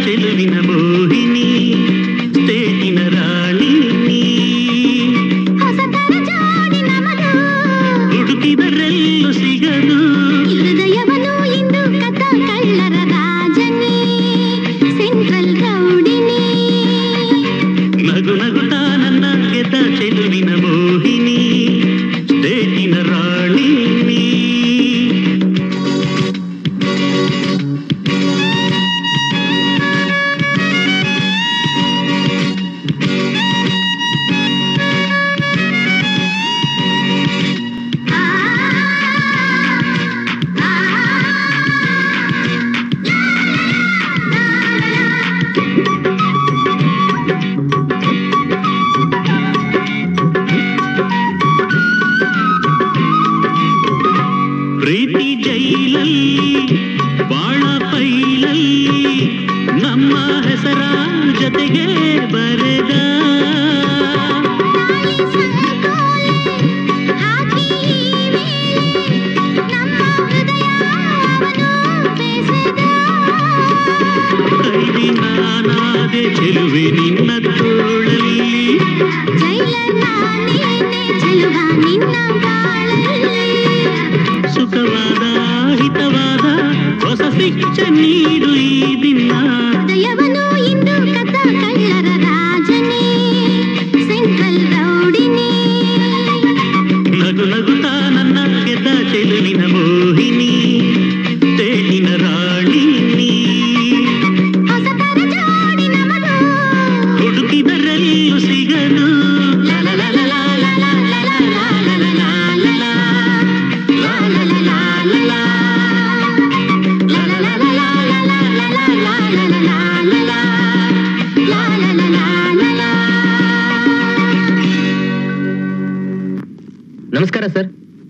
ಚೆಲುವಿನ ಮೋಹಿನಿ ತೇಟಿನ ರಾಣಿ ಹುಡುಕಿದರೆಲ್ಲೂ ಸಿಗದು ಹೃದಯವನು ಇಂದು ಕಥ ಕಳ್ಳರ ರಾಜನಿ ಸೆಂಟ್ರಲ್ ರೌಡಿನಿ ನಗು ನಗುತ್ತಾ ನನ್ನ ಗೆದ್ದ ಚೆಲುವಿನ ಮೋಹಿನಿ ತೇಟಿನ ರಾಣಿ ಪ್ರೀತಿ ಜೈಲಲ್ಲಿ ಬಾಳ ಪೈಲಲ್ಲಿ ನಮ್ಮ ಹೆಸರ ಜೊತೆಗೆ ಬರೆದ ಕೈದಿ ನಾನಾದೆ ಚೆಲುವೆ ನಿನ್ನ ತೋಳಲ್ಲಿ ಸುಖವಾದ ಹಿತವಾದ ಹೊಸ ಶಿಕ್ಷೆ ನೀಡು ಈ ದಿನ ಹೃದಯವನು ಇಂದು ಕಥ ಕಳ್ಳರ ರಾಜನಿ ಸೆಂಟ್ರಲ್ ರೌಡಿನಿ ನಗು ನಗುತ್ತಾ ನನ್ನ ಗೆದ್ದ ಚೆಲುವಿನ ಮೋಹಿನಿ ತೇಟಿನ ರಾಣಿ ಹೊಸತರ ಜೋಡಿ ನಮದು ಹುಡುಕಿದರೆಲ್ಲೂ ಸಿಗನು ನಮಸ್ಕಾರ sir.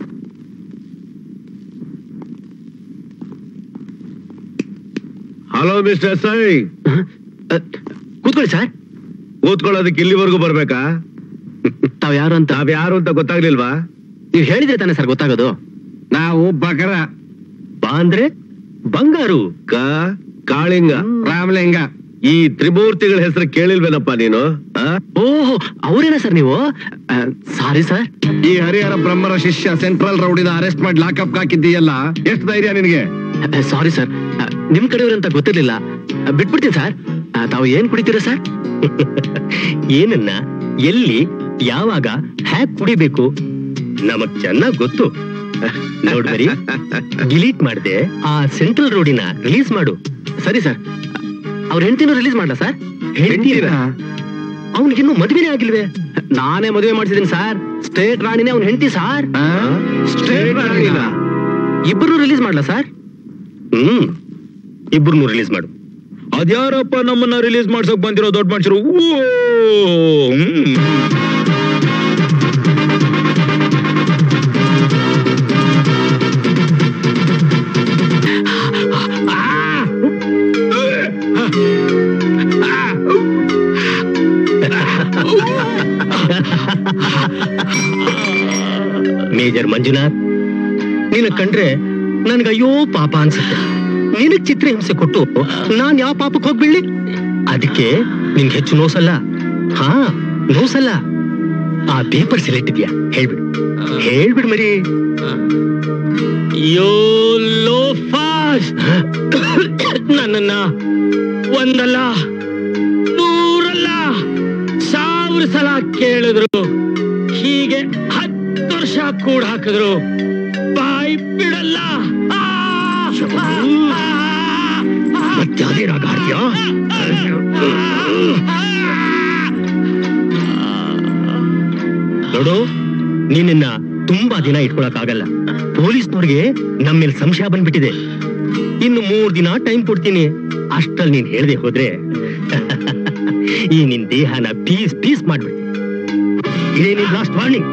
Hello mister S I. ಕೂತ್ಕೊಳ್ಳಿ ಸರ್. ಕೂತ್ಕೊಳ್ಳೋದಕ್ಕೆ ಇಲ್ಲಿವರೆಗೂ ಬರ್ಬೇಕಾ? ತಾವ್ ಯಾರು ಅಂತ ನಾವ್ ಯಾರು ಅಂತ ಗೊತ್ತಾಗ್ಲಿಲ್ವಾ? ನೀವು ಹೇಳಿದ್ರೆ ತಾನೇ ಸರ್ ಗೊತ್ತಾಗೋದು. ನಾವು ಬಕರ, ಬಾ ಅಂದ್ರೆ ಬಂಗಾರು, ಕ ಕಾಳಿಂಗ, ರಾಮಲಿಂಗ. ಈ ತ್ರಿಮೂರ್ತಿಗಳ ಹೆಸರು ಕೇಳಿಲ್ವೇನಪ್ಪ ನೀನು? ಓಹೋ ಅವರೇನಾ ಸರ್ ನೀವು? Sorry sir. ಈ ಹರಿಹರ ಬ್ರಹ್ಮರ ಶಿಷ್ಯ ಸೆಂಟ್ರಲ್ ರೌಡಿನ ಅರೆಸ್ಟ್ ಮಾಡಿ ಲಾಕಪ್ ಹಾಕಿದ್ದೀಯಲ್ಲ, ಎಷ್ಟು ಧೈರ್ಯ ನಿನಗೆ? ಸಾರಿ ಸರ್, ನಿಮ್ ಕಡೆಯವ್ರಂತ ಗೊತ್ತಿರ್ಲಿಲ್ಲ. ಬಿಟ್ಬಿಡ್ತೀನಿ ಸರ್. ತಾವು ಏನ್ ಕುಡಿತೀರಾ ಸರ್? ಏನನ್ನ, ಎಲ್ಲಿ, ಯಾವಾಗ, ಹ್ಯಾಕ್ ಕುಡಿಬೇಕು ನಮಗ್ ಚೆನ್ನಾಗ್ ಗೊತ್ತು. ನೋಡ್ಬರಿ, ಡಿಲೀಟ್ ಮಾಡ್ದೆ ಆ ಸೆಂಟ್ರಲ್ ರೋಡಿನ ರಿಲೀಸ್ ಮಾಡು. ಸರಿ ಸರ್. ಅವ್ರ ಹೆಂಡತಿನೂ ರಿಲೀಸ್ ಮಾಡ್ಲಾ ಸರ್? ಹೆಂಡತಿನ? ಅವ್ನಿಗಿನ್ನೂ ಮದುವೆನೇ ಆಗಿಲ್ವೇ? ನಾನೇ ಮದುವೆ ಮಾಡಿಸಿದೀನಿ ಸರ್. ಸ್ಟೇಟ್ ರಾಣಿನೇ ಅವ್ನ ಹೆಂಡತಿ ಸರ್. ಸ್ಟೇಟ್ ರಾಣಿನ? ಇಬ್ಬರು ರಿಲೀಸ್ ಮಾಡ್ಲಾ ಸರ್? ಹ್ಮ್, ಇಬ್ಬರನ್ನು ರಿಲೀಸ್ ಮಾಡು. ಅದ್ಯಾರಪ್ಪ ನಮ್ಮನ್ನ ರಿಲೀಸ್ ಮಾಡ್ಸಕ್ ಬಂದಿರೋ ದೊಡ್ಡ ಮನುಷ್ಯರು? ಮೇಜರ್ ಮಂಜುನಾಥ್, ನಿನ್ನ ಕಂಡ್ರೆ ನನ್ಗೆ ಅಯ್ಯೋ ಪಾಪ ಅನ್ಸುತ್ತೆ. ನಿನಗ್ ಚಿತ್ರ ಹಿಂಸೆ ಕೊಟ್ಟು ನಾನ್ ಯಾವ ಪಾಪಕ್ಕೆ ಹೋಗ್ಬಿಡ್ಲಿ? ಅದಕ್ಕೆ ನಿನ್ಗೆ ಹೆಚ್ಚು ನೋಸಲ್ಲ. ಹಾ, ನೋಸಲ್ಲ. ಆ ಪೇಪರ್ ಸೆಲೆಕ್ಟ್ ಇದೆಯಾ? ಹೇಳ್ಬಿಡು, ಹೇಳ್ಬಿಡು ಮರಿ. ಯೋ ಲೋಫಾಸ್, ನನ್ನನ್ನ ಒಂದಲ್ಲ ನೂರಲ್ಲ ಸಾವಿರ ಸಲ ಕೇಳಿದ್ರು, ಹೀಗೆ ಹತ್ತು ವರ್ಷ ಕೂಡ ಹಾಕಿದ್ರು ಬಾಯಿ ಬಿಡಲ್ಲ. ಮತ್ಯಾದೇ ರಾಗ ಹಾಡ್ತೀಯಾ? ನೋಡು, ನೀನನ್ನ ತುಂಬಾ ದಿನ ಇಟ್ಕೊಳಕ್ ಆಗಲ್ಲ. ಪೊಲೀಸ್ನವ್ರಿಗೆ ನಮ್ಮ ಮೇಲೆ ಸಂಶಯ ಬಂದ್ಬಿಟ್ಟಿದೆ. ಇನ್ನು ಮೂರ್ ದಿನ ಟೈಮ್ ಕೊಡ್ತೀನಿ. ಅಷ್ಟ್ರಲ್ಲಿ ನೀನ್ ಹೇಳ್ದೆ ಹೋದ್ರೆ ಈ ನಿನ್ ದೇಹನ ಪೀಸ್ ಪೀಸ್ ಮಾಡ್ಬಿಡ್ತೀನಿ. ಇದೇ ನಿನ್ ಲಾಸ್ಟ್ ವಾರ್ನಿಂಗ್.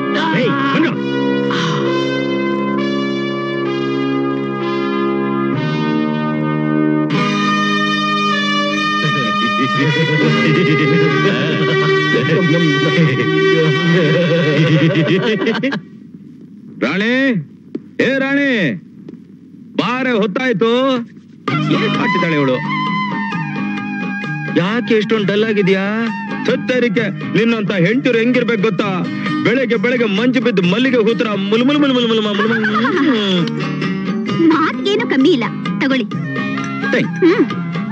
ರಾಣಿ, ಏ ರಾಣಿ, ಬಾರೆ ಹೊತ್ತಾಯ್ತು. ಏನ್ ಮಾಡ್ತಿದ್ದಾಳೆ ಇವಳು? ಯಾಕೆ ಎಷ್ಟೊಂದು ಡಲ್ ಆಗಿದ್ಯಾ? ಸತ್ತರಿಕೆ ನಿನ್ನಂತ ಹೆಂಡತಿರು ಹೆಂಗಿರ್ಬೇಕು ಗೊತ್ತಾ? ಬೆಳಗ್ಗೆ ಬೆಳಗ್ಗೆ ಮಂಜು ಬಿದ್ದು ಮಲ್ಲಿಗೆ ಹೂತರ ಮುಲ್ ಮುಲ್ ಮುಲ್ ಮುಲ್ ಮುಲ್ ಮುಲ್ ಮುಲ್ ಮಾತಿಗೇನು ಕಮ್ಮಿ ಇಲ್ಲ, ತಗೊಳ್ಳಿ. ಹ್ಮ್.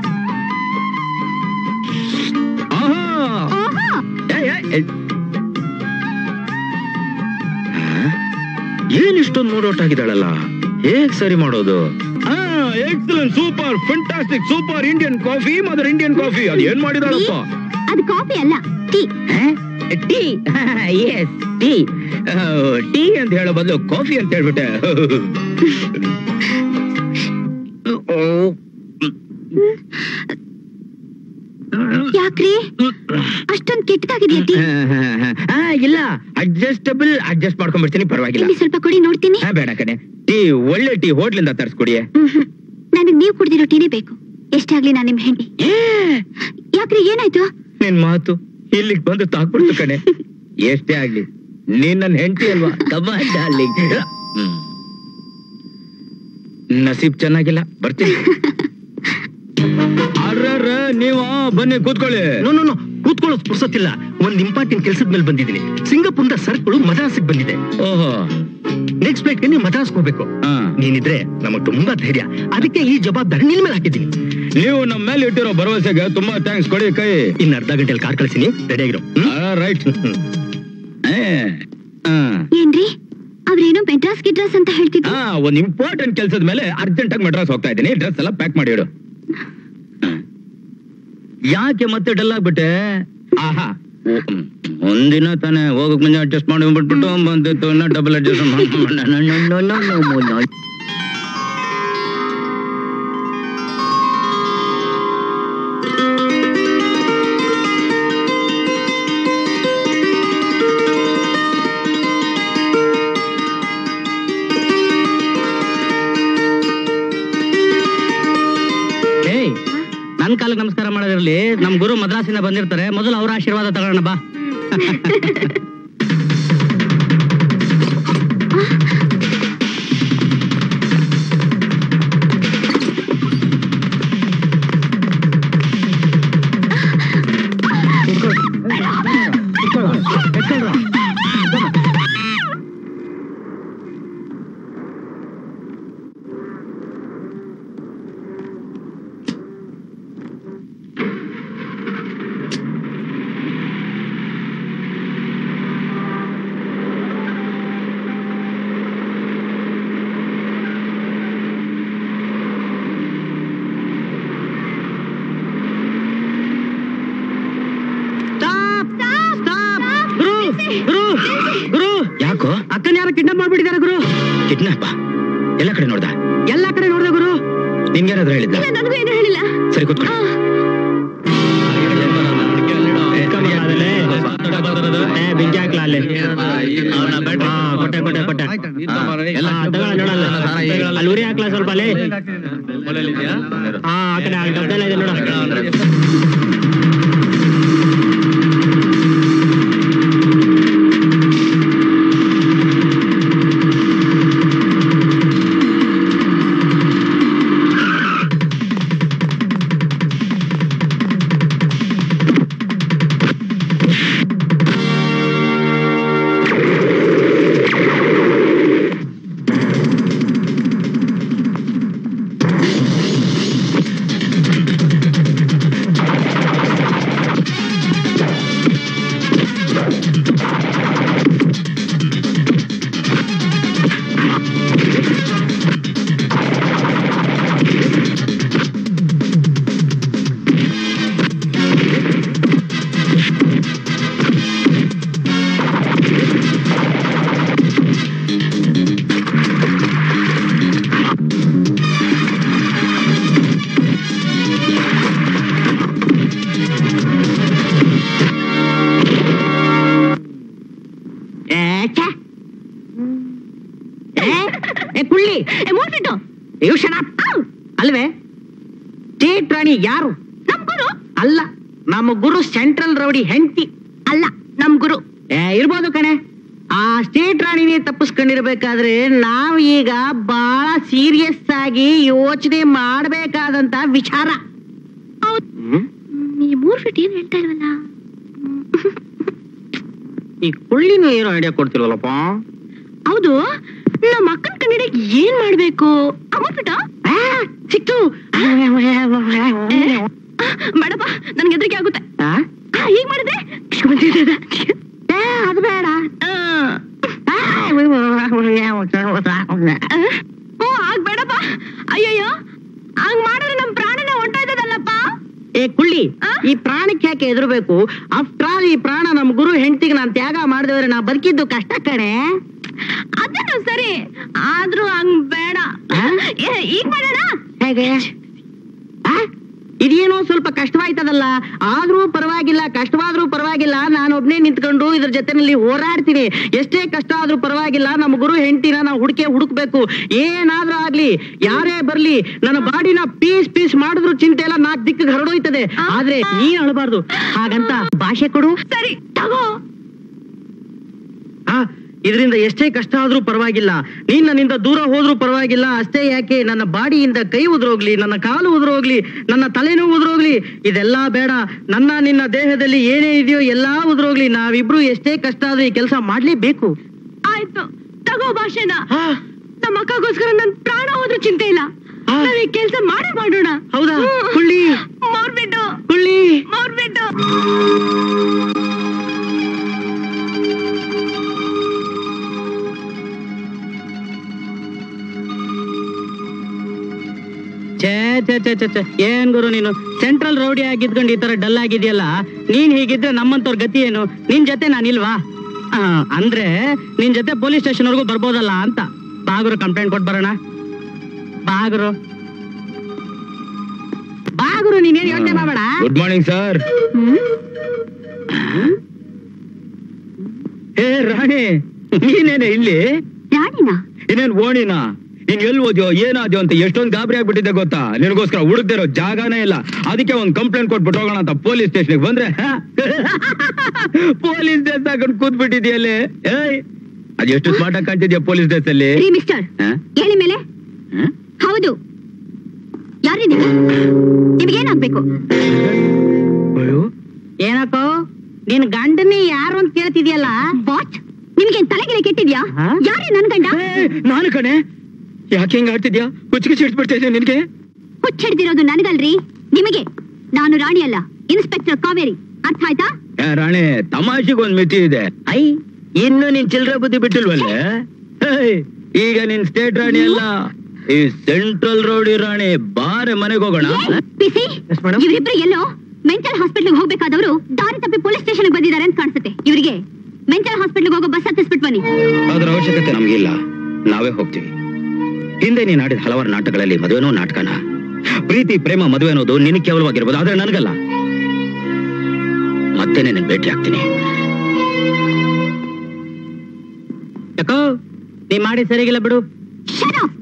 ಆಹಾ. ಏ, ಏ, ಏ. ಏನ್ ಇಷ್ಟೊಂದು ನೋಡೋಟ್ ಆಗಿದ್ದಾಳಲ್ಲ, ಹೇಗ್ ಸರಿ ಮಾಡೋದು? Excellent, super, fantastic, super Indian coffee, mother Indian coffee. ಅದು ಏನ್ ಮಾಡಿದಾಳಪ್ಪ? ಅದು ಕಾಫಿ ಅಲ್ಲ, tea. Tea? Yes, tea. Tea ಅಂತ ಹೇಳೋ ಬದಲು ಕಾಫಿ ಅಂತ ಹೇಳ್ಬಿಟ್ಟೆ. ಯಾಕ್ರಿ ಅಷ್ಟೊಂದು ಕೆಟ್ಟದಾಗಿದೆಯಾ ಟೀ? ಇಲ್ಲ, ಅಡ್ಜಸ್ಟಬಲ್, ಅಡ್ಜಸ್ಟ್ ಮಾಡ್ಕೊಂಡ್ಬಿಡ್ತೀನಿ, ಪರವಾಗಿಲ್ಲ. ಸ್ವಲ್ಪ ಕೊಡಿ ನೋಡ್ತೀನಿ. ಬೇಡ ಕಣೆ, ಟೀ ಒಳ್ಳೆ ಟೀ ಹೋಟ್ಲಿಂದ ತರಿಸ್ಕೊಡಿ. ನನಗೆ ನೀವು ಕುಡ್ದಿರೋ ಟೀನೇ ಬೇಕು, ಎಷ್ಟೇ ಆಗ್ಲಿ ನಾನು ನಿಮ್ ಹೆಂಡತಿ. ಯಾಕ್ರಿ ಏನಾಯ್ತು? ನಿನ್ ಮಾತು ಇಲ್ಲಿಗೆ ಬಂದು ತಾಕ್ಬಿಡ್ತು ಕಣೆ. ಎಷ್ಟೇ ಆಗ್ಲಿ ನೀನ್ ನನ್ನ ಹೆಂಡತಿ ಅಲ್ವಾ? ನಸೀಬ್ ಚೆನ್ನಾಗಿಲ್ಲ, ಬರ್ತೀನಿ. ಅರ್ರ ನೀವ ಬನ್ನಿ ಕೂತ್ಕೊಳ್ಳಿ. ನೋ ನೋ ನೋ ಕೂತ್ಕೊಳ್ಳೋ ಪುರ್ಸೊತ್ತಿಲ್ಲ. ಒಂದ್ ಇಂಪಾರ್ಟೆಂಟ್ ಕೆಲ್ಸದ ಮೇಲೆ ಬಂದಿದ್ದೀನಿ. ಸಿಂಗಾಪುರದ ಸರ್ಕಳು ಮದ್ರಾಸಿಗೆ ಬಂದಿದೆ. ಓಹೋ, ನೆಕ್ಸ್ಟ್ ಫ್ಲೈಟ್ ನೀವು ಮದ್ರಾಸ್ ಹೋಗ್ಬೇಕು. ನೀನಿದ್ರೆ ನಮಗ್ ತುಂಬಾ ಧೈರ್ಯ, ಅದಕ್ಕೆ ಈ ಜವಾಬ್ದಾರಿ ನಿನ್ ಮೇಲೆ ಹಾಕಿದ್ದೀನಿ. ನೀವು ನಮ್ಮ ಮೇಲೆ ಇಟ್ಟಿರೋ ಭರವಸೆಗೆ ತುಂಬಾ ಥ್ಯಾಂಕ್ಸ್. ಕೊಡಿ ಕೈ. ಇನ್ ಅರ್ಧ ಗಂಟೆಯಲ್ಲಿ ಕಾರ್ ಕಳಿಸ್ತೀನಿ, ರೆಡಿ ಆಗಿರೋ. ರೈಟ್. ಏನ್ರಿ ಅವ್ರೇನೋ ಮೆಡ್ರಾಸ್ ಗಿಡ್ರಾಸ್ ಅಂತ ಹೇಳ್ತಿದ್ರು. ಒಂದ್ ಇಂಪಾರ್ಟೆಂಟ್ ಕೆಲ್ಸದ ಮೇಲೆ ಅರ್ಜೆಂಟ್ ಆಗಿ ಮೆಡ್ರಾಸ್ ಹೋಗ್ತಾ ಇದ್ದೀನಿ. ಡ್ರೆಸ್ ಎಲ್ಲ ಪ್ಯಾಕ್ ಮಾಡಿ ಇಡು. ಯಾಕೆ ಮತ್ತೆ ಡಲ್ ಆಗ್ಬಿಟ್ಟೆ? ಆಹಾ, ಒಂದಿನ ತಾನೇ ಹೋಗಕ್ ಮುಂಚೆ ಅಡ್ಜಸ್ಟ್ ಮಾಡಿ ಬಿಟ್ಬಿಟ್ಟು ಬಂದಿತ್ತು, ಡಬಲ್ ಅಡ್ಜಸ್ಟ್ ಮಾಡಿ. ನನ್ ಕಾಲಕ್ಕೆ ನಮಸ್ಕಾರ ಮಾಡೋದಿರ್ಲಿ, ನಮ್ ಗುರು ಮದ್ರಾಸಿಂದ ಬಂದಿರ್ತಾರೆ, ಮೊದಲು ಅವರ ಆಶೀರ್ವಾದ ತಗೊಳ್ಳೋಣ ಬಾ. ಯಾಕೋ? ಅಕ್ಕನ ಯಾರು ಕಿಡ್ನಾಪ್ ಮಾಡ್ಬಿಟ್ಟಿದ್ದಾರೆ ಗುರು. ಕಿಡ್ನಾಪ್? ಎಲ್ಲ ಕಡೆ ನೋಡ್ದ? ಎಲ್ಲಾ ಕಡೆ ನೋಡ್ದೆ ಗುರು. ನಿನ್ಗೇನಾದ್ರು ಹೇಳಿದ್ದ? ನನಗೂ ಏನು ಹೇಳಿಲ್ಲ. ಸರಿ ಕೂತ್ಕೊಳ್ಳಿ. ಬೆಂಕಿ ಹಾಕ್ಲಾ ಅಲ್ಲಿ? ಕೊಟ್ಟೆ ಕೊಟ್ಟೆ ಕೊಟ್ಟೆ ಅಲ್ಲಿ ಉರಿ ಹಾಕ್ಲಾ ಸ್ವಲ್ಪ ಅಲ್ಲಿ? ಹಾ ಆ ಕಡೆ ಡಬ್ಬೆಲ್ಲ ಇದೆ ನೋಡ. ಅಲ್ವೇ ಸ್ಟೇಟ್ ರಾಣಿ ಯಾರು? ನಮ್ ಗುರು ಅಲ್ಲ, ನಮ್ಮ ಗುರು ಸೆಂಟ್ರಲ್ ರೌಡಿ ಹೆಂಡತಿ ಅಲ್ಲ, ನಮ್ ಗುರು. ಇರ್ಬೋದು ಕಣೆ. ಆ ಸ್ಟೇಟ್ ರಾಣಿನೇ ತಪ್ಪಿಸ್ಕೊಂಡಿರ್ಬೇಕಾದ್ರೆ ನಾವ್ ಈಗ ಬಹಳ ಸೀರಿಯಸ್ ಆಗಿ ಯೋಚನೆ ಮಾಡ್ಬೇಕಾದಂತ ವಿಚಾರ. ನೀ ಮೂರ್ ಫೀಟ್ ಏನ್ ಹೇಳ್ತಾ ಇಲ್ವಲ್ಲ? ಈ ಕುಳ್ಳಿನ ಏನೋ ಐಡಿಯಾ ಕೊಡ್ತಿಲ್ವಲ್ಲಪ್ಪ. ಹೌದು, ನಮ್ಮ ಅಕ್ಕನ ಕನ್ನಡಕ್ಕೆ ಏನ್ ಮಾಡ್ಬೇಕು? ಮೂರ್ ಫೀಟ ಸಿಕ್ತು. ಬೇಡಪ್ಪ, ನನ್ಗೆ ಹೆದರಿಕೆ ಆಗುತ್ತೆ. ಈಗ ಮಾಡಿದ್ರೆ ಅದು ಬೇಡ. ಓ ಆಗ್ಬೇಡಪ್ಪ. ಅಯ್ಯಯ್ಯೋ, ಹಂಗ್ ಮಾಡಿದ್ರೆ ನಮ್ ಪ್ರಾಣನ ಹೊಂಟೋಯ್ತದಲ್ಲಪ್ಪ. ಏ ಕುಳ್ಳಿ, ಈ ಪ್ರಾಣಕ್ಕೆ ಯಾಕೆ ಹೆದರ್ಬೇಕು? ಆಫ್ಟರ್ ಆಲ್ ಈ ಪ್ರಾಣ ನಮ್ ಗುರು ಹೆಂಡತಿಗೆ ನಾನ್ ತ್ಯಾಗ ಮಾಡಿದ್ರೆ ನಾ ಬದುಕಿದ್ದು ಕಷ್ಟ ಕಣೆ. ಅದನ್ನು ಸರಿ, ಆದ್ರೂ ಹಂಗ್ ಬೇಡ. ಈಗ ಮಾಡೋಣ. ಹೇಗೆ? ಇದೇನೋ ಸ್ವಲ್ಪ ಕಷ್ಟವಾಯ್ತದಲ್ಲ. ಆದ್ರೂ ಪರವಾಗಿಲ್ಲ, ಕಷ್ಟವಾದ್ರೂ ಪರವಾಗಿಲ್ಲ, ನಾನೊಬ್ನೇ ನಿಂತ್ಕೊಂಡು ಇದ್ರ ಜೊತೆನಲ್ಲಿ ಹೋರಾಡ್ತೀನಿ. ಎಷ್ಟೇ ಕಷ್ಟ ಆದ್ರೂ ಪರವಾಗಿಲ್ಲ, ನಮ್ಮ ಗುರು ಹೆಂಡತಿನ ನಾವು ಹುಡುಕೆ ಹುಡುಕ್ಬೇಕು. ಏನಾದ್ರೂ ಆಗ್ಲಿ, ಯಾರೇ ಬರ್ಲಿ, ನನ್ನ ಬಾಡಿನ ಪೀಸ್ ಪೀಸ್ ಮಾಡಿದ್ರು ಚಿಂತೆ ಎಲ್ಲ ನಾಲ್ಕು ದಿಕ್ಕಿಗೆ ಹರಡೋಯ್ತದೆ. ಆದ್ರೆ ನೀನ್ ಅಳಬಾರ್ದು. ಹಾಗಂತ ಭಾಷೆ ಕೊಡು. ಸರಿ ತಗೋ. ಆ ಇದರಿಂದ ಎಷ್ಟೇ ಕಷ್ಟ ಆದ್ರೂ ಪರವಾಗಿಲ್ಲ, ನೀನ್ ನನ್ನಿಂದ ದೂರ ಹೋದ್ರೂ ಪರವಾಗಿಲ್ಲ. ಅಷ್ಟೇ ಯಾಕೆ, ನನ್ನ ಬಾಡಿಯಿಂದ ಕೈ ಉದುರೋಗ್ಲಿ, ನನ್ನ ಕಾಲು ಉದುರೋಗ್ಲಿ, ನನ್ನ ತಲೆನೂ ಉದುರೋಗ್ಲಿ, ಇದೆಲ್ಲ ಬೇಡ. ನನ್ನ ನಿನ್ನ ದೇಹದಲ್ಲಿ ಏನೇ ಇದೆಯೋ ಎಲ್ಲಾ ಉದುರೋಗ್ಲಿ. ನಾವಿಬ್ರು ಎಷ್ಟೇ ಕಷ್ಟ ಆದ್ರೂ ಈ ಕೆಲಸ ಮಾಡ್ಲೇಬೇಕು. ಆಯ್ತು ತಗೋ ಭಾಷೆನ. ನಮ್ಮ ಅಕ್ಕಗೋಸ್ಕರ ನನ್ ಪ್ರಾಣ ಹೋದ್ರೂ ಚಿಂತೆ ಇಲ್ಲ. ನಾವ್ ಈ ಕೆಲ್ಸ ಮಾಡೇ ಮಾಡೋಣ. ಹೌದಾ? ಕುಳ್ಳಿ ಮಾಡ್ಬಿಟ್ಟು ಕುಳ್ಳಿ ಮಾಡ್ಬಿಟ್ಟು ಛೇ ಛೇ ಛೇ ಛೇ ಛೇ ಏನ್ ಗುರು ನೀನು ಸೆಂಟ್ರಲ್ ರೌಡಿ ಆಗಿದ್ಕೊಂಡು ಈ ತರ ಡಲ್ ಆಗಿದ್ಯಲ್ಲ. ನೀನ್ ಹೀಗಿದ್ರೆ ನಮ್ಮಂತವ್ರ ಗತಿ ಏನು? ನಿನ್ ಜೊತೆ ನಾನಿಲ್ವಾ? ಆ, ಅಂದ್ರೆ ನಿನ್ ಜೊತೆ ಪೊಲೀಸ್ ಸ್ಟೇಷನ್ ವರ್ಗೂ ಬರ್ಬೋದಲ್ಲ ಅಂತ. ಬಾಗುರು ಕಂಪ್ಲೇಂಟ್ ಕೊಟ್ ಬರೋಣ. ಬಾಗುರು ಬಾಗುರು ನೀನೇನ್ ಯೋಚನೆ ಮಾಡಬೇಡ. Good morning sir. ಹೇ ರಾಣಿ, ನೀನೇನೆ ಇಲ್ಲಿ? ರಾಣಿನಾ? ಇನ್ನೇನ್ ಓಣಿನಾ? ನೀನ್ ಎಲ್ಲಿ ಓದ್ಯೋ ಏನಾದ್ಯೋ ಅಂತ ಎಷ್ಟೊಂದು ಗಾಬರಿ ಆಗ್ಬಿಟ್ಟಿದ್ದೆ ಗೊತ್ತಾ? ನಿನಗೋಸ್ಕರ ಹುಡುಕ್ತಿರೋ ಜಾಗನೇ ಇಲ್ಲ. ಅದಕ್ಕೆ ಒಂದ್ ಕಂಪ್ಲೇಂಟ್ ಕೊಟ್ಬಿಟ್ಟು ಹೋಗೋಣ ಅಂತ ಪೊಲೀಸ್ ಸ್ಟೇಷನ್ಗೆ ಬಂದ್ರೆ ಪೊಲೀಸ್ ಡ್ರೆಸ್ ಹಾಕೊಂಡು ಕೂತ್ ಬಿಟ್ಟಿದ್ಯಲ್ಲಿ. ಏಯ್, ಅದ್ ಎಷ್ಟು ಸ್ಮಾರ್ಟ್ ಆಗಿ ಕಾಣ್ತಿದ್ಯಾ ಪೊಲೀಸ್ ಡ್ರೆಸ್ ಅಲ್ಲಿ. ರೀ ಮಿಸ್ಟರ್, ಹೇಳಿ ಮೇಲೆ. ಹೌದು, ಯಾರಿದ್ದೀವಿ? ನಿಮ್ಗೇನಾಗ್ಬೇಕು? ಏನಕ್ಕೋ ನಿನ್ ಗಂಡನಿ ಯಾರು ಅಂತ ಕೇಳ್ತಿದ್ಯಲ್ಲ? ವಾಟ್? ನಿಮ್ಗೇನ್ ತಲೆಗಿಲೆ ಕೆಟ್ಟಿದ್ಯಾ? ಯಾರೇ ನನ್ ಗಂಡ? ನಾನು ಕಣೆ. ಯಾಕೆ ಹಿಂಗ ಆಡ್ತಿದ್ಯಾ? ಕುಚ್ಚಿಗೆ ಇಡ್ಸ್ಬಿಡ್ತಾ ಇದ್ಯಾ ನಿನ್ಗೆ? ಹುಚ್ಚಿಡ್ದಿರೋದು ನನಗಲ್ರಿ, ನಿಮಗೆ. ನಾನು ರಾಣಿ ಅಲ್ಲ, ಇನ್ಸ್ಪೆಕ್ಟರ್ ಕಾವೇರಿ. ಅರ್ಥ ಆಯ್ತಾ? ರಾಣಿ, ತಮಾಷೆಗೆ ಒಂದ್ ಮಿತಿ ಇದೆ. ಐ ಇನ್ನು ನಿನ್ ಚಿಲ್ರೆ ಬುದ್ಧಿ ಬಿಟ್ಟಿಲ್ವಲ್ಲೇ? ಈಗ ನಿನ್ ಸ್ಟೇಟ್ ರಾಣಿ ಅಲ್ಲ, ಈ ಸೆಂಟ್ರಲ್ ರೌಡಿ ರಾಣಿ. ಬಾರೆ ಮನೆಗೆ ಹೋಗೋಣ. ಪಿಸಿ, ಇವರಿಬ್ರು ಎಲ್ಲೋ ಮೆಂಟಲ್ ಹಾಸ್ಪಿಟಲ್ ಹೋಗ್ಬೇಕಾದವರು ದಾರಿ ತಪ್ಪಿ ಪೊಲೀಸ್ ಸ್ಟೇಷನ್ ಬಂದಿದ್ದಾರೆ ಅಂತ ಕಾಣಿಸುತ್ತೆ. ಇವರಿಗೆ ಮೆಂಟಲ್ ಹಾಸ್ಪಿಟಲ್ ಹೋಗೋ ಬಸ್ ಹತ್ತಿಸ್ಬಿಟ್ಟು ಬನ್ನಿ. ಅದ್ರ ಅವಶ್ಯಕತೆ ನಮ್ಗಿಲ್ಲ, ನಾವೇ ಹೋಗ್ತೀವಿ. ಹಿಂದೆ ನೀನ್ ಆಡಿದ ಹಲವಾರು ನಾಟಕಗಳಲ್ಲಿ ಮದುವೆನೋ ನಾಟಕನ. ಪ್ರೀತಿ ಪ್ರೇಮ ಮದುವೆ ಅನ್ನೋದು ನಿನಗೆ ಕೇವಲವಾಗಿರ್ಬೋದು, ಆದ್ರೆ ನನಗಲ್ಲ. ಮತ್ತೇನೆ ನಿನ್ ಭೇಟಿ ಆಗ್ತೀನಿ. ಯಾಕೋ ನೀ ಮಾಡಿ ಸರಿಗಿಲ್ಲ ಬಿಡು. Shut up!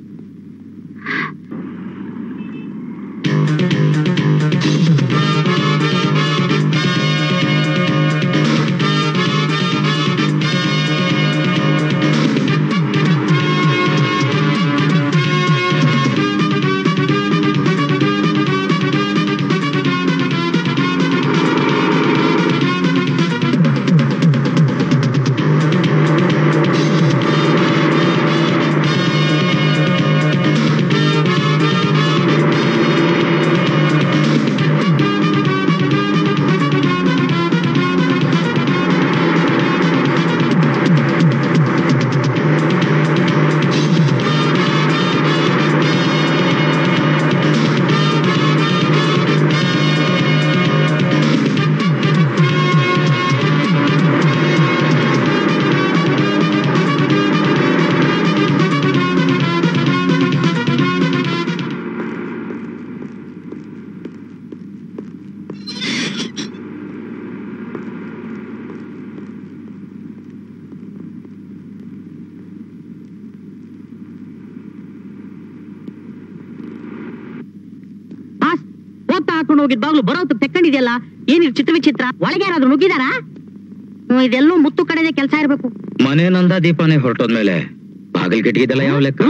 ಹಾಕೊಂಡು ಹೋಗಿದ್ ಬಾಗ್ಲು ಬರೋತ್ ತೆಕ್ಕೊಂಡಿದ್ಯಲ್ಲ, ಏನಿದ್ ಚಿತ್ರ ವಿಚಿತ್ರ? ಒಳಗೆ ಯಾರಾದ್ರೂ ನುಗ್ಗಿದಾರಾ? ಇದೆಲ್ಲೂ ಮುತ್ತು ಕಡೆದೆ ಕೆಲಸ ಇರ್ಬೇಕು. ಮನೆ ನಂದ ದೀಪನೇ ಹೊರಟೋದ್ಮೇಲೆ ಬಾಗಿಲ್ ಕಿಟಕಿದೆಲ್ಲ ಯಾವ ಲೆಕ್ಕ?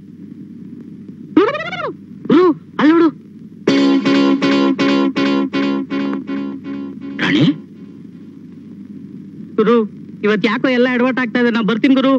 ಅಲ್ಲೋಡು, ಗುರು ಇವತ್ ಯಾಕೋ ಎಲ್ಲ ಎಡವಟ್ ಆಗ್ತಾ ಇದೆ, ನಾ ಬರ್ತೀನಿ ಗುರು.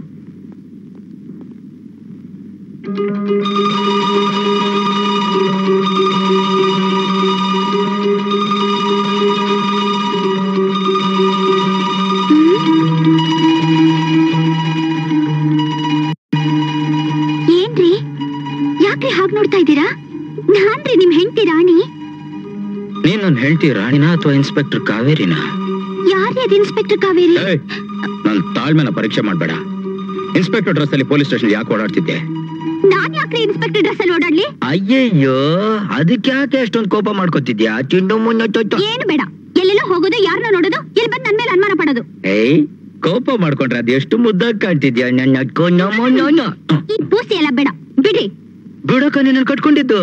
ಏನ್ರಿ ಯಾಕ್ರಿ ಹಾಗೆ ನೋಡ್ತಾ ಇದ್ದೀರಾ? ನಾನ್ರಿ ನಿಮ್ ಹೆಂಡತಿ ರಾಣಿ. ನೀನ್ ನನ್ ಹೇಳ್ತಿ ರಾಣಿನಾ ಅಥವಾ ಇನ್ಸ್ಪೆಕ್ಟರ್ ಕಾವೇರಿನಾ? ಯಾರೇ ಅದು ಇನ್ಸ್ಪೆಕ್ಟರ್ ಕಾವೇರಿ? ನನ್ ತಾಳ್ಮೆನ ಪರೀಕ್ಷೆ ಮಾಡ್ಬೇಡ. ಇನ್ಸ್ಪೆಕ್ಟರ್ ಡ್ರೆಸ್ ಅಲ್ಲಿ ಪೊಲೀಸ್ ಸ್ಟೇಷನ್ ಯಾಕೆ ಓಡಾಡ್ತಿದ್ದೆ? ನಾನ್ ಯಾಕ್ರಿ ಇನ್ಸ್ಪೆಕ್ಟರ್ ಡ್ರೆಸ್ ಅಲ್ಲಿ ಓಡಾಡ್ಲಿ? ಅಯ್ಯಯ್ಯೋ, ಅದಕ್ಕೆ ಯಾಕೆ ಅಷ್ಟೊಂದು ಕೋಪ ಮಾಡ್ಕೊತಿದ್ಯಾ? ಚಿಂಡು ಮುನ್ನ ಏನು ಬೇಡ, ಎಲ್ಲೆಲ್ಲ ಹೋಗೋದು, ಯಾರನ್ನ ನೋಡೋದು, ಇಲ್ಲಿ ಬಂದು ನನ್ ಮೇಲೆ ಅನುಮಾನ ಪಡೋದು. ಏಯ್, ಕೋಪ ಮಾಡ್ಕೊಂಡ್ರೆ ಅದ್ ಎಷ್ಟು ಮುದ್ದಾಗಿ ಕಾಣ್ತಿದ್ಯಾ ನನ್ನ. ಈ ಪೂಸಿ ಎಲ್ಲ ಬೇಡ ಬಿಡಿ. ಬಿಡಕ ನೀನು ಕಟ್ಕೊಂಡಿದ್ದು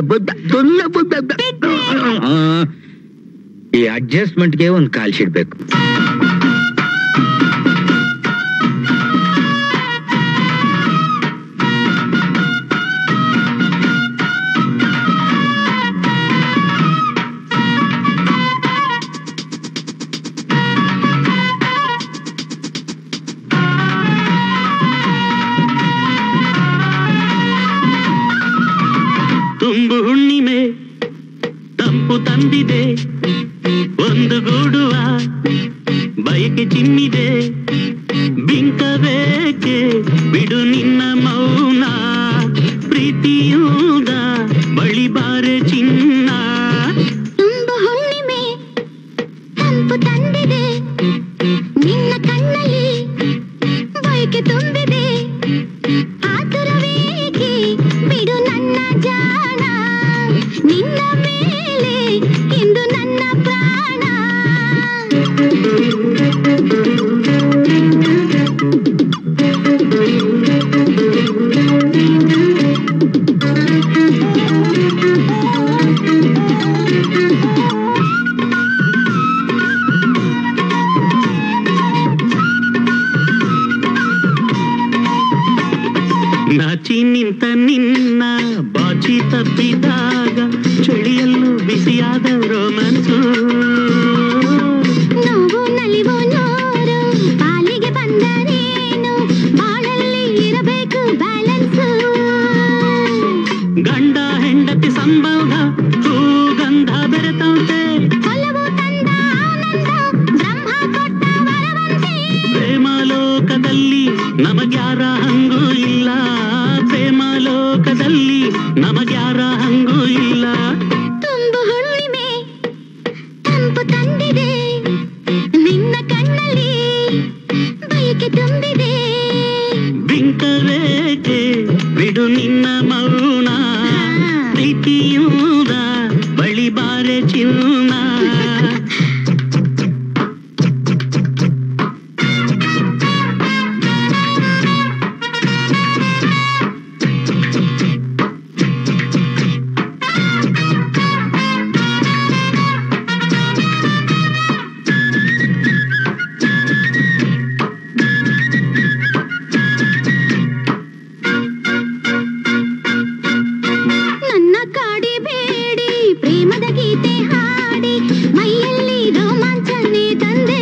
ಈ ಅಡ್ಜಸ್ಟ್ಮೆಂಟ್ಗೆ ಒಂದ್ ಕಾಲ್ ಶೀಟ್ ಬೇಕು. ತುಂಬು ಹುಣ್ಣಿಮೆ ತಂಪು ತಂದಿದೆ, ಒಂದು ಗೂಡುವ ಬಯಕೆ ಚಿಮ್ಮಿದೆ. ಬಿಂಕಬೇಕೆ ಬಿಡು ನಿನ್ನ ಮೌನ, ಪ್ರೀತಿಯೂದ ಬಳಿ ಬಾರೆ ಚಿನ್ನ. ತುಂಬು ಹುಣ್ಣಿಮೆ ತಂಪು ತಂದಿದೆ, ನಿನ್ನ ಕಣ್ಣಲ್ಲಿ ಬಯಕೆ ತುಂಬಿದೆ. ಆತುರವೇಕೆ ಬಿಡು ನನ್ನ ಜಾಣ, ನಿನ್ನ ಮೇಲೆ ಇಂದು ನನ್ನ ಪ್ರಾಣ. ನಾಚಿ ನಿಂತ ನಿನ್ನ ಬಾಚಿ ತಪ್ಪಿದಾಗ ಚಳಿಯಲ್ಲೂ ಬಿಸಿಯಾದ ರೋಮನ್ಸು. ನೋವು ನಲಿವು ನೂರು ಪಾಲಿಗೆ ಬಂದರೇನು, ಬಾಳಲ್ಲಿ ಇರಬೇಕು ಬ್ಯಾಲೆನ್ಸು. ಗಂಡ ಹೆಂಡತಿ ಸಂಬಂಧ ಹೂಗಂಧ ಬೆರೆತಂತೆ, ಒಲವು ತಂದ ಆನಂದ ಬ್ರಹ್ಮ ಕೊಟ್ಟ ವರವಂತೆ. ಪ್ರೇಮ ಲೋಕದಲ್ಲಿ ನಮಗ್ಯಾರ ಹಂಗೂ ಇಲ್ಲ, ಪ್ರೇಮ ಲೋಕದಲ್ಲಿ ನಮಗ್ಯಾರ ಹಂಗೂ ಇಲ್ಲ. ತುಂಬು ಹುಣ್ಣಿಮೆ ತಂಪು ತಂದಿದೆ, ನಿನ್ನ ಕಣ್ಣಲ್ಲಿ ಬಯಕೆ ತುಂಬಿದೆ. ಬಿಂಕವೇಕೆ ಬಿಡು ನಿನ್ನ ಮೌನ, ಪ್ರೀತಿಯೂದ ಬಳಿ ಬಾರೆ ಚಿನ್ನ. ನನ್ನ ಕಾಡಿ ಬೇಡಿ ಪ್ರೇಮದ ಗೀತೆ ಹಾಡಿ, ಮೈಯಲ್ಲಿ ರೋಮಾಂಚನೆ ತಂದೆ.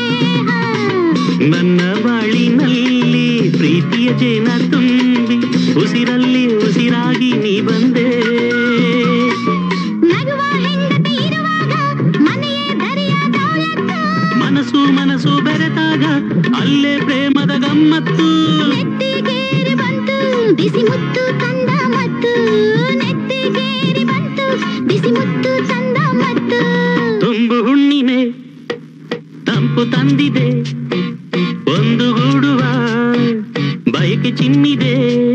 ನನ್ನ ಬಾಳಿನಲ್ಲಿ ಪ್ರೀತಿಯ ಜೇನ ತುಂಬಿ, ಉಸಿರಲ್ಲಿ ಉಸಿರಾಗಿ ನೀ ಬಂದೆ. ನಗುವ ಹೆಂಡತಿ ಇರುವಾಗ ಮನೆಯೇ ದರಿಯ ದೌಲತ್ತು, ಮನಸ್ಸು ಮನಸ್ಸು ಬೆರೆತಾಗ ಅಲ್ಲೇ ಪ್ರೇಮದ ಗಮ್ಮತ್ತು. ನೆತ್ತಿಗೇರಿ ಬಂತು ಬಿಸಿ ಮುತ್ತು ತಂದ ಮತ್ತು, ನೆತ್ತಿಗೇರಿ ಬಂತು ಬಿಸಿ ಮುತ್ತು ತಂದ ಮತ್ತು. ತುಂಬು ಹುಣ್ಣಿಮೆ ತಂಪು ತಂದಿದೆ, ಒಂದು ಗೂಡುವ ಬಯಕೆ ಚಿಮ್ಮಿದೆ.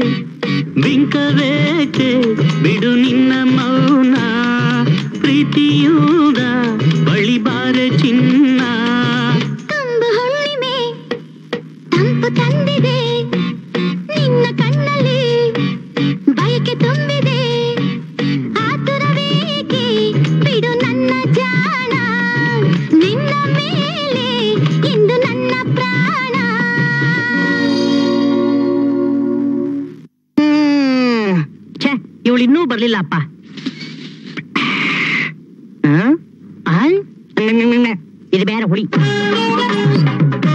ಬಿಂಕವೇಕೆ ಬಿಡು ನಿನ್ನ ಮೌನ, ಪ್ರೀತಿಯೂದ ಬಳಿ ಬಾರೆ ಚಿನ್ನ. ತುಂಬು ಹುಣ್ಣಿಮೆ ತಂಪು ತಂದಿದೆ, ನಿನ್ನ ಕಣ್ಣಲ್ಲಿ ಬಯಕೆ ತುಂಬಿದೆ. ಆತುರವೇಕೆ ಬಿಡು ನನ್ನ ಜಾಣ, ನಿನ್ನ ಮೇಲೆ ಇಂದು ನನ್ನ ಪ್ರಾಣ. ಇವಳು ಇನ್ನೂ ಬರ್ಲಿಲ್ಲಪ್ಪ. ಇದು ಬೇರೆ ಹುಳಿ.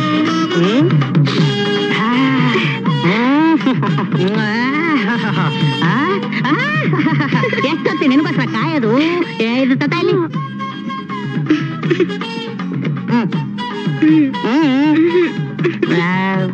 ಕಾಯೋದು ಏ, ಇದು ತತ ಇಲ್ಲಿ ಹ್ಮ್. ಹ್ಮ್. ವಾವ್.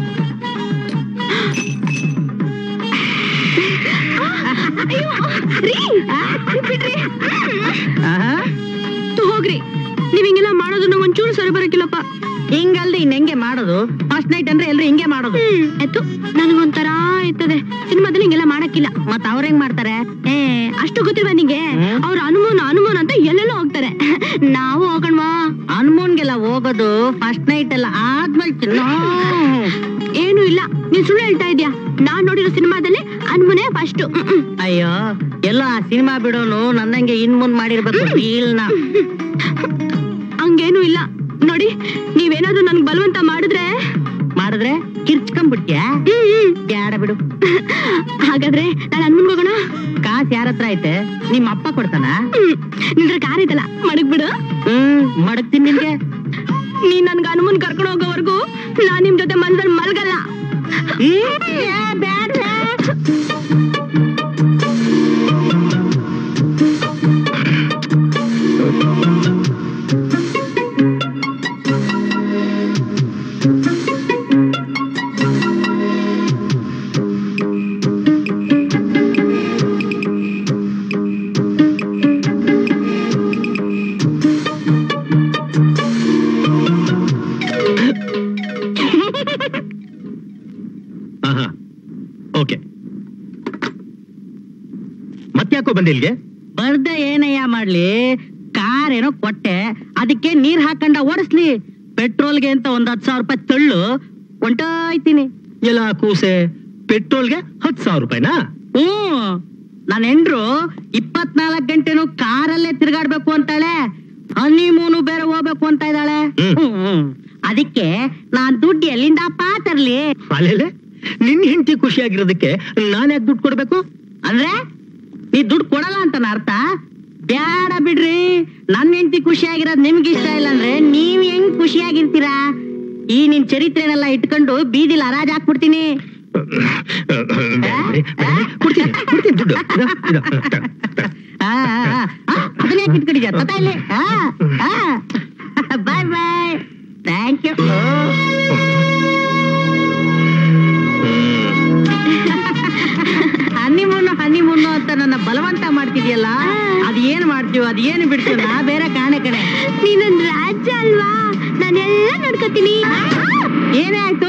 ಆಹಾ. ಹೋಗ್ರಿ ನೀವ್ ಹಿಂಗೆಲ್ಲ ಮಾಡೋದು ನಂಗೆ ಒಂಚೂರು ಸರಿ ಬರಕಿಲ್ಲಪ್ಪ. ಹಿಂಗಲ್ದೆ ಇನ್ ಹೆಂಗೆ ಮಾಡೋದು? ಫಸ್ಟ್ ನೈಟ್ ಅಂದ್ರೆ ಎಲ್ರು ಹಿಂಗೆ ಮಾಡೋದು. ಎತ್ತು ನನಗೊಂಥರ ಇರ್ತದೆ. ಸಿನಿಮಾದಲ್ಲಿ ಹಿಂಗೆಲ್ಲ ಮಾಡಕ್ಕಿಲ್ಲ. ಮತ್ ಅವ್ರ ಹೆಂಗ್ ಮಾಡ್ತಾರೆ? ಏ ಅಷ್ಟು ಗೊತ್ತಿಲ್ವಾ ನಿಂಗೆ? ಅವ್ರ ಅನುಮೋನ್ ಅನುಮೋನ್ ಅಂತ ಎಲ್ಲೆಲ್ಲೋ ಹೋಗ್ತಾರೆ. ನಾವು ಹೋಗಣ್ವಾ? ಹನುಮೂನ್ಗೆಲ್ಲ ಹೋಗೋದು ಫಸ್ಟ್ ನೈಟ್ ಎಲ್ಲ ಆದ್ಮೇಲೆ ಚಿನ್ನ. ಏನು ಇಲ್ಲ, ನೀನ್ ಸುಳ್ಳು ಹೇಳ್ತಾ ಇದ್ಯಾ. ನಾನ್ ನೋಡಿರೋ ಸಿನಿಮಾದಲ್ಲಿ ಅನ್ಮುನೆ ಫಸ್ಟ್. ಅಯ್ಯೋ ಎಲ್ಲ ಆ ಸಿನಿಮಾ ಬಿಡೋನು ನನ್ನಂಗೆ ಇನ್ ಮುಂದ್ ಮಾಡಿರ್ಬೇಕು ರೀಲ್ನ. ಹಂಗೇನು ಇಲ್ಲ ನೋಡಿ, ನೀವೇನಾದ್ರೂ ನನ್ಗೆ ಬಲವಂತ ಮಾಡಿದ್ರೆ ಮಾಡಿದ್ರೆ ಕಿರ್ಚ್ಕೊಂಡ್ಬಿಟ್ಯಾ? ಬ್ಯಾಡ ಬಿಡು. ಹಾಗಾದ್ರೆ ನಾನು ಅನ್ಮುನ್ಗೆ ಹೋಗೋಣ. ಕಾಸ್ ಯಾರ ಹತ್ರ ಐತೆ? ನಿಮ್ಮ ಅಪ್ಪ ಕೊಡ್ತಾನ? ನಿಂದ್ರ ಕಾರ್ ಐತಲ್ಲ, ಮಡಗ್ ಬಿಡು. ಹ್ಮ್ ಮಡಗ್ತೀನಿ ನಿನ್ಗೆ. ನೀನ್ ನನ್ಗ ಅನುಮನ್ ಕರ್ಕೊಂಡು ಹೋಗೋವರೆಗೂ ನಾನ್ ನಿಮ್ ಜೊತೆ ಮನದಲ್ಲಿ ಮಲ್ಗಲ್ಲ. ಓಕೆ, ಮತ್ತ್ಯಾಕೋ ಬಂದೆ ಇಲ್ಲಿಗೆ? ಬರ್ದೆ ಏನಯ್ಯ ಮಾಡ್ಲಿ, ಕಾರ್ ಏನೋ ಕೊಟ್ಟೆ, ಅದಕ್ಕೆ ನೀರ್ ಹಾಕೊಂಡ ಓಡಿಸ್ಲಿ. ಪೆಟ್ರೋಲ್ಗೆ ಅಂತ ಒಂದ್ ಹತ್ತು ಸಾವಿರ ರೂಪಾಯಿ ತಳ್ಳು ಹೊಂಟೋಯ್ತೀನಿ. ಎಲ್ಲ ಕೂಸೆ, ಪೆಟ್ರೋಲ್ಗೆ ಹತ್ತು ಸಾವಿರ ರೂಪಾಯಿನಾ? ಹ್ಮ್, ನನ್ ಹೆಂಡ್ರು ಇಪ್ಪತ್ನಾಲ್ಕು ಗಂಟೆನು ಕಾರಲ್ಲೇ ತಿರ್ಗಾಡ್ಬೇಕು ಅಂತಾಳೆ. ಹನಿಮೂನು ಬೇರೆ ಹೋಗ್ಬೇಕು ಅಂತ ಇದ್ದಾಳೆ. ಹ್ಮ್, ಅದಕ್ಕೆ ನಾನ್ ದುಡ್ಡು ಎಲ್ಲಿಂದಪ್ಪ ತರ್ಲಿ? ಅಲ್ಲೇಲೆ ನಿನ್ ಹೆಂಡತಿ ಖುಷಿಯಾಗಿರೋದಕ್ಕೆ ನಾನ್ ಯಾಕೆ ದುಡ್ಡು ಕೊಡ್ಬೇಕು? ಅಂದ್ರೆ ನೀ ದುಡ್ಡು ಕೊಡಲ್ಲ ಅಂತ ಅರ್ಥ? ಬ್ಯಾಡ ಬಿಡ್ರಿ, ನನ್ ಹೆಂಡತಿ ಖುಷಿಯಾಗಿರೋದ್ ನಿಮ್ಗೆ ಇಷ್ಟ ಇಲ್ಲ ಅಂದ್ರೆ ನೀವ್ ಹೆಂಗ್ ಖುಷಿಯಾಗಿರ್ತೀರಾ? ಈ ನಿನ್ ಚರಿತ್ರೆನೆಲ್ಲ ಇಟ್ಕೊಂಡು ಬೀದಿಲ್ ಹರಾಜ್ ಹಾಕ್ಬಿಡ್ತೀನಿ. ಅದನ್ನ ಯಾಕೆ ಇಟ್ಕೊಂಡಿದ್ಯಾ? ತತ ಇಲ್ಲಿ. Bye bye, thank you. Honeymoon honeymoon ಅಂತ ನನ್ನ ಬಲವಂತ ಮಾಡ್ತಿದ್ಯಲ್ಲ, ಅದ್ ಏನ್ ಮಾಡ್ತೀವೋ ಅದ್ ಏನು ಬಿಡ್ತೀವ, ನಾ ಬೇರೆ ಕಾಣೆ ಕಡೆ. ನೀನೊಂದ್ ರಾಜ್ಯ ಅಲ್ವಾ, ನಾನೆಲ್ಲ ನೋಡ್ಕೊತೀನಿ. ಏನೇ ಆಯ್ತು?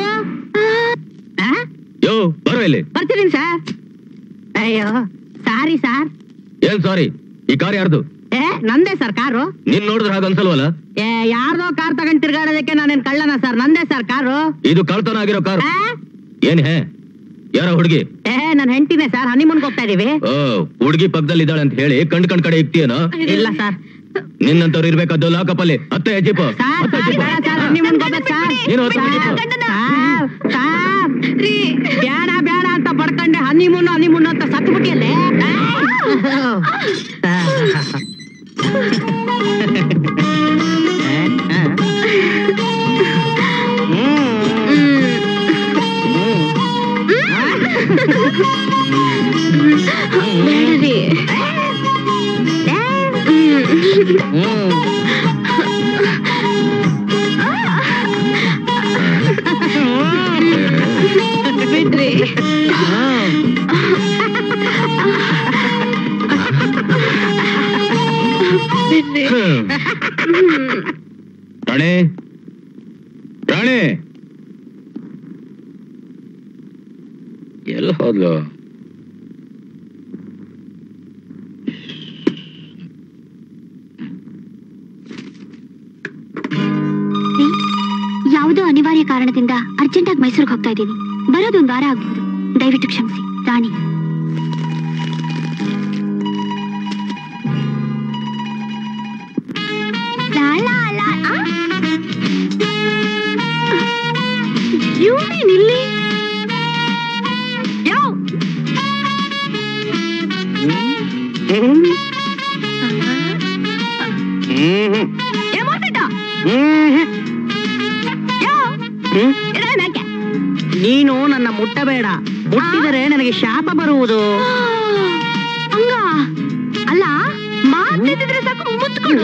ಯೋ ಬರೋ ಇಲ್ಲಿ. ಬರ್ತೀನಿ ಸರ್. ಅಯ್ಯೋ ಸಾರಿ ಸರ್. ಏನ್ ಸಾರಿ? ಈ ಕಾರ್ ಯಾರ್ದು? ಏ ನಂದೇ ಸರ್ ಕಾರು. ನೀನ್ ನೋಡಿದ್ರೆ ಹಾಗ ಅನ್ಸಲ್ವಲ್ಲ? ಏ ಯಾರ್ದೋ ಕಾರ್ ತಗೊಂಡ್ ತಿರ್ಗಾಡೋದಕ್ಕೆ ನಾನೇನ್ ಕಳ್ಳನ ಸರ್? ನಂದೇ ಸರ್ ಕಾರು. ಇದು ಕಳ್ತನ ಆಗಿರೋ ಕಾರ್. ಏನ್ ಹೇ? ಯಾರ ಹುಡುಗಿ? ಏ ನನ್ ಹೆಂಡತಿನೇ ಸರ್, ಹನಿಮೂನ್ಗೆ ಹೋಗ್ತಾ ಇದೀವಿ. ಓ, ಹುಡುಗಿ ಪಕ್ಕದಲ್ಲಿ ಇದ್ದಾಳೆ ಅಂತ ಹೇಳಿ ಕಂಡ್ ಕಂಡ್ ಕಡೆ ಇಕ್ತೀಯನೋ? ಇಲ್ಲ ಸರ್. ನಿನ್ನಂತವ್ರು ಇರ್ಬೇಕಾದ್ದು ಲಾಕಪ್ಪಲ್ಲಿ. ಹತ್ತ ಜೀಪ ಬೇಡ ಬೇಡ ಅಂತ ಪಡ್ಕೊಂಡೆ, ಹನಿಮೂನು ಹನಿಮೂನು ಅಂತ ಸತ್ತು ಬಿಟ್ಟಿಯಲ್ಲೇ. ಬೇಡರಿ. ಬಿಡ್ರಿ. ಬಿಡ್ರಿ. ರಾಣಿ, ರಾಣಿ ಎಲ್ಲ ಹೋದ್ಲು? ಯಾವುದೋ ಅನಿವಾರ್ಯ ಕಾರಣದಿಂದ ಅರ್ಜೆಂಟ್ ಆಗಿ ಮೈಸೂರಿಗೆ ಹೋಗ್ತಾ ಇದ್ದೀನಿ. ಬರೋದೊಂದು ವಾರ ಆಗ್ಬಹುದು, ದಯವಿಟ್ಟು ಕ್ಷಮಿಸಿ. ರಾಣಿ. ಇಲ್ಲಿ ಯಾವ ನೀನು ನನ್ನ ಮುಟ್ಟಬೇಡ, ಮುಟ್ಟಿದರೆ ನನಗೆ ಶಾಪ ಬರುವುದು. ಹಂಗ ಅಲ್ಲ, ಮಾತಿದ್ರೆ ಸಾಕು ಮುತ್ಕೊಂಡು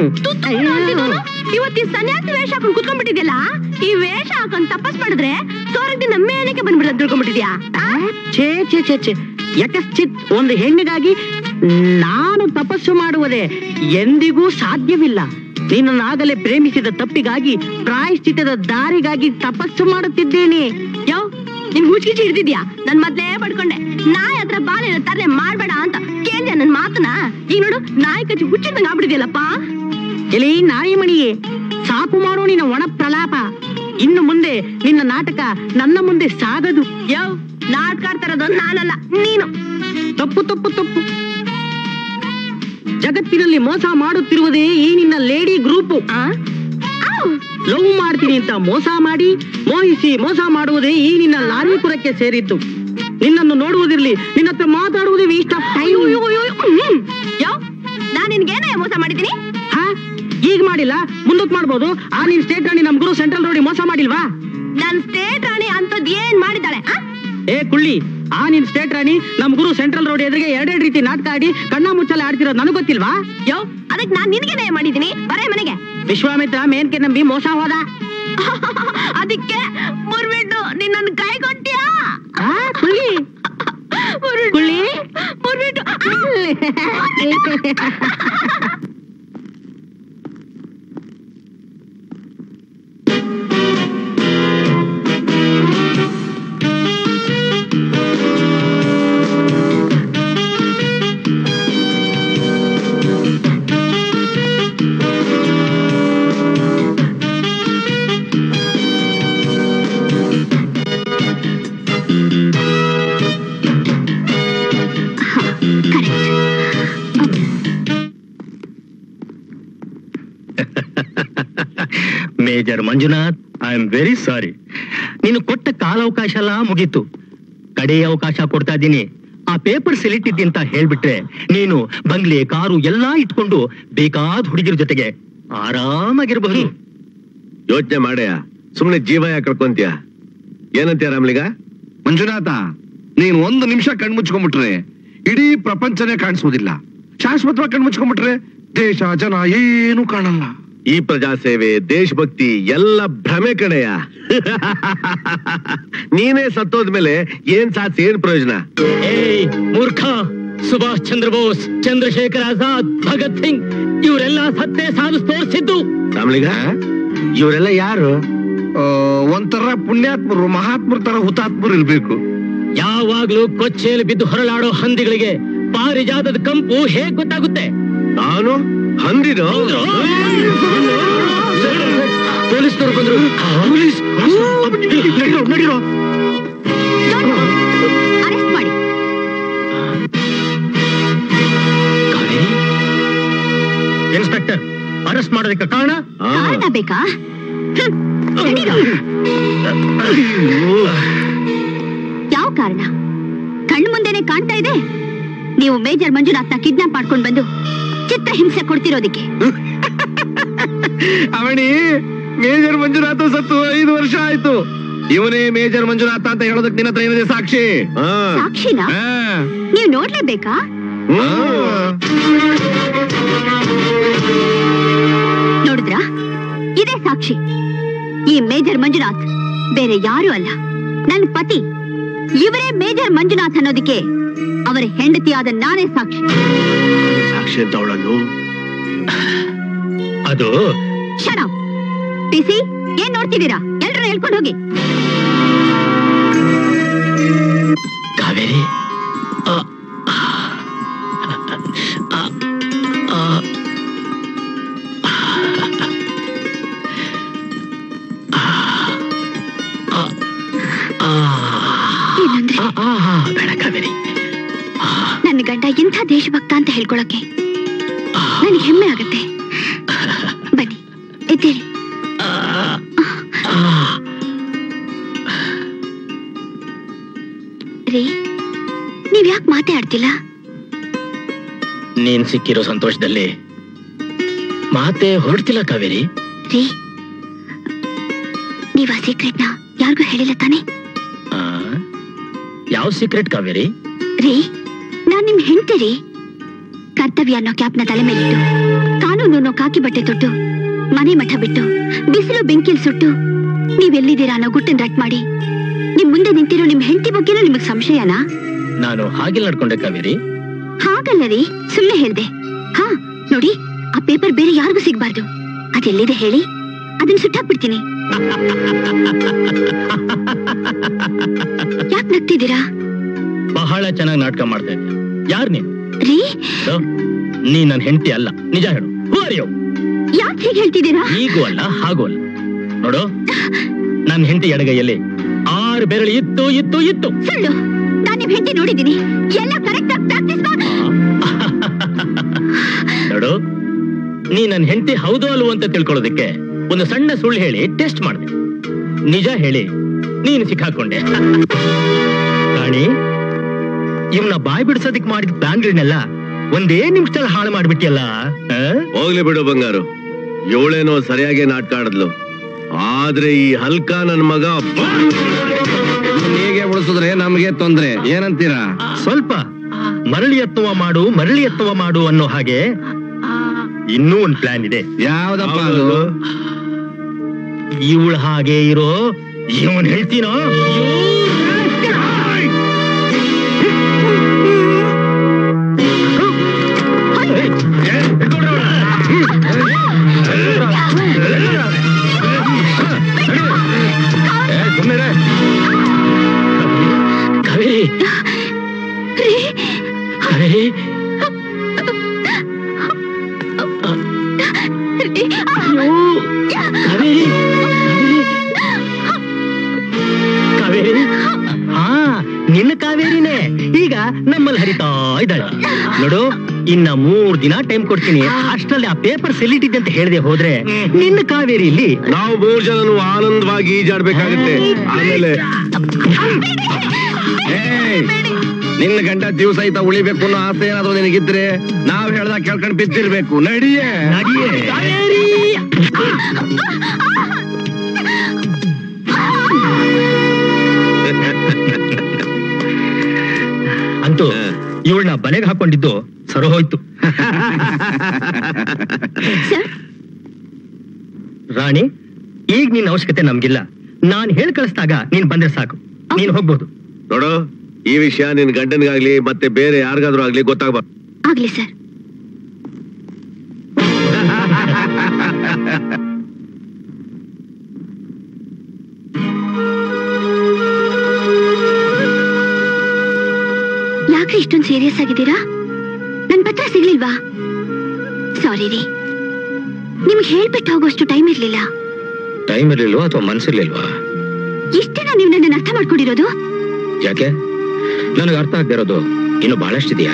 ಇವತ್ತಿ ಸನ್ಯಾಸಿ ವೇಷ ಹಾಕೊಂಡು ಕುತ್ಕೊಂಡ್ಬಿಟ್ಟಿದ್ಯಲ್ಲ, ಈ ವೇಷ ಹಾಕೊಂಡ್ ತಪಸ್ ಮಾಡಿದ್ರೆ ಸೋರಗ್ದಿನ ಮೇನಕ್ಕೆ ಬಂದ್ಬಿಡ ತಿಳ್ಕೊಂಡ್ಬಿಟ್ಟಿದ್ಯಾ? ಛೇ ಛೇ ಛೇ ಛೇ ಯಕಶ್ಚಿತ್ ಒಂದು ಹೆಣ್ಣಿಗಾಗಿ ನಾನು ತಪಸ್ಸು ಮಾಡುವುದೇ ಎಂದಿಗೂ ಸಾಧ್ಯವಿಲ್ಲ. ನಿನ್ನನ್ನಾಗಲೇ ಪ್ರೇಮಿಸಿದ ತಪ್ಪಿಗಾಗಿ ಪ್ರಾಯಶ್ಚಿತ್ತದ ದಾರಿಗಾಗಿ ತಪಸ್ಸು ಮಾಡುತ್ತಿದ್ದೇನೆ. ಯಾವ ನಿನ್ ಹುಚ್ಚಿಚ್ಚಿ ಹಿಡ್ದಿದ್ಯಾ? ನನ್ ಮೊದ್ಲೇ ಪಡ್ಕೊಂಡೆ ನಾಯಿ ಹತ್ರ ಬಾಲಿನ ತರಲೆ ಮಾಡ್ಬೇಡ ಅಂತ ಕೇಳ್ದೆ ನನ್ ಮಾತನ. ಈಗ ನೋಡು ನಾಯಿ ಕಚ್ಚಿ ಹುಚ್ಚಿದ್ದಂಗ ಆಗ್ಬಿಟ್ಟಿದ್ಯಲ್ಲಪ್ಪ. ಎಲ್ಲಿ ನಾಯಿ ಮಣಿಯೇ, ಸಾಕು ಮಾಡೋ ನಿನ್ನ ಒಣ ಪ್ರಲಾಪ. ಇನ್ನು ಮುಂದೆ ನಿನ್ನ ನಾಟಕ ನನ್ನ ಮುಂದೆ ಸಾಗದು. ಯಾವ ನಾಟಕ ಆಡ್ತಾರದು ನಾನಲ್ಲ, ನೀನು. ತಪ್ಪು ತಪ್ಪು ತಪ್ಪು. ಜಗತ್ತಿನಲ್ಲಿ ಮೋಸ ಮಾಡುತ್ತಿರುವುದೇ ಈ ನಿನ್ನ ಲೇಡಿ ಗ್ರೂಪ್. ಲವ್ ಮಾಡ್ತೀನಿ ಅಂತ ಮೋಸ ಮಾಡಿ ಮೋಹಿಸಿ ಮೋಸ ಮಾಡುವುದೇ ಈ ನಿನ್ನ ಲಾರಿಪುರಕ್ಕೆ ಸೇರಿದ್ದು. ನಿನ್ನನ್ನು ನೋಡುವುದಿರ್ಲಿ, ನಿನ್ನ ಹತ್ರ ಮಾತಾಡುವುದೇ ವೇಸ್ಟ್ ಆಫ್ ಟೈಮ್. ಯಾವ ನಾನ್ ನಿನ್ಗೇನೇ ಮೋಸ ಮಾಡಿದ್ದೀನಿ? ಹಾ, ಈಗ ಮಾಡಿಲ್ಲ, ಮುಂದಕ್ಕೆ ಮಾಡ್ಬೋದು. ಆ ನಿನ್ ಸ್ಟೇಟ್ ರಾಣಿ ನಮ್ ಗುರು ಸೆಂಟ್ರಲ್ ರೋಡಿ ಮೋಸ ಮಾಡಿಲ್ವಾ? ನನ್ ಸ್ಟೇಟ್ ರಾಣಿ ಅಂತದ್ ಏನ್ ಮಾಡಿದಾಳೆ? ಏ ಕುಳ್ಳಿ, ಆ ನಿನ್ ಸ್ಟೇಟ್ ರಾಣಿ ನಮ್ ಗುರು ಸೆಂಟ್ರಲ್ ರೋಡ್ ಎದುರಿಗೆ ಎರಡೆರಡು ರೀತಿ ನಾಟಕ ಆಡಿ ಕಣ್ಣ ಮುಚ್ಚಲ ಆಡ್ತಿರೋದು ನನಗೆ ಗೊತ್ತಿಲ್ವಾ? ಯೋ ಅದಕ್ಕೆ ನಾನ್ ನಿನ್ಗೇನೆ ಮಾಡಿದ್ದೀನಿ, ಬರೇ ಮನೆಗೆ. ವಿಶ್ವಾಮಿತ್ರ ಮೇನ್ಕೆ ನಂಬಿ ಮೋಸ ಹೋದ. ಅದಕ್ಕೆ ಮುರ್ಬಿಟ್ಟು ನಿನ್ನನ್ನು ಕೈ ಕೊಟ್ಟಿಯಾ? ಕುಳ್ಳಿ ಕುಳ್ಳಿ ಮುರ್ಬಿಟ್ಟು major Manjunath, I am very sorry. ನೀನು ಕೊಟ್ಟ ಕಾಲಾವಕಾಶ ಎಲ್ಲ ಮುಗೀತು. ಕಡೆ ಅವಕಾಶ ಕೊಡ್ತಾ ಇದ್ದೀನಿ. ಆ ಪೇಪರ್ ಸೆಲೆಕ್ಟ್ ಅಂತ ಹೇಳ್ಬಿಟ್ರೆ ನೀನು ಬಂಗ್ಲೆ ಕಾರು ಎಲ್ಲಾ ಇಟ್ಕೊಂಡು ಬೇಕಾದ ಹುಡುಗಿರ ಜೊತೆಗೆ ಆರಾಮಾಗಿರ್ಬಹುದು. ಯೋಚನೆ ಮಾಡ್ಯಾ, ಸುಮ್ನೆ ಜೀವ ಯಾಕೆ ಕಳ್ಕೊಂತೀಯ? ಏನಂತೀಯ ರಾಮ್ಲಿಗ? ಮಂಜುನಾಥ, ನೀನ್ ಒಂದು ನಿಮಿಷ ಕಣ್ಮುಚ್ಕೊಂಡ್ಬಿಟ್ರೆ ಇಡೀ ಪ್ರಪಂಚನೇ ಕಾಣಿಸೋದಿಲ್ಲ. ಶಾಶ್ವತವಾಗಿ ಕಣ್ಮುಚ್ಕೊಂಡ್ಬಿಟ್ರೆ ದೇಶ ಜನ ಏನು ಕಾಣಲ್ಲ. ಈ ಪ್ರಜಾಸೇವೆ, ದೇಶಭಕ್ತಿ ಎಲ್ಲ ಭ್ರಮೆ ಕಡೆಯ. ನೀನೇ ಸತ್ತೋದ್ಮೇಲೆ ಏನ್ ಸಾಧಿಸಿ ಏನ್ ಪ್ರಯೋಜನ? ಏಯ್ ಮೂರ್ಖ, ಸುಭಾಷ್ ಚಂದ್ರ ಬೋಸ್, ಚಂದ್ರಶೇಖರ್ ಆಜಾದ್, ಭಗತ್ ಸಿಂಗ್ ಇವರೆಲ್ಲ ಸತ್ತೇ ಸಾಧಿಸಿ ತೋರಿಸಿದ್ದು. ರಾಮ್ಲಿಗ, ಇವರೆಲ್ಲ ಯಾರು? ಒಂಥರ ಪುಣ್ಯಾತ್ಮರು, ಮಹಾತ್ಮರ ತರ ಹುತಾತ್ಮರು ಇರ್ಬೇಕು. ಯಾವಾಗ್ಲೂ ಕೊಚ್ಚೆಯಲ್ಲಿ ಬಿದ್ದು ಹೊರಳಾಡೋ ಹಂದಿಗಳಿಗೆ ಪಾರಿಜಾತದ ಕಂಪು ಹೇಗ್ ಗೊತ್ತಾಗುತ್ತೆ? ನಾನು ಹಂದಿನ? ಪೊಲೀಸ್ನವರು ಬಂದ್ರು. ನಡೀರೋ ಅರೆಸ್ಟ್ ಮಾಡಿ. ಇನ್ಸ್ಪೆಕ್ಟರ್, ಅರೆಸ್ಟ್ ಮಾಡೋದಕ್ಕೆ ಕಾರಣ ಕಾರಣ ಬೇಕಾ? ಯಾವ ಕಾರಣ? ಕಣ್ಣು ಮುಂದೆನೆ ಕಾಣ್ತಾ ಇದೆ. ನೀವು ಮೇಜರ್ ಮಂಜುನಾಥ್ನ ಕಿಡ್ನಾಪ್ ಮಾಡ್ಕೊಂಡು ಬಂದು ಚಿತ್ರ ಹಿಂಸೆ ಕೊಡ್ತಿರೋದಿಕ್ಕೆ. ಅವಣಿ, ಮೇಜರ್ ಮಂಜುನಾಥ ಸತ್ತು ಐದು ವರ್ಷ ಆಯ್ತು. ಇವನೇ ಮೇಜರ್ ಮಂಜುನಾಥ ಅಂತ ಹೇಳೋದಕ್ಕೆ ನಿನ್ನ ಹತ್ರ ಏನಿದೆ ಸಾಕ್ಷಿ? ಸಾಕ್ಷಿನಾ? ನೀವು ನೋಡ್ಲೇಬೇಕಾ? ನೋಡಿದ್ರಾ? ಇದೇ ಸಾಕ್ಷಿ. ಈ ಮೇಜರ್ ಮಂಜುನಾಥ್ ಬೇರೆ ಯಾರು ಅಲ್ಲ, ನನ್ನ ಪತಿ. ಇವರೇ ಮೇಜರ್ ಮಂಜುನಾಥ್ ಅನ್ನೋದಕ್ಕೆ ಅವರ ಹೆಂಡತಿಯಾದ ನಾನೇ ಸಾಕ್ಷಿ. ಸಾಕ್ಷಿ ಅಂತ ಅವಳನ್ನು ಅದು ಶಟ್ ಅಪ್. ಪಿಸಿ, ಏನ್ ನೋಡ್ತಿದ್ದೀರಾ? ಎಲ್ರನ್ನ ಹೇಳ್ಕೊಂಡು ಹೋಗಿ. ಕಾವೇರಿ, ಬೇಡ ಕಾವೇರಿ. ನನ್ನ ಗಂಡ ಇಂಥ ದೇಶಭಕ್ತ ಅಂತ ಹೇಳ್ಕೊಳಕ್ಕೆ ನನಗೆ ಹೆಮ್ಮೆ ಆಗತ್ತೆ. ಬನ್ನಿ, ಎದ್ದೇಳಿ. ರೀ, ನೀವ್ ಯಾಕೆ ಮಾತಾಡ್ತಿಲ್ಲ? ನೀನ್ ಸಿಕ್ಕಿರೋ ಸಂತೋಷದಲ್ಲಿ ಮಾತೆ ಹೊರಡ್ತಿಲ್ಲ ಕಾವೇರಿ. ರೀ, ನೀವ್ ಆ ಸೀಕ್ರೆಟ್ನ ಯಾರಿಗೂ ಹೇಳಿಲ್ಲ ತಾನೆ? ಯಾವ ಸೀಕ್ರೆಟ್ ಕಾವೇರಿ? ರೀ, ನಾನ್ ನಿಮ್ ಹೆಂಡ್ತಿ ರೀ. ಕರ್ತವ್ಯ ಅನ್ನೋ ಕ್ಯಾಪ್ನ ತಲೆ ಮೇಲಿಟ್ಟು ಕಾನೂನು ಅನ್ನೋ ಕಾಕಿ ಬಟ್ಟೆ ತೊಟ್ಟು ಮನೆ ಮಠ ಬಿಟ್ಟು ಬಿಸಿಲು ಬೆಂಕಿಲ್ ಸುಟ್ಟು ನೀವೆಲ್ಲಿದ್ದೀರಾ ಅನ್ನೋ ಗುಟ್ಟನ್ ರಟ್ ಮಾಡಿ ನಿಮ್ ಮುಂದೆ ನಿಂತಿರೋ ನಿಮ್ ಹೆಂಡತಿ ಬಗ್ಗೆನೂ ನಿಮಗ್ ಸಂಶಯನಾ? ನಾನು ಹಾಗೆ ನಡ್ಕೊಂಡೆ ಕಾವೇರಿ. ಹಾಗಲ್ಲ ರೀ, ಸುಮ್ನೆ ಹೇಳ್ದೆ. ಹಾ ನೋಡಿ, ಆ ಪೇಪರ್ ಬೇರೆ ಯಾರಿಗೂ ಸಿಗ್ಬಾರ್ದು. ಅದೆಲ್ಲಿದೆ ಹೇಳಿ, ಅದನ್ನ ಸುಟ್ಟಾಕ್ಬಿಡ್ತೀನಿ. ಯಾಕೆ ನಗ್ತಿದ್ದೀರಾ? ಬಹಳ ಚೆನ್ನಾಗಿ ನಾಟಕ ಮಾಡ್ತಾ ಇದ್ದೆ. ಯಾರ್ ನೀನ್? ರೀ, ನೀ ನನ್ ಹೆಂಡತಿ ಅಲ್ಲ, ನಿಜ ಹೇಳು. ಯಾಕೆ ಹೀಗೆ ಹೇಳ್ತಿದ್ದೀರಾ? ಈಗೂ ಅಲ್ಲ ಹಾಗೂ ಅಲ್ಲ. ನೋಡು, ನನ್ ಹೆಂಡತಿ ಎಡಗೈಯಲ್ಲಿ ಆರು ಬೆರಳು ಇತ್ತು ಇತ್ತು ಇತ್ತು. ಸುಳ್ಳು. ನಾನು ನಿಮ್ ಹೆಂಡತಿ ನೋಡಿದ್ದೀನಿ. ಎಲ್ಲ ಕರೆಕ್ಟ್ ಆಗಿ ಪ್ರಾಕ್ಟೀಸ್ ಮಾಡಿ. ನೋಡು, ನೀ ನನ್ ಹೆಂಡತಿ ಹೌದು ಅಲ್ವೋ ಅಂತ ತಿಳ್ಕೊಳ್ಳೋದಕ್ಕೆ ಒಂದು ಸಣ್ಣ ಸುಳ್ಳು ಹೇಳಿ ಟೆಸ್ಟ್ ಮಾಡಿದೆ. ನಿಜ ಹೇಳಿ ನೀನು ಸಿಕ್ಕಾಕೊಂಡೆ. ರಾಣಿ, ಇವನ್ನ ಬಾಯ್ ಬಿಡಿಸೋದಕ್ಕೆ ಮಾಡಿದ ಪ್ಲಾನ್ಗಳನ್ನೆಲ್ಲ ಒಂದೇ ನಿಮಿಷದಲ್ಲಿ ಹಾಳು ಮಾಡ್ಬಿಟ್ಟಿಯಲ್ಲ. ಹೋಗ್ಲಿ ಬಿಡು ಬಂಗಾರು, ಇವಳೇನೋ ಸರಿಯಾಗಿ ನಾಟಕ ಆಡಿದ್ಲು. ಆದ್ರೆ ಈ ಹಲ್ಕ ನನ್ ಮಗ ಹೀಗೆ ಉಳಿಸಿದ್ರೆ ನಮ್ಗೆ ತೊಂದ್ರೆ. ಏನಂತೀರಾ? ಸ್ವಲ್ಪ ಮರಳಿ ಯತ್ನವ ಮಾಡು ಮರಳಿ ಯತ್ನವ ಮಾಡು ಅನ್ನೋ ಹಾಗೆ ಇನ್ನೂ ಒಂದ್ ಪ್ಲಾನ್ ಇದೆ. ಯಾವ್ದಪ್ಪ ಅದು? ಇವಳ ಹಾಗೆ ಇರೋ ಇವನ್ ಹೇಳ್ತೀನೋ. ಕಾವೇರಿ, ಕಾವೇರಿ, ಕಾವೇರಿ, ಕಾವೇರಿ. ಹಾ, ನಿನ್ನ ಕಾವೇರಿನೇ ಈಗ ನಮ್ಮಲ್ಲಿ ಹರಿತಾ ಇದ್ದಾಳೆ. ನೋಡು, ಇನ್ನ ಮೂರ್ ದಿನ ಟೈಮ್ ಕೊಡ್ತೀನಿ. ಅಷ್ಟರಲ್ಲಿ ಆ ಪೇಪರ್ ಸೆಲ್ಲಿಟ್ಟಿದ್ದೆ ಅಂತ ಹೇಳದೆ ಹೋದ್ರೆ ನಿನ್ನ ಕಾವೇರಿ ಇಲ್ಲಿ ನಾವು ಮೂರ್ ಜನನು ಆನಂದವಾಗಿ ಈಜಾಡ್ಬೇಕಾಗುತ್ತೆ. ಆಮೇಲೆ ನಿನ್ನ ಗಂಡ ದಿವಸ ಸಹಿತ ಉಳಿಬೇಕು ಅನ್ನೋ ಆಸೆ ಏನಾದ್ರು ನಿನಗಿದ್ರೆ ನಾವ್ ಹೇಳ್ದಾಗ ಕೇಳ್ಕೊಂಡು ಬಿದ್ದಿರ್ಬೇಕು. ನಡಿಯೇ ನಡಿಯೇ. ಅಂತೂ ಇವಳನ್ನ ಬಲೆಗೆ ಹಾಕೊಂಡಿದ್ದು ಸರೋ ಹೋಯ್ತು. ರಾಣಿ, ಈಗ ನಿನ್ನ ಅವಶ್ಯಕತೆ ನಮ್ಗಿಲ್ಲ. ನಾನ್ ಹೇಳ್ ಕಳಿಸಿದಾಗ ನೀನ್ ಬಂದ್ರೆ ಸಾಕು, ನೀನ್ ಹೋಗ್ಬೋದು. ನೋಡು, ಈ ವಿಷಯ ನಿನ್ ಗಂಡನ್ಗಾಗ್ಲಿ ಮತ್ತೆ ಬೇರೆ ಯಾರಿಗಾದ್ರೂ ಆಗ್ಲಿ ಗೊತ್ತಾಗ್ಬಾರ್ದು. ಆಗ್ಲಿ ಸರ್. ಯಾಕೆ ಇಷ್ಟೊಂದು ಸೀರಿಯಸ್ ಆಗಿದ್ದೀರಾ? ನನ್ ಪತ್ರ ಸಿಗ್ಲಿಲ್ವಾ? ಸಾರಿ ರೀ, ನಿಮ್ಗೆ ಹೇಳ್ಬಿಟ್ಟು ಹೋಗೋಷ್ಟು ಟೈಮ್ ಇರ್ಲಿಲ್ಲ. ಟೈಮ್ ಇರ್ಲಿಲ್ವಾ ಅಥವಾ ಮನ್ಸಿರ್ಲಿಲ್ವಾ? ಇಷ್ಟೇನ ನೀವು ನನ್ನ ಅರ್ಥ ಮಾಡ್ಕೊಂಡಿರೋದು? ಯಾಕೆ? ನನಗೆ ಅರ್ಥ ಆಗ್ದಿರೋದು ಇನ್ನು ಬಹಳಷ್ಟಿದೆಯಾ?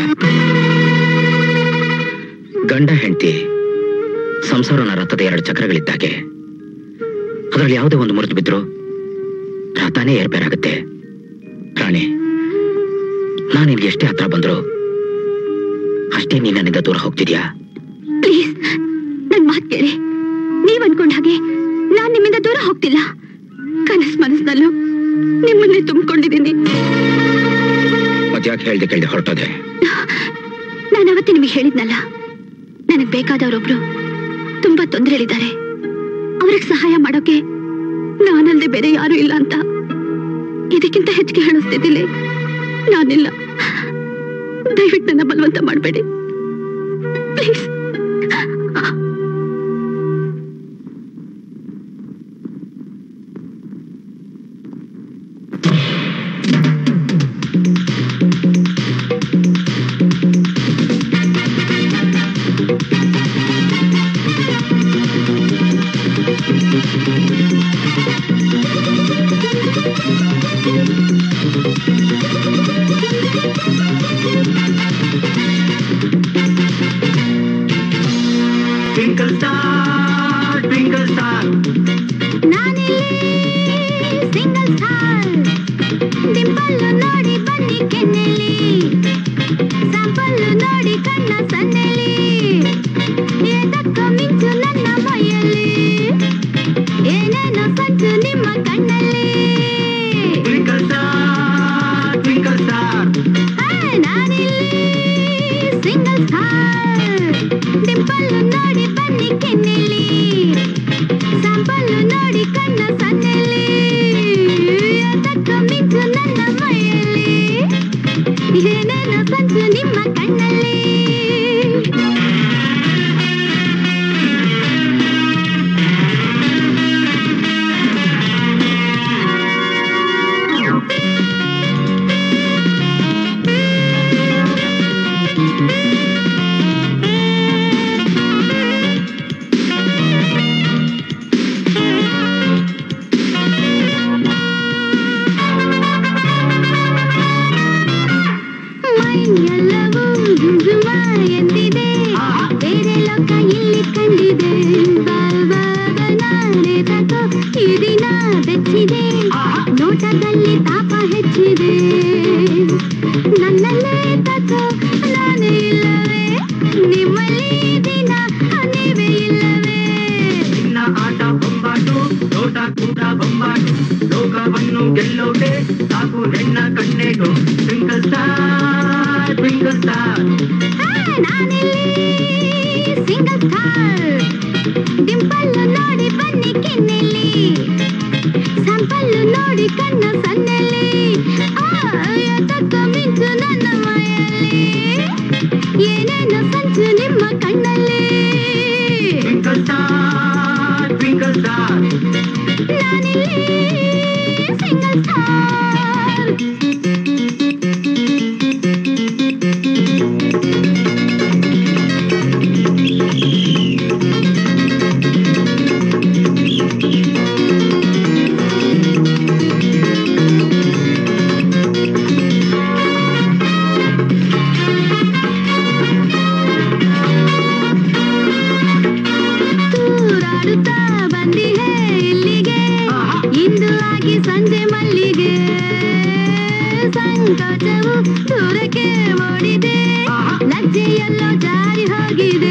ಗಂಡ ಹೆಂಡತಿ ಸಂಸಾರನ ರಥದ ಎರಡು ಚಕ್ರಗಳಿದ್ದಾಗೆ. ಅದರಲ್ಲಿ ಯಾವುದೇ ಒಂದು ಮುರಿದು ಬಿದ್ರು ರಥನೇ ಏರ್ಪೇರಾಗುತ್ತೆ. ರಾಣಿ, ನಾನು ನಿನ್ಗೆ ಎಷ್ಟೇ ಹತ್ರ ಬಂದ್ರು ಅಷ್ಟೇ ನೀನ್ ನನ್ನಿಂದ ದೂರ ಹೋಗ್ತಿದ್ಯಾ? ಪ್ಲೀಸ್, ನನ್ ಮಾತ್ ಕೇಳಿ. ನೀವ್ ಅನ್ಕೊಂಡ ಹಾಗೆ ನಾನ್ ನಿಮ್ಮಿಂದ ದೂರ ಹೋಗ್ತಿಲ್ಲ. ಕನಸ್ ಮನಸ್ನಲ್ಲೂ ನಿಮ್ಮನ್ನೇ ತುಂಬಿಕೊಂಡಿದ್ದೀನಿ. ಅದ್ಯಾಕೆ ಹೇಳ್ದೆ ಕೇಳ್ದೆ ಹೊರಟೋದೆ? ನಾನು ಅವತ್ತೇ ನಿಮಗೆ ಹೇಳಿದ್ನಲ್ಲ, ನನಗ್ ಬೇಕಾದವರೊಬ್ರು ತುಂಬಾ ತೊಂದರೆಯಲ್ಲಿದ್ದಾರೆ. ಅವ್ರಿಗೆ ಸಹಾಯ ಮಾಡೋಕೆ ನಾನಲ್ದೆ ಬೇರೆ ಯಾರು ಇಲ್ಲ ಅಂತ. ಇದಕ್ಕಿಂತ ಹೆಚ್ಚಿಗೆ ಹೇಳಿಸ್ತಿದ್ದಿಲ್ಲ. ನಾನಿಲ್ಲ. ದಯವಿಟ್ಟು ನನ್ನ ಬಲವಂತ ಮಾಡಬೇಡಿ please. Twinkle star, twinkle star. ನಾನಿಲ್ಲಿ ಸಿಂಗಲ್ ಸ್ಟಾರ್. ಡಿಂಪಲ್ಲು ನೋಡಿ ಬನ್ನಿ ಕೆನ್ನೆಲಿ, ಸ್ಯಾಂಪಲ್ಲು ನೋಡಿ ಕಣ್ಣ ಸನ್ನೆಲಿ, ಏತಕ್ಕ ಮಿಂಚು ನನ್ನ ಮೈಯಲ್ಲಿ, ಏನೇನೋ ಸಂಚು ನಿಮ್ಮ ಕಣ್ಣಲ್ಲಿ. Twinkle star, twinkle star. ನಾನಿಲ್ಲಿ ಸಿಂಗಲ್ ಸ್ಟಾರ್. ಬನ್ನಿ ಕೆನ್ನೆಲಿ ಸಂಪಲ್ಲು ನೋಡಿ ಕಣ್ಣ ಸನ್ನೆಲಿ ಅದಕ್ಕ ಮಿಂಚು ನನ್ನ ಮೈಯಲ್ಲಿ ಏನೇನು ಸಂಚು ನಿಮ್ಮ ಕಣ್ಣಲ್ಲಿ ಎಲ್ಲವೂ ಜುಜುಮ ಎಂದಿದೆ ಬೇರೆ ಲೋಕ ಇಲ್ಲಿ ಕಂಡಿದೆ ಬಾಲ್ಬಾಬನಾರೆ ತಗೋ ಈ ದಿನ ಬೆಚ್ಚಿದೆ ನೋಟದಲ್ಲಿ ತಾಪ ಹೆಚ್ಚಿದೆ ನನ್ನಲ್ಲೇ ತಗೋ ನಾನೇ ಇಲ್ಲವೇ ನಿಮ್ಮಲ್ಲಿ ದಿನ ನೀವೇ ಇಲ್ಲವೇ ನಿನ್ನ ಆಟ ಬೊಂಬಾಟು ನೋಟ ಕೂಡ ಬೊಂಬಾಟು ಲೋಕವನ್ನು ಗೆಲ್ಲೋಟೆ ಸಾಕು ಹೆಣ್ಣ ಕಣ್ಣೇಟು ಟ್ವಿಂಕಲ್ ಸ್ಟಾರ್ ಟ್ವಿಂಕಲ್ ಸ್ಟಾರ್ ನಾನಿಲ್ಲಿ ಸಿಂಗಲ್ ಸ್ಟಾರ್ ಡಿಂಪಲ್ಲು ನೋಡಿ ಬನ್ನಿ ಕೆನ್ನೆಲಿ ಸಂಪಲ್ಲು ನೋಡಿ ಕಣ್ಣ ಸನ್ನೆಲಿ ಅದಕ್ಕ ಮಿಂಚು ನನ್ನ ಮೈಯಲ್ಲಿ ಏನೇನು ಸಂಚು ನಿಮ್ಮ ಕಣ್ಣಲ್ಲಿ ಟ್ವಿಂಕಲ್ ಸ್ಟಾರ್ ಟ್ವಿಂಕಲ್ ಸ್ಟಾರ್ ನಾನಿಲ್ಲಿ ಸಿಂಗಲ್ ಸ್ಟಾರ್ ತೂರಾಡುತ್ತಾ ಬಂದಿಹೆ ಇಲ್ಲಿಗೆ ಇಂದು ಆಗಿ ಸಂಜೆ ಮಲ್ಲಿಗೆ ಸಂಕೋಚವು ದೂರಕ್ಕೆ ಓಡಿದೆ ಲಜ್ಜೆಯಲ್ಲೋ ಜಾರಿ ಹೋಗಿದೆ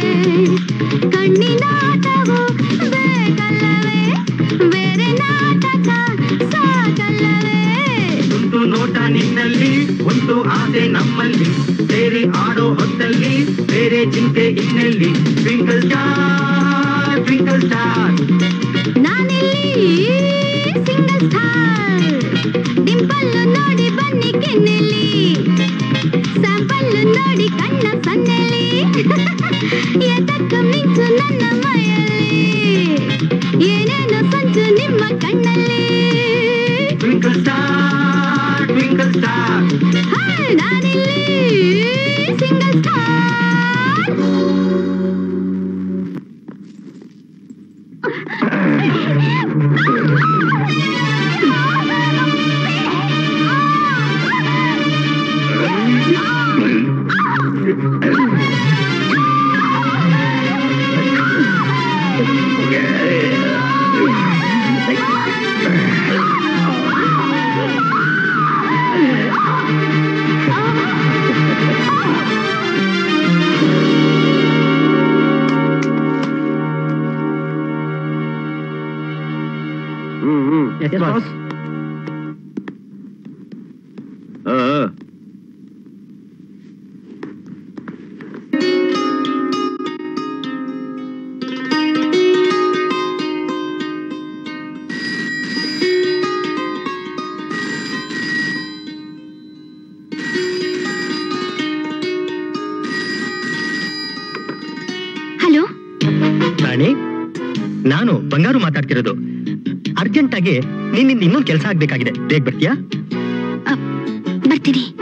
ಕಣ್ಣಿನಾಟವು ಬೇಕಲ್ಲವೇ ಬೇರೆ ನಾಟಕ ಸಾಕಲ್ಲವೇ ಒಂದು ನೋಟ ನಿನ್ನಲ್ಲಿ ಒಂದು ಆಸೆ ನಮ್ಮಲ್ಲಿ ಬೇರೆ ಆಡೋ ಹೊತ್ತಲ್ಲಿ ಬೇರೆ ಚಿಂತೆ ಇನ್ನೆಲ್ಲಿ ಟ್ವಿಂಕಲ್ ಸ್ಟಾರ್ ಟ್ವಿಂಕಲ್ ಸ್ಟಾರ್ ನಾನಿಲ್ಲಿ ಸಿಂಗಲ್ ಸ್ಟಾರ್ ಡಿಂಪಲ್ಲು ನೋಡಿ ಬನ್ನಿ ಕೆನ್ನೆಲಿ ಸಂಪಲ್ಲು ನೋಡಿ ಕಣ್ಣ ಸನ್ನೆಲಿ ಎದಕ್ಕ ಮಿಂಚು ನನ್ನ ಮೈಯಲ್ಲಿ ಏನೇನು ಸಂಚು ನಿಮ್ಮ ಕಣ್ಣಲ್ಲಿ ಟ್ವಿಂಕಲ್ ಸ್ಟಾರ್ ಟ್ವಿಂಕಲ್ ಸ್ಟಾರ್ ನಾನಿಲ್ಲಿ single star Yes, boss. Uh, hello Rani, ನಾನು ಬಂಗಾರು ಮಾತಾಡ್ತಿರೋದು. ಅರ್ಜೆಂಟ್ ಆಗಿ ನಿನ್ನಿಂದ ಇನ್ನೊಂದು ಕೆಲಸ ಆಗ್ಬೇಕಾಗಿದೆ. ಬೇಗ ಬರ್ತೀಯಾ? ಬರ್ತೀನಿ.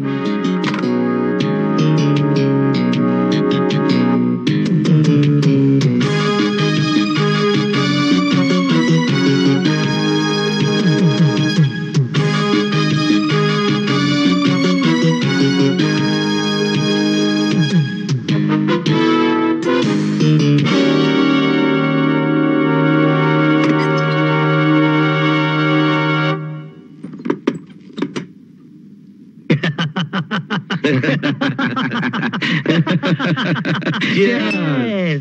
Yes.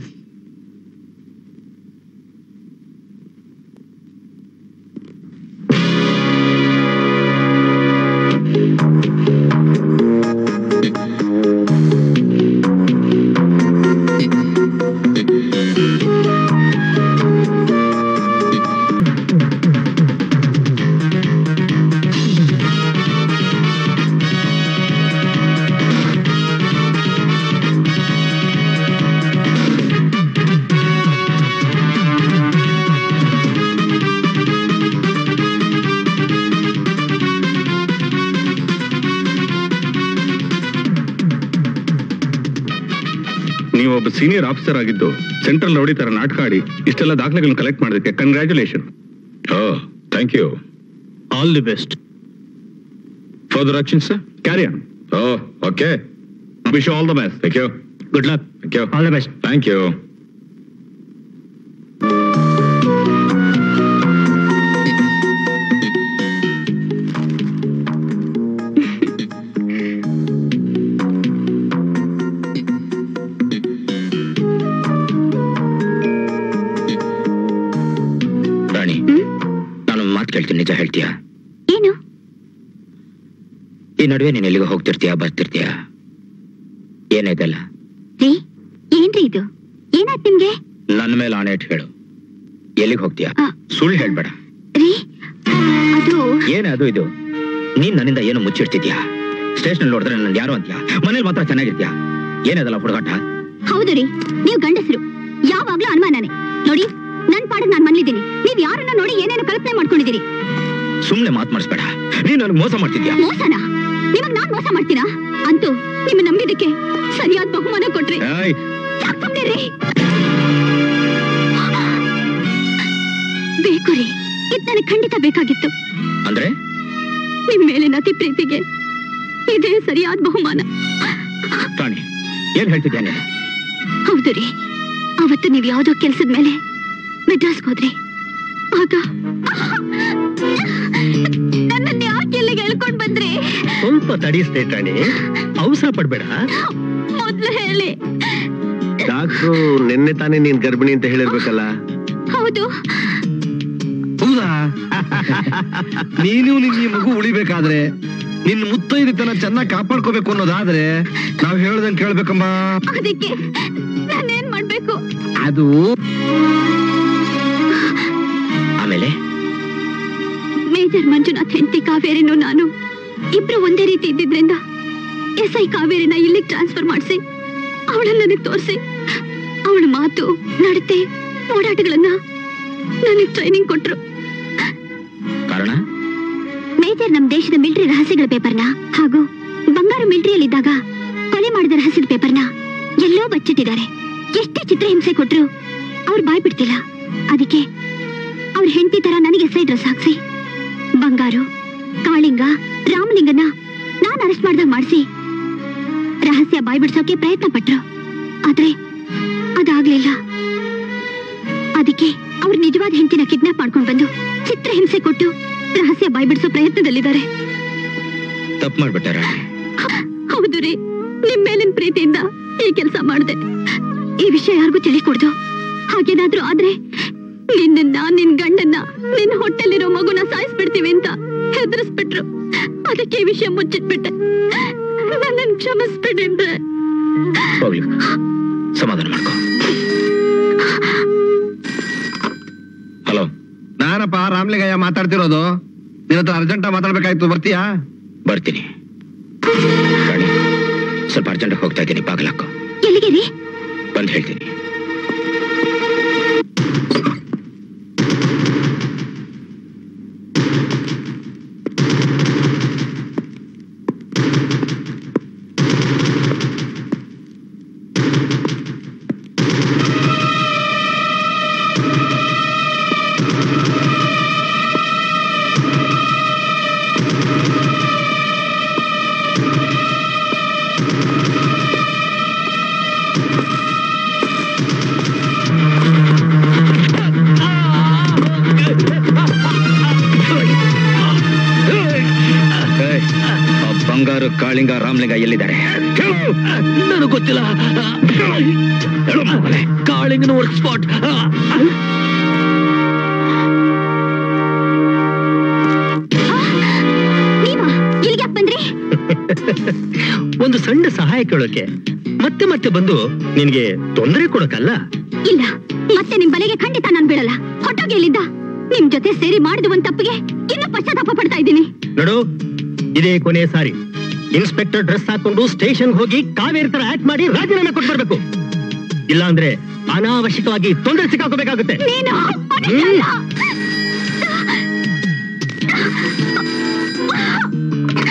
ಒಬ್ಬ ಸೀನಿಯರ್ ಆಫೀಸರ್ ಆಗಿದ್ದು ಸೆಂಟ್ರಲ್ ರೌಡಿ ತರ ನಾಟಕ ಆಡಿ ಇಷ್ಟೆಲ್ಲ ದಾಖಲೆಗಳನ್ನು ಕಲೆಕ್ಟ್ ಮಾಡೋದಕ್ಕೆ congratulation. Oh thank you. All the best. Further action sir, carry on. Oh okay. Wish all the best. Thank you. Good luck. Thank you. All the best. Thank you. Rani, ನಾನು ಮಾತು ಕೇಳ್ತೀನಿ, ನಿಜ ಹೇಳ್ತೀಯಾ? ಏನು? ಈ ನಡುವೆ ನೀನ್ ಎಲ್ಲಿಗೆ ಹೋಗ್ತಿರ್ತೀಯಾ ಬರ್ತಿರ್ತೀಯಾ? ಏನಿದೆಲ್ಲ? ರೀ, ಏನ್ರಿ ಇದು? ಏನಾಯ್ತು ನಿಮ್ಗೆ? ನನ್ನ ಮೇಲೆ ಆಣೆ ಇಟ್ಟು ಹೇಳು, ಎಲ್ಲಿಗೆ ಹೋಗ್ತೀಯಾ? ಆ. ಸುಳ್ಳು ಹೇಳ್ಬೇಡ. ರೀ, ಅದು ಏನೇ ಅದು ಇದು? ನೀನ್ ನನ್ನಿಂದ ಏನು ಮುಚ್ಚಿಡ್ತಿದ್ಯಾ? ಸ್ಟೇಷನ್ ನೋಡಿದ್ರೆ ನನ್ನ ಯಾರು ಅಂತ್ಯಾ, ಮನೇಲಿ ಮಾತ್ರ ಚೆನ್ನಾಗಿರ್ತೀಯಾ? ಏನದಲ್ಲ ಹುಡುಗಾಟ? ಹೌದು ರೀ, ನೀವು ಗಂಡಸರು ಯಾವಾಗ್ಲೂ ಅನುಮಾನನೇ. ನೋಡಿ, ನನ್ ಪಾಡಿಗೆ ನಾನ್ ಮನ್ಲಿದ್ದೀನಿ, ನೀವ್ ಯಾರನ್ನ ನೋಡಿ ಏನೇನು ಕಲ್ಪನೆ ಮಾಡ್ಕೊಂಡಿದ್ದೀರಿ. ಸುಮ್ನೆ ಮಾತ್ ಮಾಡಿಸ್ಬೇಡ. ನೀನ್ ನನಗೆ ಮೋಸ ಮಾಡ್ತಿದ್ಯಾ? ಮೋಸನಾ? ನಿಮಗ್ ನಾನ್ ಮೋಸ ಮಾಡ್ತೀರಾ? ಅಂತೂ ನಿಮ್ಮ ನಂಬಿದಕ್ಕೆ ಸರಿಯಾದ ಬಹುಮಾನ ಕೊಟ್ರಿ. ಏಯ್, ಸಾಕ್ ಸುಮ್ನಿರ್ರಿ. ಬೇಕು ರೀ, ಇದ್ ನನಗೆ ಖಂಡಿತ ಬೇಕಾಗಿತ್ತು. ಅಂದ್ರೆ ನಿಮ್ ಮೇಲಿನ ಅತಿ ಪ್ರೀತಿಗೆ ಇದೇ ಸರಿಯಾದ ಬಹುಮಾನ. ರಾಣಿ, ಏನ್ ಹೇಳ್ತಿದ್ಯಾ ನೀನು? ಹೌದು ರೀ, ಅವತ್ತು ನೀವ್ ಯಾವ್ದೋ ಕೆಲ್ಸದ ಮೇಲೆ ಮೆಡ್ರಾಸ್ಗೆ ಹೋದ್ರಿ. ಆಗ ನನ್ನನ್ನ ಯಾಕೆ ಇಲ್ಲಿಗೆ ಎಳ್ಕೊಂಡ್ ಬಂದ್ರಿ? ಸ್ವಲ್ಪ ತಡಿಸ್ತೆ ರಾಣಿ, ಅವಸರ ಪಡ್ಬೇಡ. ಮೊದ್ಲು ಹೇಳಿ. ಡಾಕ್ಟ್ರು ನಿನ್ನೆ ತಾನೇ ನೀನ್ ಗರ್ಭಿಣಿ ಅಂತ ಹೇಳಿರ್ಬೇಕಲ್ಲ? ಹೌದು. ಹೌದಾ? ನೀನು ನಿನ್ ಈ ಮಗು ಉಳಿಬೇಕಾದ್ರೆ, ನಿನ್ ಮುತ್ತೈದೆತನ ಚೆನ್ನಾಗಿ ಕಾಪಾಡ್ಕೋಬೇಕು ಅನ್ನೋದಾದ್ರೆ ನಾವ್ ಹೇಳ್ದಂಗ್ ಕೇಳ್ಬೇಕಮ್ಮ. ಅದಕ್ಕೆ ನಾನೇನ್ ಮಾಡ್ಬೇಕು? ಅದು ಆಮೇಲೆ ಮೇಜರ್ ಮಂಜುನಾಥ್ ಹೆಂಡತಿ ಕಾವೇರಿನೂ ನಾನು ಇಬ್ರು ಒಂದೇ ರೀತಿ ಇದ್ದಿದ್ರಿಂದ ಎಸ್ ಐ ಕಾವೇರಿನ ಇಲ್ಲಿಗೆ ಟ್ರಾನ್ಸ್ಫರ್ ಮಾಡಿಸಿ ಅವಳನ್ನ ನನಗೆ ತೋರಿಸಿ ಅವಳ ಮಾತು, ನಡತೆ, ಓಡಾಟಗಳನ್ನ ನನಗೆ ಟ್ರೈನಿಂಗ್ ಕೊಟ್ರು. ಕಾರಣ? ಮೇಜರ್ ನಮ್ ದೇಶದ ಮಿಲಿಟರಿ ರಹಸ್ಯಗಳ ಪೇಪರ್ನ ಹಾಗೂ ಬಂಗಾರು ಮಿಲಿಟರಿಯಲ್ಲಿದ್ದಾಗ ಕೊಲೆ ಮಾಡಿದ ರಹಸ್ಯದ ಪೇಪರ್ನ ಎಲ್ಲೋ ಬಚ್ಚಿಟ್ಟಿದ್ದಾರೆ. ಎಷ್ಟೇ ಚಿತ್ರಹಿಂಸೆ ಕೊಟ್ರು ಅವ್ರು ಬಾಯ್ ಬಿಡ್ತಿಲ್ಲ. ಅದಕ್ಕೆ ಅವ್ರ ಹೆಂಡತಿ ತರ ನನಗೆ ಎಸ್ ಐ ಡ್ರೆಸ್ ಹಾಕ್ಸಿ ಬಂಗಾರು, ಕಾಳಿಂಗ, ರಾಮಲಿಂಗನ ನಾನ್ ಅರೆಸ್ಟ್ ಮಾಡ್ದಾಗ ಮಾಡಿಸಿ ರಹಸ್ಯ ಬಾಯ್ ಬಿಡ್ಸೋಕೆ ಪ್ರಯತ್ನ ಪಟ್ರು. ಆದ್ರೆ ಅದಾಗ್ಲಿಲ್ಲ. ಅದಕ್ಕೆ ಅವ್ರ ನಿಜವಾದ ಹೆಂಡತಿನ ಕಿಡ್ನಾಪ್ ಮಾಡ್ಕೊಂಡು ಬಂದು ಚಿತ್ರಹಿಂಸೆ ಕೊಟ್ಟು ರಹಸ್ಯ ಬಾಯ್ ಬಿಡಿಸೋ ಪ್ರಯತ್ನದಲ್ಲಿದ್ದಾರೆ. ತಪ್ಪು ಮಾಡ್ಬಿಟ್ಟಾರ? ಹೌದು ರೀ, ನಿಮ್ ಮೇಲಿನ ಪ್ರೀತಿಯಿಂದ ಈ ಕೆಲಸ ಮಾಡಿದೆ. ಈ ವಿಷಯ ಯಾರಿಗೂ ತಿಳಿಕೊಡ್ದು. ಹಾಗೇನಾದ್ರೂ ಆದ್ರೆ ನಿನ್ನ, ನಿನ್ ಗಂಡನ್ನ, ನಿನ್ ಹೊಟ್ಟೆಲಿರೋ ಮಗುನ ಸಾಯಿಸ್ಬಿಡ್ತೀವಿ ಅಂತ ಹೆದರಿಸ್ಬಿಟ್ರು. ಅದಕ್ಕೆ ಈ ವಿಷಯ ಮುಚ್ಚಿಟ್ಬಿಟ್ಟೆ. ನನ್ನ ಕ್ಷಮಿಸ್ಬಿಟ್ಟಿದ್ರೆ. ಹೋಗ್ಲಿ, ಸಮಾಧಾನ ಮಾಡ್ಕೊ. ಹಲೋ, ನಾನಪ್ಪ ರಾಮ್ಲಿಂಗಯ್ಯ ಮಾತಾಡ್ತಿರೋದು. ನಿನ್ನ ಹತ್ರ ಅರ್ಜೆಂಟ್ ಮಾತಾಡ್ಬೇಕಾಯ್ತು, ಬರ್ತೀಯಾ? ಬರ್ತೀನಿ. ರಾಣಿ, ಸ್ವಲ್ಪ ಅರ್ಜೆಂಟ್ ಹೋಗ್ತಾ ಇದ್ದೀನಿ, ಬಾಗಿಲಾಕೋ. ಎಲ್ಲಿಗೆ ರೀ? ಬಂದು ಹೇಳ್ತೀನಿ. ಬಂಗಾರು, ಕಾಳಿಂಗ, ರಾಮಲಿಂಗ ಎಲ್ಲಿದ್ದಾರೆ? ನನಗೆ ಗೊತ್ತಿಲ್ಲ. ಕಾಳಿಂಗನ ವರ್ಕ್ ಸ್ಪಾಟ್. ಇಲ್ಲಿಗೆ ಬಂದ್ರಿ? ಒಂದು ಸಣ್ಣ ಸಹಾಯ ಕೇಳೋಕೆ, ಮತ್ತೆ ಮತ್ತೆ ಬಂದು ನಿನ್ಗೆ ತೊಂದರೆ ಕೊಡೋಕಲ್ಲ. ಇಲ್ಲ, ಮತ್ತೆ ನಿಮ್ ಬಲೆಗೆ ಖಂಡಿತ ನಾನ್ ಬಿಡಲ್ಲ. ಹೊಟ್ಟೋಗಿ ಎಲ್ಲಿದ್ದ? ನಿಮ್ ಜೊತೆ ಸೇರಿ ಮಾಡಿದ ಒಂದ್ ತಪ್ಪಿಗೆ ಇನ್ನೂ ಪಶ್ಚಾತ್ತಾಪ ಪಡ್ತಾ ಇದ್ದೀನಿ. ನೋಡು, ಇದೇ ಕೊನೆ ಸಾರಿ. ಇನ್ಸ್ಪೆಕ್ಟರ್ ಡ್ರೆಸ್ ಹಾಕೊಂಡು ಸ್ಟೇಷನ್ ಹೋಗಿ ಕಾವೇರಿ ತರ ಆಕ್ಟ್ ಮಾಡಿ ರಾಜೀನಾಮೆ ಕೊಟ್ಟು ಬರ್ಬೇಕು. ಇಲ್ಲ ಅಂದ್ರೆ ಅನಾವಶ್ಯಕವಾಗಿ ತೊಂದರೆ ಸಿಕ್ಕಾಕೋಬೇಕಾಗುತ್ತೆ. ನೀನು ಅಲ್ಲ.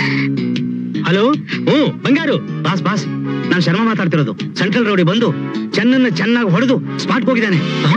ಹಲೋ, ಹ್ಞೂ ಬಂಗಾರು. ಬಾಸ್ ಬಾಸ್, ನಾನ್ ಶರ್ಮಾ ಮಾತಾಡ್ತಿರೋದು. ಸೆಂಟ್ರಲ್ ರೌಡಿ ಬಂದು ಚೆನ್ನನ್ನ ಚೆನ್ನಾಗಿ ಹೊಡೆದು ಸ್ಪಾಟ್ ಹೋಗಿದ್ದಾನೆ.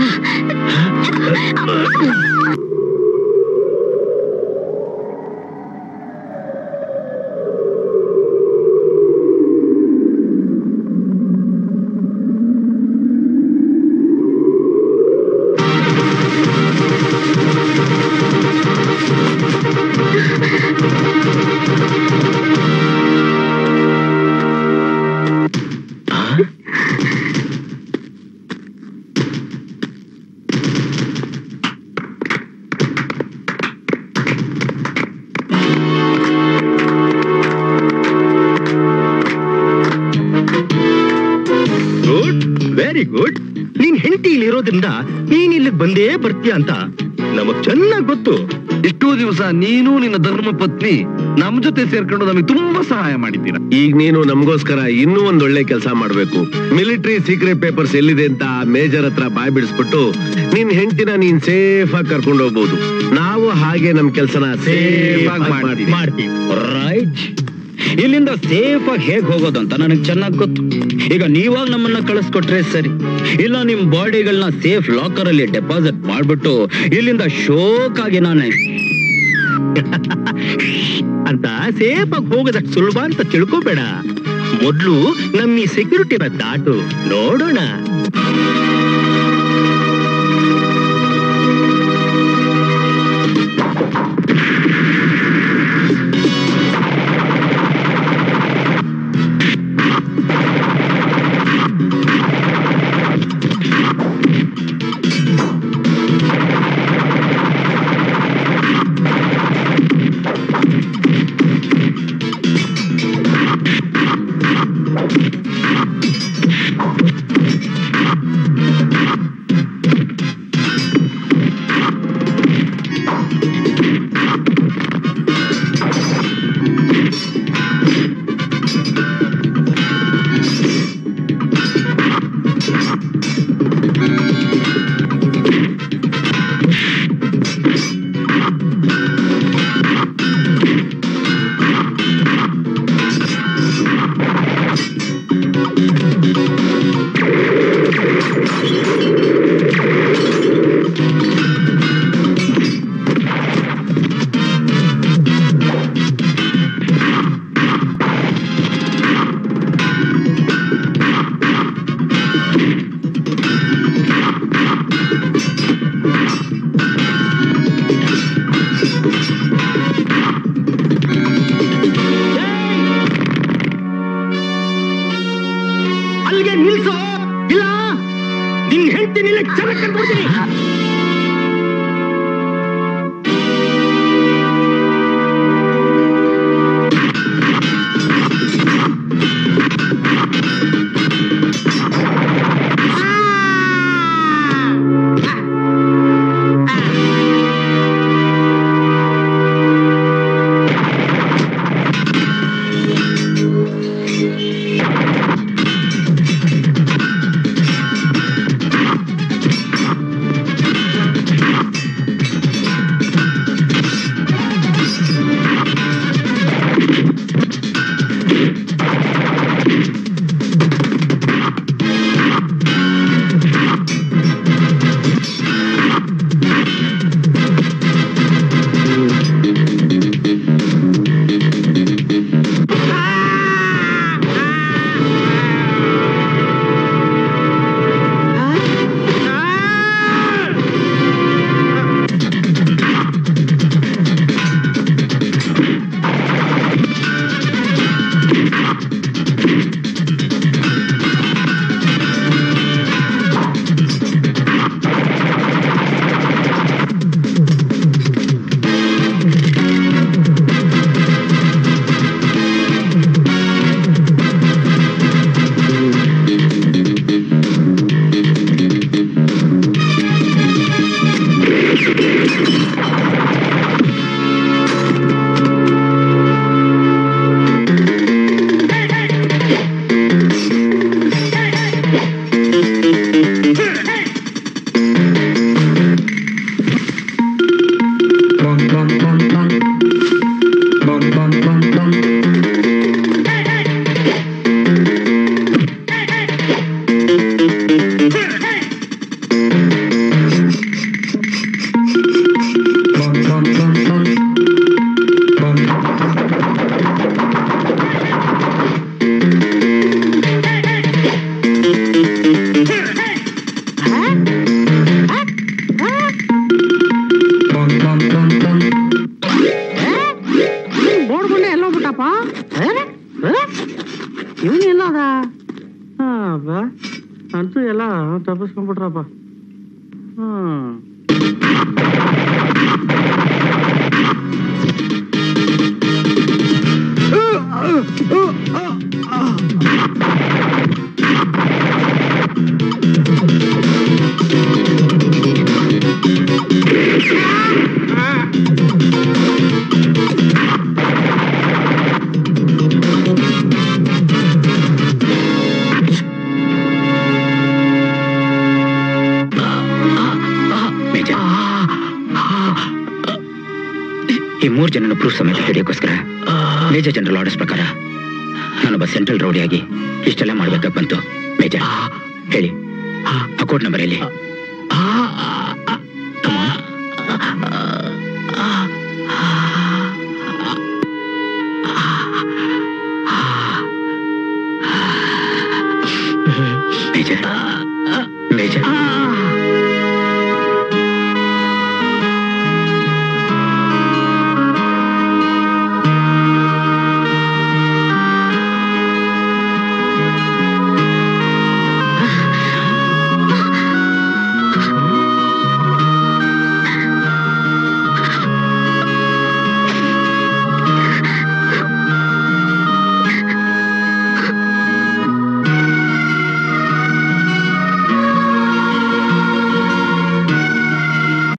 Very good. ನೀನ್ ಹೆಂಡತಿ ಇಲ್ಲಿ ಇರೋದ್ರಿಂದ ನೀನ್ ಇಲ್ಲಿಗೆ ಬಂದೇ ಬರ್ತೀಯ ಅಂತ ನಮಗ್ ಚೆನ್ನಾಗ್ ಗೊತ್ತು. ಇಷ್ಟೋ ದಿವಸ ನೀನು ನಿನ್ನ ಧರ್ಮ ಪತ್ನಿ ನಮ್ ಜೊತೆ ಸೇರ್ಕೊಂಡು ನಮಗೆ ತುಂಬಾ ಸಹಾಯ ಮಾಡಿದ್ದೀರಾ. ಈಗ ನೀನು ನಮಗೋಸ್ಕರ ಇನ್ನೂ ಒಂದ್ ಒಳ್ಳೆ ಕೆಲಸ ಮಾಡ್ಬೇಕು. ಮಿಲಿಟರಿ ಸೀಕ್ರೆಟ್ ಪೇಪರ್ಸ್ ಎಲ್ಲಿದೆ ಅಂತ ಮೇಜರ್ ಹತ್ರ ಬಾಯ್ ಬಿಡಿಸ್ಬಿಟ್ಟು ನಿನ್ ಹೆಂಡತಿನ ನೀನ್ ಸೇಫ್ ಆಗಿ ಕರ್ಕೊಂಡು ಹೋಗ್ಬೋದು. ನಾವು ಹಾಗೆ ನಮ್ ಕೆಲ್ಸನ ಸೇಫ್ ಆಗಿ ಮಾಡ್ತೀವಿ. ರೈಟ್. ಇಲ್ಲಿಂದ ಸೇಫ್ ಆಗಿ ಹೇಗ್ ಹೋಗೋದು ಅಂತ ನನಗೆ ಚೆನ್ನಾಗಿ ಗೊತ್ತು. ಈಗ ನೀವಾಗ ನಮ್ಮನ್ನ ಕಳಿಸ್ಕೊಟ್ರೆ ಸರಿ, ಇಲ್ಲ ನಿಮ್ ಬಾಡಿಗಳನ್ನ ಸೇಫ್ ಲಾಕರ್ ಅಲ್ಲಿ ಡೆಪಾಸಿಟ್ ಮಾಡ್ಬಿಟ್ಟು ಇಲ್ಲಿಂದ ಶೋಕ್ ಆಗಿ ನಾನೇ ಅಂತ ಸೇಫ್ ಆಗಿ ಹೋಗೋದಕ್ಕೆ ಸುಲಭ ಅಂತ ತಿಳ್ಕೊಬೇಡ. ಮೊದ್ಲು ನಮ್ಮ ಈ ಸೆಕ್ಯೂರಿಟಿನ ದಾಟು, ನೋಡೋಣ. ಅಲ್ಲಿಗೆ ನಿಲ್ಸೋ, ಇಲ್ಲ ನಿನ್ ಹೇಳ್ತೀನಿ ಚೆನ್ನಾಗಿ ಕಂಡ್ಬಿಡ್ತೀನಿ. ತಪ್ಪಿಸ್ಕೊಂಡ್ಬಿಟ್ರಪ್ಪ. ಹ್ಮ್ ಈ ಮೂರು ಜನನ ಪ್ರೂಫ್ ಸಮೇತ ಹಿಡಿಯೋಕ್ಕೋಸ್ಕರ ಮೇಜರ್ ಜನರಲ್ ಆರ್ಡರ್ಸ್ ಪ್ರಕಾರ ನಾನೊಬ್ಬ ಸೆಂಟ್ರಲ್ ರೌಡಿಯಾಗಿ ಇಷ್ಟೆಲ್ಲ ಮಾಡ್ಬೇಕಾಗಿ ಬಂತು. ಮೇಜರ್ ಹೇಳಿ, ಅಕೌಂಟ್ ನಂಬರ್ ಹೇಳಿ. Major major